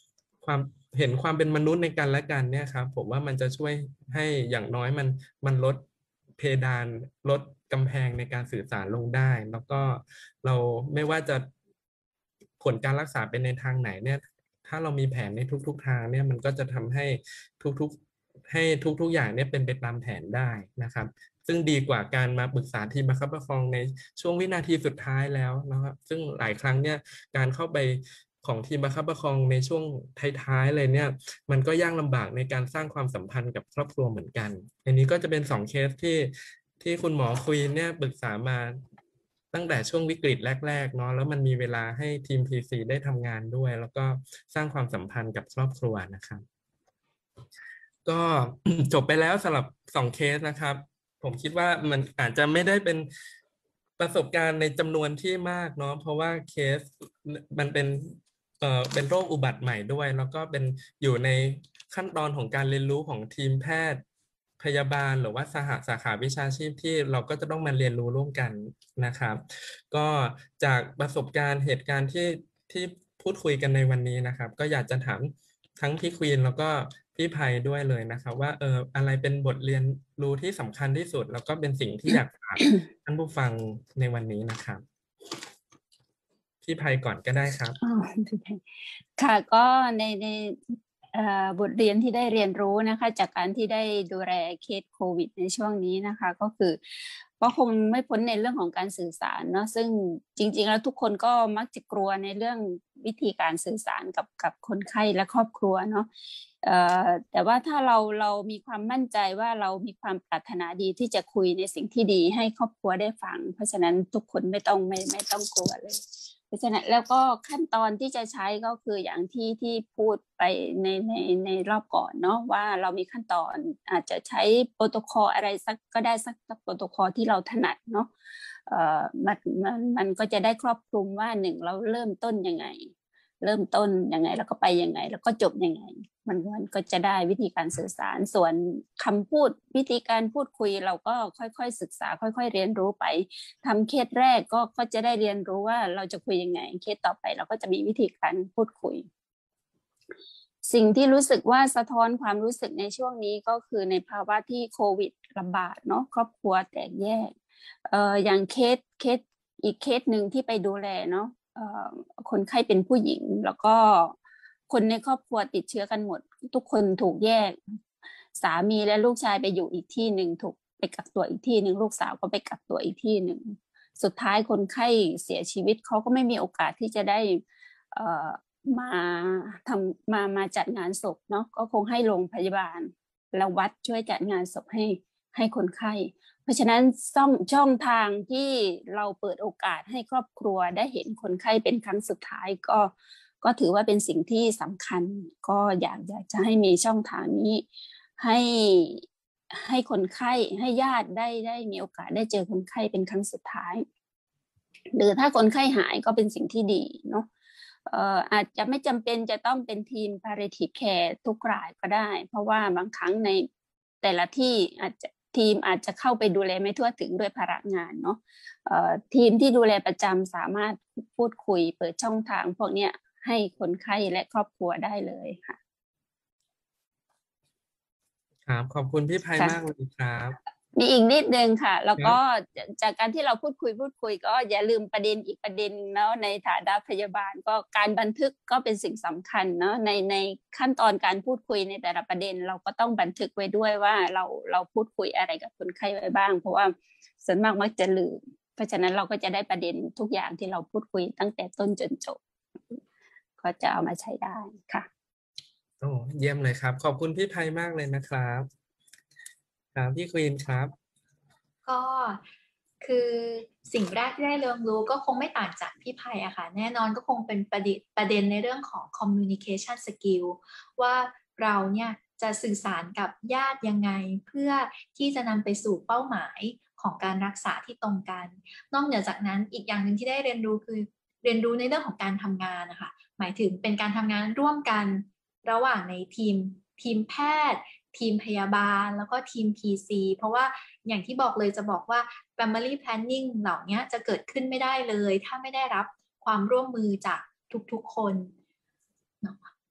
ความเห็นความเป็นมนุษย์ในกันและกันเนี่ยครับผมว่ามันจะช่วยให้อย่างน้อยมันลดเพดานลดกำแพงในการสื่อสารลงได้ แล้วก็เราไม่ว่าจะผลการรักษาเป็นในทางไหนเนี่ยถ้าเรามีแผนในทุกๆทางเนี่ยมันก็จะทำให้ทุกๆอย่างเนี่ยเป็นไปตามแผนได้นะครับซึ่งดีกว่าการมาปรึกษาทีมประคับประคองในช่วงวินาทีสุดท้ายแล้วนะครับซึ่งหลายครั้งเนี่ยการเข้าไปของทีมประคับประคองในช่วงท้ายๆเลยเนี่ยมันก็ยากลำบากในการสร้างความสัมพันธ์กับครอบครัวเหมือนกันอันนี้ก็จะเป็น2เคสที่คุณหมอคุยเนี่ยปรึกษามาตั้งแต่ช่วงวิกฤตแรกๆเนาะแล้วมันมีเวลาให้ทีม PC ได้ทำงานด้วยแล้วก็สร้างความสัมพันธ์กับครอบครัวนะครับก็ จบไปแล้วสำหรับ2เคสนะครับผมคิดว่ามันอาจจะไม่ได้เป็นประสบการณ์ในจำนวนที่มากเนาะเพราะว่าเคสมันเป็นโรคอุบัติใหม่ด้วยแล้วก็เป็นอยู่ในขั้นตอนของการเรียนรู้ของทีมแพทย์พยาบาลหรือว่าสาขาวิชาชีพที่เราก็จะต้องมาเรียนรู้ร่วมกันนะครับก็จากประสบการณ์เหตุการณ์ที่พูดคุยกันในวันนี้นะครับก็อยากจะถามทั้งพี่ควีนแล้วก็พี่ไพด้วยเลยนะครับว่าอะไรเป็นบทเรียนรู้ที่สำคัญที่สุดแล้วก็เป็นสิ่งที่อยากฝากท่านผู้ฟังในวันนี้นะครับพี่ไพก่อนก็ได้ครับค่ะก็ในบทเรียนที่ได้เรียนรู้นะคะจากการที่ได้ดูแลเคสโควิดในช่วงนี้นะคะก็คือก็คงไม่พ้นในเรื่องของการสื่อสารเนาะซึ่งจริงๆแล้วทุกคนก็มักจะกลัวในเรื่องวิธีการสื่อสารกับคนไข้และครอบครัวเนาะแต่ว่าถ้าเรามีความมั่นใจว่าเรามีความปรารถนาดีที่จะคุยในสิ่งที่ดีให้ครอบครัวได้ฟังเพราะฉะนั้นทุกคนไม่ต้องกลัวเลยเพราะฉะนั้นแล้วก็ขั้นตอนที่จะใช้ก็คืออย่างที่พูดไปในรอบก่อนเนาะว่าเรามีขั้นตอนอาจจะใช้โปรโตคอลอะไรสักก็ได้สักโปรโตคอลที่เราถนัดเนาะมันก็จะได้ครอบคลุมว่าหนึ่งเราเริ่มต้นยังไงแล้วก็ไปยังไงแล้วก็จบยังไงมันก็จะได้วิธีการสื่อสารส่วนคำพูดวิธีการพูดคุยเราก็ค่อยๆศึกษาค่อยๆเรียนรู้ไปทำเคสแรกก็จะได้เรียนรู้ว่าเราจะคุยยังไงเคสต่อไปเราก็จะมีวิธีการพูดคุยสิ่งที่รู้สึกว่าสะท้อนความรู้สึกในช่วงนี้ก็คือในภาวะที่โควิดระบาดเนาะครอบครัวแตกแยกอย่างเคสอีกเคสหนึ่งที่ไปดูแลเนาะคนไข้เป็นผู้หญิงแล้วก็คนในครอบครัวติดเชื้อกันหมดทุกคนถูกแยกสามีและลูกชายไปอยู่อีกที่หนึ่งถูกไปกักตัวอีกที่หนึ่งลูกสาวก็ไปกักตัวอีกที่หนึ่งสุดท้ายคนไข้เสียชีวิตเขาก็ไม่มีโอกาสที่จะได้มาจัดงานศพเนาะก็คงให้โรงพยาบาลและวัดช่วยจัดงานศพให้คนไข้เพราะฉะนั้นช่องทางที่เราเปิดโอกาสให้ครอบครัวได้เห็นคนไข้เป็นครั้งสุดท้ายก็ถือว่าเป็นสิ่งที่สำคัญก็อยากจะให้มีช่องทางนี้ให้คนไข้ให้ญาติได้มีโอกาสได้เจอคนไข้เป็นครั้งสุดท้ายหรือถ้าคนไข้หายก็เป็นสิ่งที่ดีเนาะอาจจะไม่จำเป็นจะต้องเป็นทีม palliative care ทุกรายก็ได้เพราะว่าบางครั้งในแต่ละที่ทีมอาจจะเข้าไปดูแลไม่ทั่วถึงด้วยภาระงานเนาะทีมที่ดูแลประจำสามารถพูดคุยเปิดช่องทางพวกนี้ให้คนไข้และครอบครัวได้เลยค่ะครับขอบคุณพี่ไพมากเลยครับมีอีกนิดนึงค่ะแล้วก็จากการที่เราพูดคุยก็อย่าลืมอีกประเด็นเนาะในฐานะพยาบาลก็การบันทึกก็เป็นสิ่งสำคัญเนาะในขั้นตอนการพูดคุยในแต่ละประเด็นเราก็ต้องบันทึกไว้ด้วยว่าเราพูดคุยอะไรกับคนไข้ไว้บ้างเพราะว่าส่วนมากมักจะลืมเพราะฉะนั้นเราก็จะได้ประเด็นทุกอย่างที่เราพูดคุยตั้งแต่ต้นจนจบก็จะเอามาใช้ได้ค่ะโอ้เยี่ยมเลยครับขอบคุณพี่ไพมากเลยนะครับครับพี่ควีนครับก็คือสิ่งแรกที่ได้เรียนรู้ก็คงไม่ต่างจากพี่ไพอะค่ะแน่นอนก็คงเป็นประเด็นในเรื่องของ communication skill ว่าเราเนี่ยจะสื่อสารกับญาติยังไงเพื่อที่จะนำไปสู่เป้าหมายของการรักษาที่ตรงกันนอกเหนือจากนั้นอีกอย่างหนึ่งที่ได้เรียนรู้คือเรียนรู้ในเรื่องของการทำงานนะคะหมายถึงเป็นการทำงานร่วมกันระหว่างในทีมแพทย์ทีมพยาบาลแล้วก็ทีม PC เพราะว่าอย่างที่บอกเลยจะบอกว่า Family Planning เหล่านี้จะเกิดขึ้นไม่ได้เลยถ้าไม่ได้รับความร่วมมือจากทุกๆคน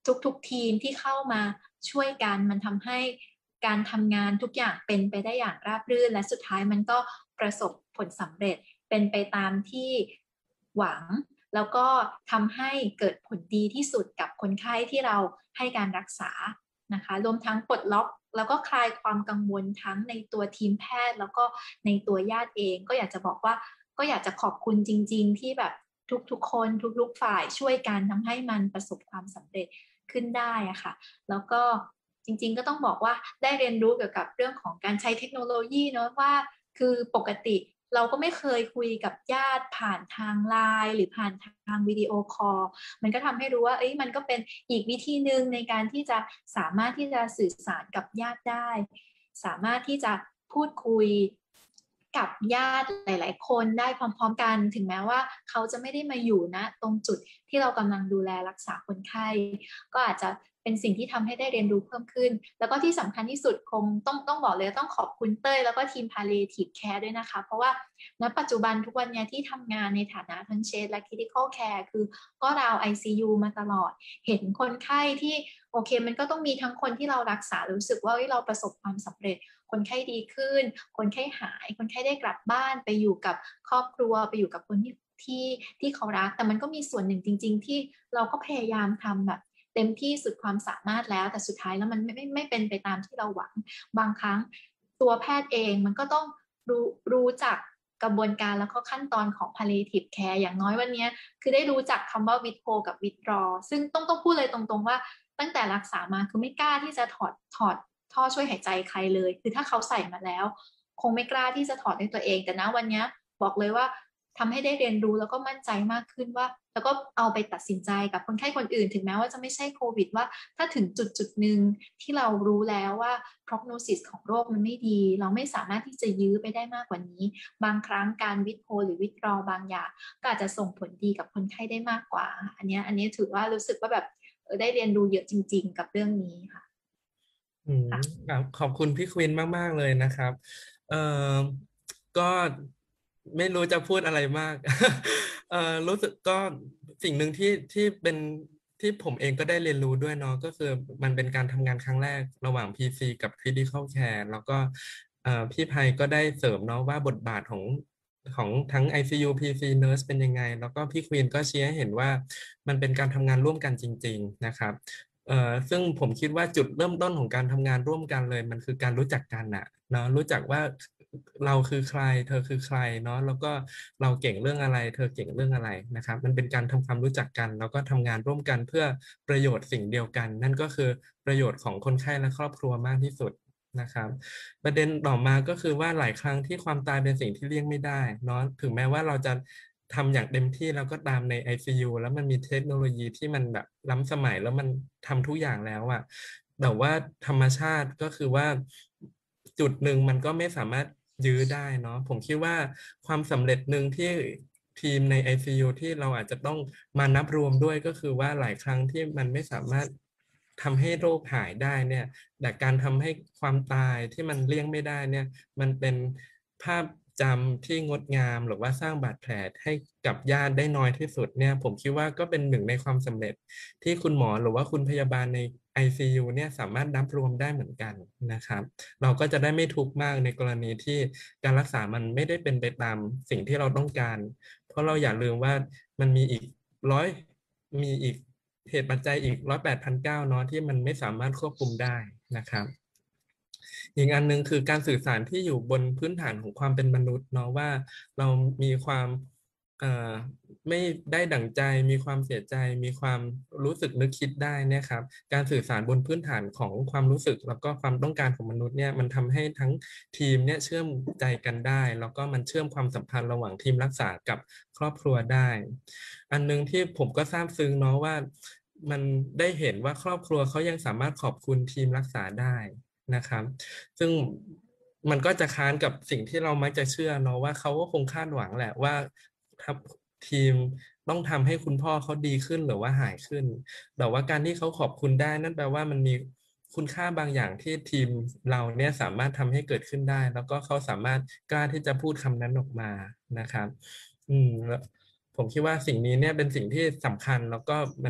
ทุกทีมที่เข้ามาช่วยกันมันทำให้การทำงานทุกอย่างเป็นไปได้อย่างราบรื่นและสุดท้ายมันก็ประสบผลสำเร็จเป็นไปตามที่หวังแล้วก็ทำให้เกิดผลดีที่สุดกับคนไข้ที่เราให้การรักษานะคะรวมทั้งปลดล็อกแล้วก็คลายความกังวลทั้งในตัวทีมแพทย์แล้วก็ในตัวญาติเองก็อยากจะบอกว่าก็อยากจะขอบคุณจริงๆที่แบบทุกๆคนทุกๆฝ่ายช่วยกันทำให้มันประสบความสำเร็จขึ้นได้อะค่ะแล้วก็จริงๆก็ต้องบอกว่าได้เรียนรู้เกี่ยวกับเรื่องของการใช้เทคโนโลยีเนาะว่าคือปกติเราก็ไม่เคยคุยกับญาติผ่านทางไลน์หรือผ่านทางวิดีโอคอลมันก็ทำให้รู้ว่ามันก็เป็นอีกวิธีหนึ่งในการที่จะสามารถที่จะสื่อสารกับญาติได้สามารถที่จะพูดคุยกับญาติหลายๆคนได้พร้อมๆกันถึงแม้ว่าเขาจะไม่ได้มาอยู่นะตรงจุดที่เรากำลังดูแลรักษาคนไข้ก็อาจจะเป็นสิ่งที่ทำให้ได้เรียนรู้เพิ่มขึ้นแล้วก็ที่สำคัญที่สุดคงต้องบอกเลยต้องขอบคุณเต้ยแล้วก็ทีม Palliative Care ด้วยนะคะเพราะว่าณปัจจุบันทุกวันนี้ที่ทำงานในฐานะทั้งเชฟและ Critical Care คือก็ราว ICU มาตลอดเห็นคนไข้ที่โอเคมันก็ต้องมีทั้งคนที่เรารักษารู้สึกว่าเราประสบความสำเร็จคนไข้ดีขึ้นคนไข้หายคนไข้ได้กลับบ้านไปอยู่กับครอบครัวไปอยู่กับคนที่เขารักแต่มันก็มีส่วนหนึ่งจริงๆที่เราก็พยายามทำแบบเต็มที่สุดความสามารถแล้วแต่สุดท้ายแล้วมันไม่เป็นไปตามที่เราหวังบางครั้งตัวแพทย์เองมันก็ต้องรู้จักกระบวนการแล้วก็ขั้นตอนของ palliative care อย่างน้อยวันนี้คือได้รู้จักคำว่า withhold กับ withdraw ซึ่งต้องพูดเลยตรงๆว่าตั้งแต่รักษามาคือไม่กล้าที่จะถอดท่อช่วยหายใจใครเลยคือถ้าเขาใส่มาแล้วคงไม่กล้าที่จะถอดด้วยตัวเองแต่นะวันนี้บอกเลยว่าทำให้ได้เรียนรู้แล้วก็มั่นใจมากขึ้นว่าแล้วก็เอาไปตัดสินใจกับคนไข้คนอื่นถึงแม้ว่าจะไม่ใช่โควิดว่าถ้าถึงจุดหนึ่งที่เรารู้แล้วว่า prognosis ของโรคมันไม่ดีเราไม่สามารถที่จะยื้อไปได้มากกว่านี้บางครั้งการ withhold หรือ withdraw บางอย่างก็อาจจะส่งผลดีกับคนไข้ได้มากกว่าอันนี้ถือว่ารู้สึกว่าแบบได้เรียนรู้เยอะจริงๆกับเรื่องนี้ค่ะครับขอบคุณพี่ควินมากๆเลยนะครับเอ่อก็ไม่รู้จะพูดอะไรมาก รู้สึกก็สิ่งหนึ่งที่เป็นที่ผมเองก็ได้เรียนรู้ด้วยเนาะก็คือมันเป็นการทำงานครั้งแรกระหว่าง PC กับ Critical Care แล้วก็พี่ไพก็ได้เสริมเนาะว่าบทบาทของทั้ง ICU PC Nurse เป็นยังไงแล้วก็พี่ควีนก็ชี้ให้เห็นว่ามันเป็นการทำงานร่วมกันจริงๆนะครับซึ่งผมคิดว่าจุดเริ่มต้นของการทำงานร่วมกันเลยมันคือการรู้จักกันน่ะเนาะรู้จักว่าเราคือใครเธอคือใครเนาะแล้วก็เราเก่งเรื่องอะไรเธอเก่งเรื่องอะไรนะครับมันเป็นการทำความรู้จักกันแล้วก็ทำงานร่วมกันเพื่อประโยชน์สิ่งเดียวกันนั่นก็คือประโยชน์ของคนไข้และครอบครัวมากที่สุดนะครับประเด็นต่อมาก็คือว่าหลายครั้งที่ความตายเป็นสิ่งที่เลี่ยงไม่ได้เนาะถึงแม้ว่าเราจะทำอย่างเต็มที่แล้วก็ตามใน ICU แล้วมันมีเทคโนโลยีที่มันแบบล้ำสมัยแล้วมันทำทุกอย่างแล้วอะแต่ว่าธรรมชาติก็คือว่าจุดหนึ่งมันก็ไม่สามารถยื้อได้เนาะผมคิดว่าความสำเร็จหนึ่งที่ทีมใน ICU ที่เราอาจจะต้องมานับรวมด้วยก็คือว่าหลายครั้งที่มันไม่สามารถทำให้โรคหายได้เนี่ยแต่การทำให้ความตายที่มันเลี่ยงไม่ได้เนี่ยมันเป็นภาพจำที่งดงามหรือว่าสร้างบาดแผลให้กับญาติได้น้อยที่สุดเนี่ยผมคิดว่าก็เป็นหนึ่งในความสำเร็จที่คุณหมอหรือว่าคุณพยาบาลใน ICU เนี่ยสามารถนับรวมได้เหมือนกันนะครับเราก็จะได้ไม่ทุกข์มากในกรณีที่การรักษามันไม่ได้เป็นไปตามสิ่งที่เราต้องการเพราะเราอย่าลืมว่ามันมีอีกมีอีกเหตุปัจจัยอีก108,900เนาะที่มันไม่สามารถควบคุมได้นะครับอีกอันหนึ่งคือการสื่อสารที่อยู่บนพื้นฐานของความเป็นมนุษย์เนาะว่าเรามีความไม่ได้ดั่งใจมีความเสียใจมีความรู้สึกนึกคิดได้เนี่ยครับการสื่อสารบนพื้นฐานของความรู้สึกแล้วก็ความต้องการของมนุษย์เนี่ยมันทำให้ทั้งทีมเนี่ยเชื่อมใจกันได้แล้วก็มันเชื่อมความสัมพันธ์ระหว่างทีมรักษากับครอบครัวได้อันนึงที่ผมก็ซาบซึ้งเนาะว่ามันได้เห็นว่าครอบครัวเขายังสามารถขอบคุณทีมรักษาได้นะครับซึ่งมันก็จะค้านกับสิ่งที่เรามักจะเชื่อเนาะว่าเขาก็คงคาดหวังแหละว่าทีมต้องทำให้คุณพ่อเขาดีขึ้นหรือว่าหายขึ้นแต่ว่าการที่เขาขอบคุณได้นั่นแปลว่ามันมีคุณค่าบางอย่างที่ทีมเราเนี่ยสามารถทำให้เกิดขึ้นได้แล้วก็เขาสามารถกล้าที่จะพูดคำนั้นออกมานะครับแล้วผมคิดว่าสิ่งนี้เนี่ยเป็นสิ่งที่สำคัญแล้วก็มัน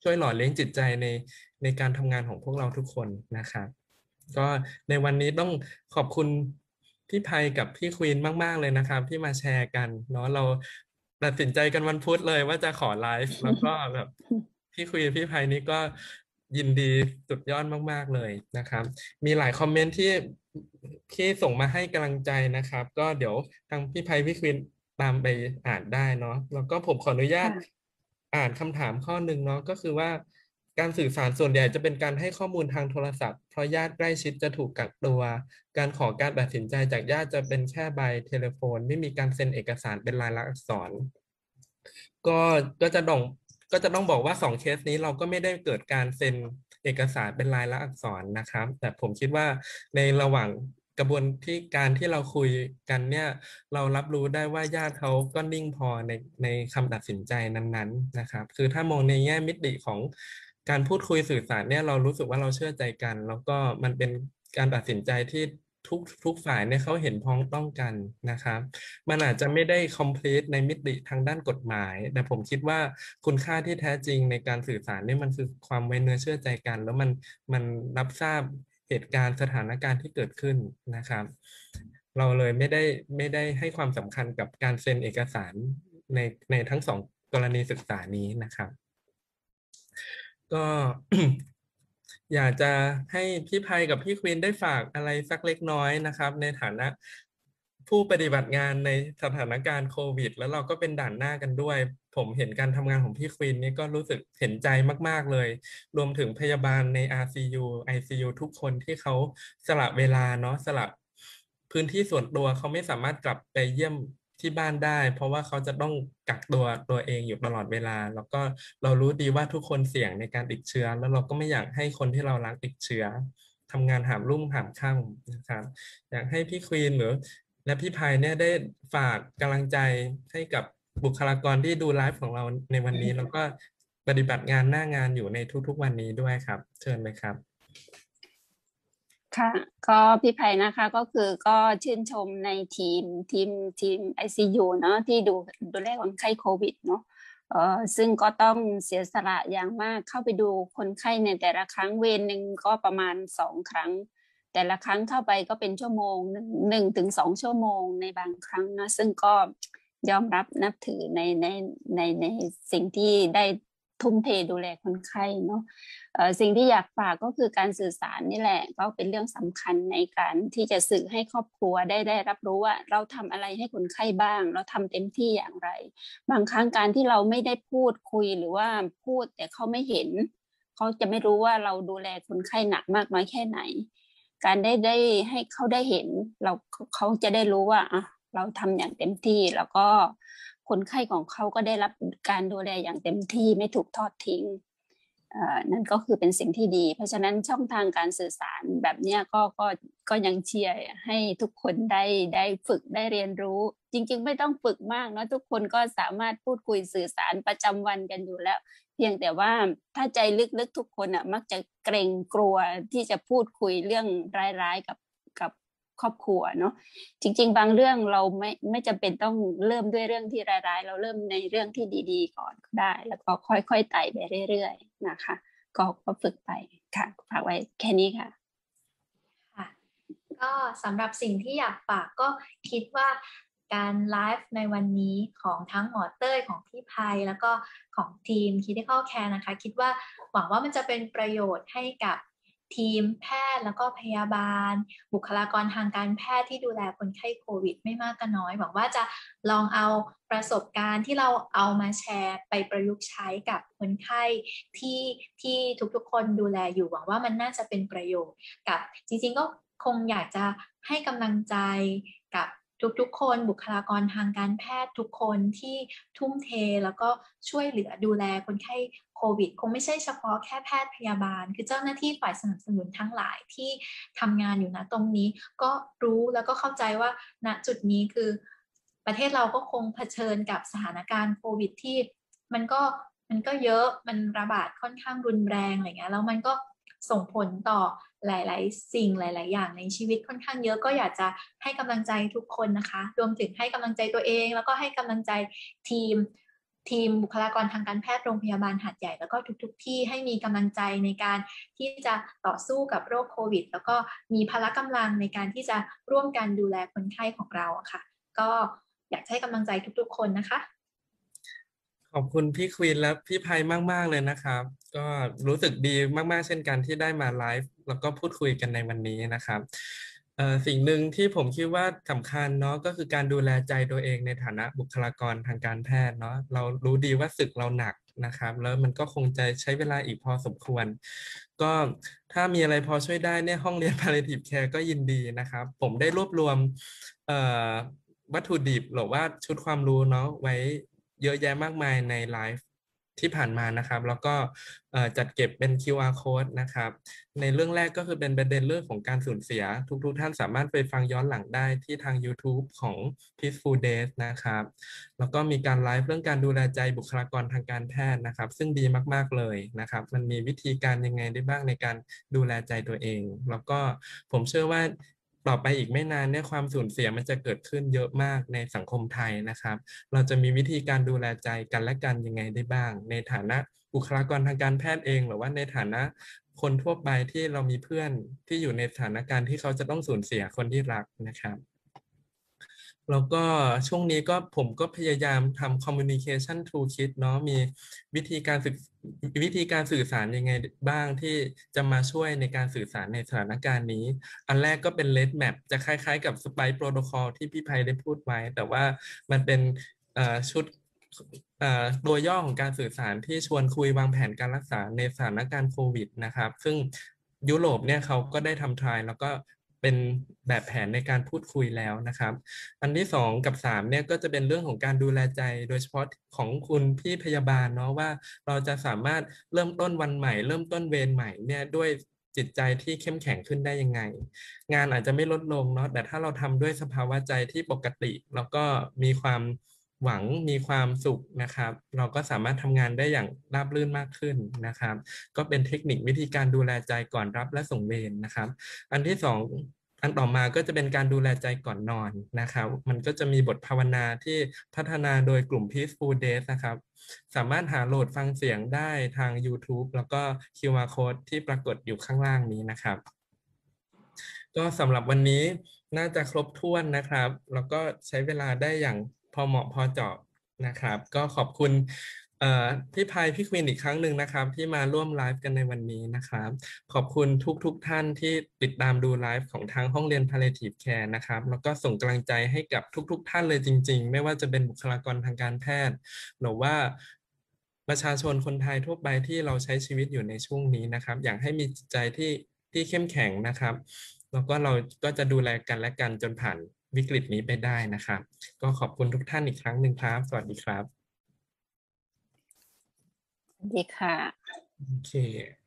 ช่วยหล่อเลี้ยงจิตใจในการทำงานของพวกเราทุกคนนะครับก็ในวันนี้ต้องขอบคุณพี่ไพกับพี่ควีนมากๆเลยนะครับที่มาแชร์กันเนาะเราตัดสินใจกันวันพุธเลยว่าจะขอไลฟ์แล้วก็แบบพี่ควีนพี่ไพนี่ก็ยินดีสุดยอดมากๆเลยนะครับมีหลายคอมเมนต์ที่ส่งมาให้กำลังใจนะครับ ก็เดี๋ยวทางพี่ไพพี่ควีนตามไปอ่านได้เนาะแล้วก็ผมขออนุญาตอ่านคำถามข้อหนึ่งเนาะก็คือว่าการสื่อสารส่วนใหญ่จะเป็นการให้ข้อมูลทางโทรศัพท์เพราะญาติใกล้ชิดจะถูกกักตัวการขอการตัดสินใจจากญาติจะเป็นแค่ใบเทเลโฟนไม่มีการเซ็นเอกสารเป็นลายลักษณ์อักษรก็ก็จะต้องก็จะต้องบอกว่า2เคสนี้เราก็ไม่ได้เกิดการเซ็นเอกสารเป็นลายลักษณ์อักษรนะครับแต่ผมคิดว่าในระหว่างกระบวนการที่เราคุยกันเนี่ยเรารับรู้ได้ว่าญาติเขาก็นิ่งพอในคำตัดสินใจนั้นๆนะครับคือถ้ามองในแง่มิติของการพูดคุยสื่อสารเนี่ยเรารู้สึกว่าเราเชื่อใจกันแล้วก็มันเป็นการตัดสินใจที่ทุกฝ่ายเนี่ยเขาเห็นพ้องต้องกันนะครับมันอาจจะไม่ได้ complete ในมิติทางด้านกฎหมายแต่ผมคิดว่าคุณค่าที่แท้จริงในการสื่อสารเนี่ยมันคือความไว้เนื้อเชื่อใจกันแล้วมันรับทราบเหตุการณ์สถานการณ์ที่เกิดขึ้นนะครับเราเลยไม่ได้ให้ความสำคัญกับการเซ็นเอกสารในทั้งสองกรณีศึกษานี้นะครับก็ อยากจะให้พี่ไพกับพี่ควีนได้ฝากอะไรสักเล็กน้อยนะครับในฐานะผู้ปฏิบัติงานในสถานการณ์โควิดแล้วเราก็เป็นด่านหน้ากันด้วยผมเห็นการทำงานของพี่ควีนนี่ก็รู้สึกเห็นใจมากๆเลยรวมถึงพยาบาลใน RCU ICU ทุกคนที่เขาสละเวลาเนาะสละพื้นที่ส่วนตัวเขาไม่สามารถกลับไปเยี่ยมที่บ้านได้เพราะว่าเขาจะต้องกักตัวเองอยู่ตลอดเวลาแล้วก็เรารู้ดีว่าทุกคนเสี่ยงในการติดเชื้อแล้วเราก็ไม่อยากให้คนที่เรารักติดเชื้อทำงานหามรุ่งหามค่ำนะครับอยากให้พี่ควีนหรือและพี่ไพเนี่ยได้ฝากกำลังใจให้กับบุคลากรที่ดูไลฟ์ของเราในวันนี้แล้วก็ปฏิบัติงานหน้างานอยู่ในทุกๆวันนี้ด้วยครับเชิญเลยครับค่ะก็พี่ไผ่นะคะก็คือก็ชื่นชมในทีม ICU เนาะที่ดูแลคนไข้โควิดเนาะซึ่งก็ต้องเสียสละอย่างมากเข้าไปดูคนไข้ในแต่ละครั้งเวรหนึ่งก็ประมาณ2ครั้งแต่ละครั้งเข้าไปก็เป็นชั่วโมง1 ถึง 2 ชั่วโมงในบางครั้งนะซึ่งก็ยอมรับนับถือในสิ่งที่ได้ทุ่มเทดูแลคนไข้เนาะสิ่งที่อยากฝากก็คือการสื่อสารนี่แหละก็เป็นเรื่องสำคัญในการที่จะสื่อให้ครอบครัวได้รับรู้ว่าเราทำอะไรให้คนไข้บ้างเราทำเต็มที่อย่างไรบางครั้งการที่เราไม่ได้พูดคุยหรือว่าพูดแต่เขาไม่เห็นเขาจะไม่รู้ว่าเราดูแลคนไข้หนักมากน้อยแค่ไหนการได้ให้เขาได้เห็นเขาจะได้รู้ว่าอ่ะเราทำอย่างเต็มที่แล้วก็คนไข้ของเขาก็ได้รับการดูแลอย่างเต็มที่ไม่ถูกทอดทิ้งนั่นก็คือเป็นสิ่งที่ดีเพราะฉะนั้นช่องทางการสื่อสารแบบนี้ก็ยังเชียร์ให้ทุกคนได้ฝึกได้เรียนรู้จริงๆไม่ต้องฝึกมากนะทุกคนก็สามารถพูดคุยสื่อสารประจำวันกันอยู่แล้วเพียงแต่ว่าถ้าใจลึกๆทุกคนมักจะเกรงกลัวที่จะพูดคุยเรื่องร้ายๆกับครอบครัวเนาะจริงๆบางเรื่องเราไม่จำเป็นต้องเริ่มด้วยเรื่องที่ร้ายๆเราเริ่มในเรื่องที่ดีๆก่อนก็ได้แล้วก็ค่อยๆไต่ไปเรื่อยๆนะคะก็ฝึกไปค่ะฝากไว้แค่นี้ค่ะค่ะก็สำหรับสิ่งที่อยากฝากก็คิดว่าการไลฟ์ในวันนี้ของทั้งหมอเต้ยของพี่ไพแล้วก็ของทีม Critical Care นะคะคิดว่าหวังว่ามันจะเป็นประโยชน์ให้กับทีมแพทย์แล้วก็พยาบาลบุคลากรทางการแพทย์ที่ดูแลคนไข้โควิดไม่มากก็น้อยหวังว่าจะลองเอาประสบการณ์ที่เราเอามาแชร์ไปประยุกต์ใช้กับคนไข้ที่ทุกๆคนดูแลอยู่หวังว่ามันน่าจะเป็นประโยชน์กับจริงๆก็คงอยากจะให้กำลังใจกับทุกๆคนบุคลากรทางการแพทย์ทุกคนที่ทุ่มเทแล้วก็ช่วยเหลือดูแลคนไข้โควิดคงไม่ใช่เฉพาะแค่แพทย์พยาบาลคือเจ้าหน้าที่ฝ่ายสนับสนุนทั้งหลายที่ทำงานอยู่ณตรงนี้ก็รู้แล้วก็เข้าใจว่าณจุดนี้คือประเทศเราก็คงเผชิญกับสถานการณ์โควิดที่มันก็เยอะมันระบาดค่อนข้างรุนแรงอะไรเงี้ยแล้วมันก็ส่งผลต่อหลายๆสิ่งหลายๆอย่างในชีวิตค่อนข้างเยอะก็อยากจะให้กำลังใจทุกคนนะคะรวมถึงให้กำลังใจตัวเองแล้วก็ให้กำลังใจทีมทีมบุคลากรทางการแพทย์โรงพยาบาลหาดใหญ่แล้วก็ทุกที่ให้มีกำลังใจในการที่จะต่อสู้กับโรคโควิดแล้วก็มีพละกำลังในการที่จะร่วมกันดูแลคนไข้ของเราค่ะก็อยากให้กำลังใจทุกๆคนนะคะขอบคุณพี่ควีนและพี่ไพมากๆเลยนะครับก็รู้สึกดีมากๆเช่นกันที่ได้มาไลฟ์แล้วก็พูดคุยกันในวันนี้นะครับสิ่งหนึ่งที่ผมคิดว่าสำคัญเนาะก็คือการดูแลใจตัวเองในฐานะบุคลากรทางการแพทย์เนาะเรารู้ดีว่าศึกเราหนักนะครับแล้วมันก็คงจะใช้เวลาอีกพอสมควรก็ถ้ามีอะไรพอช่วยได้เนี่ยห้องเรียน Palliative Care ก็ยินดีนะครับผมได้รวบรวมเอ่อวัตถุดิบหรือว่าชุดความรู้เนาะไว้เยอะแยะมากมายในไลฟ์ที่ผ่านมานะครับแล้วก็จัดเก็บเป็น QR code นะครับในเรื่องแรกก็คือเป็นประเด็นเรื่องของการสูญเสียทุกท่านสามารถไปฟังย้อนหลังได้ที่ทาง YouTube ของ Peaceful Days นะครับแล้วก็มีการไลฟ์เรื่องการดูแลใจบุคลากรทางการแพทย์นะครับซึ่งดีมากๆเลยนะครับมันมีวิธีการยังไงได้บ้างในการดูแลใจตัวเองแล้วก็ผมเชื่อว่าต่อไปอีกไม่นานเนี่ยความสูญเสียมันจะเกิดขึ้นเยอะมากในสังคมไทยนะครับเราจะมีวิธีการดูแลใจกันและกันยังไงได้บ้างในฐานะบุคลากรทางการแพทย์เองหรือว่าในฐานะคนทั่วไปที่เรามีเพื่อนที่อยู่ในสถานการณ์ที่เขาจะต้องสูญเสียคนที่รักนะครับแล้วก็ช่วงนี้ก็ผมก็พยายามทำ communication toolkit เนาะมีวิธีการสื่อสารยังไงบ้างที่จะมาช่วยในการสื่อสารในสถานการณ์นี้ อันแรกก็เป็น Red Map จะคล้ายๆกับ Spike Protocol ที่พี่ไพได้พูดไว้ แต่ว่ามันเป็นชุดตัวย่อของการสื่อสารที่ชวนคุยวางแผนการรักษาในสถานการณ์โควิดนะครับซึ่งยุโรปเนี่ยเขาก็ได้ทำ trial แล้วก็เป็นแบบแผนในการพูดคุยแล้วนะครับอันที่2กับ3เนี่ยก็จะเป็นเรื่องของการดูแลใจโดยเฉพาะของคุณพี่พยาบาลเนาะว่าเราจะสามารถเริ่มต้นวันใหม่เริ่มต้นเวรใหม่เนี่ยด้วยจิตใจที่เข้มแข็งขึ้นได้ยังไงงานอาจจะไม่ลดลงเนาะแต่ถ้าเราทำด้วยสภาวะใจที่ปกติแล้วก็มีความหวังมีความสุขนะครับเราก็สามารถทำงานได้อย่างราบรื่นมากขึ้นนะครับก็เป็นเทคนิควิธีการดูแลใจก่อนรับและส่งเวรนะครับอันที่2อันต่อมาก็จะเป็นการดูแลใจก่อนนอนนะครับมันก็จะมีบทภาวนาที่พัฒนาโดยกลุ่ม Peaceful Days นะครับสามารถหาโหลดฟังเสียงได้ทาง YouTube แล้วก็ QR Code ที่ปรากฏอยู่ข้างล่างนี้นะครับก็สำหรับวันนี้น่าจะครบถ้วนนะครับแล้วก็ใช้เวลาได้อย่างพอเหมาะพอเจาะนะครับก็ขอบคุณพี่ไพพี่ควินอีกครั้งหนึ่งนะครับที่มาร่วมไลฟ์กันในวันนี้นะครับขอบคุณทุกท่านที่ติดตามดูไลฟ์ของทางห้องเรียน Palliative Care นะครับแล้วก็ส่งกำลังใจให้กับทุกท่านเลยจริงๆไม่ว่าจะเป็นบุคลากรทางการแพทย์หรือว่าประชาชนคนไทยทั่วไปที่เราใช้ชีวิตอยู่ในช่วงนี้นะครับอยากให้มีจิตใจที่เข้มแข็งนะครับแล้วก็เราก็จะดูแลกันและกันจนผ่านวิกฤตนี้ไปได้นะครับก็ขอบคุณทุกท่านอีกครั้งหนึ่งครับสวัสดีครับดีค่ะโอเค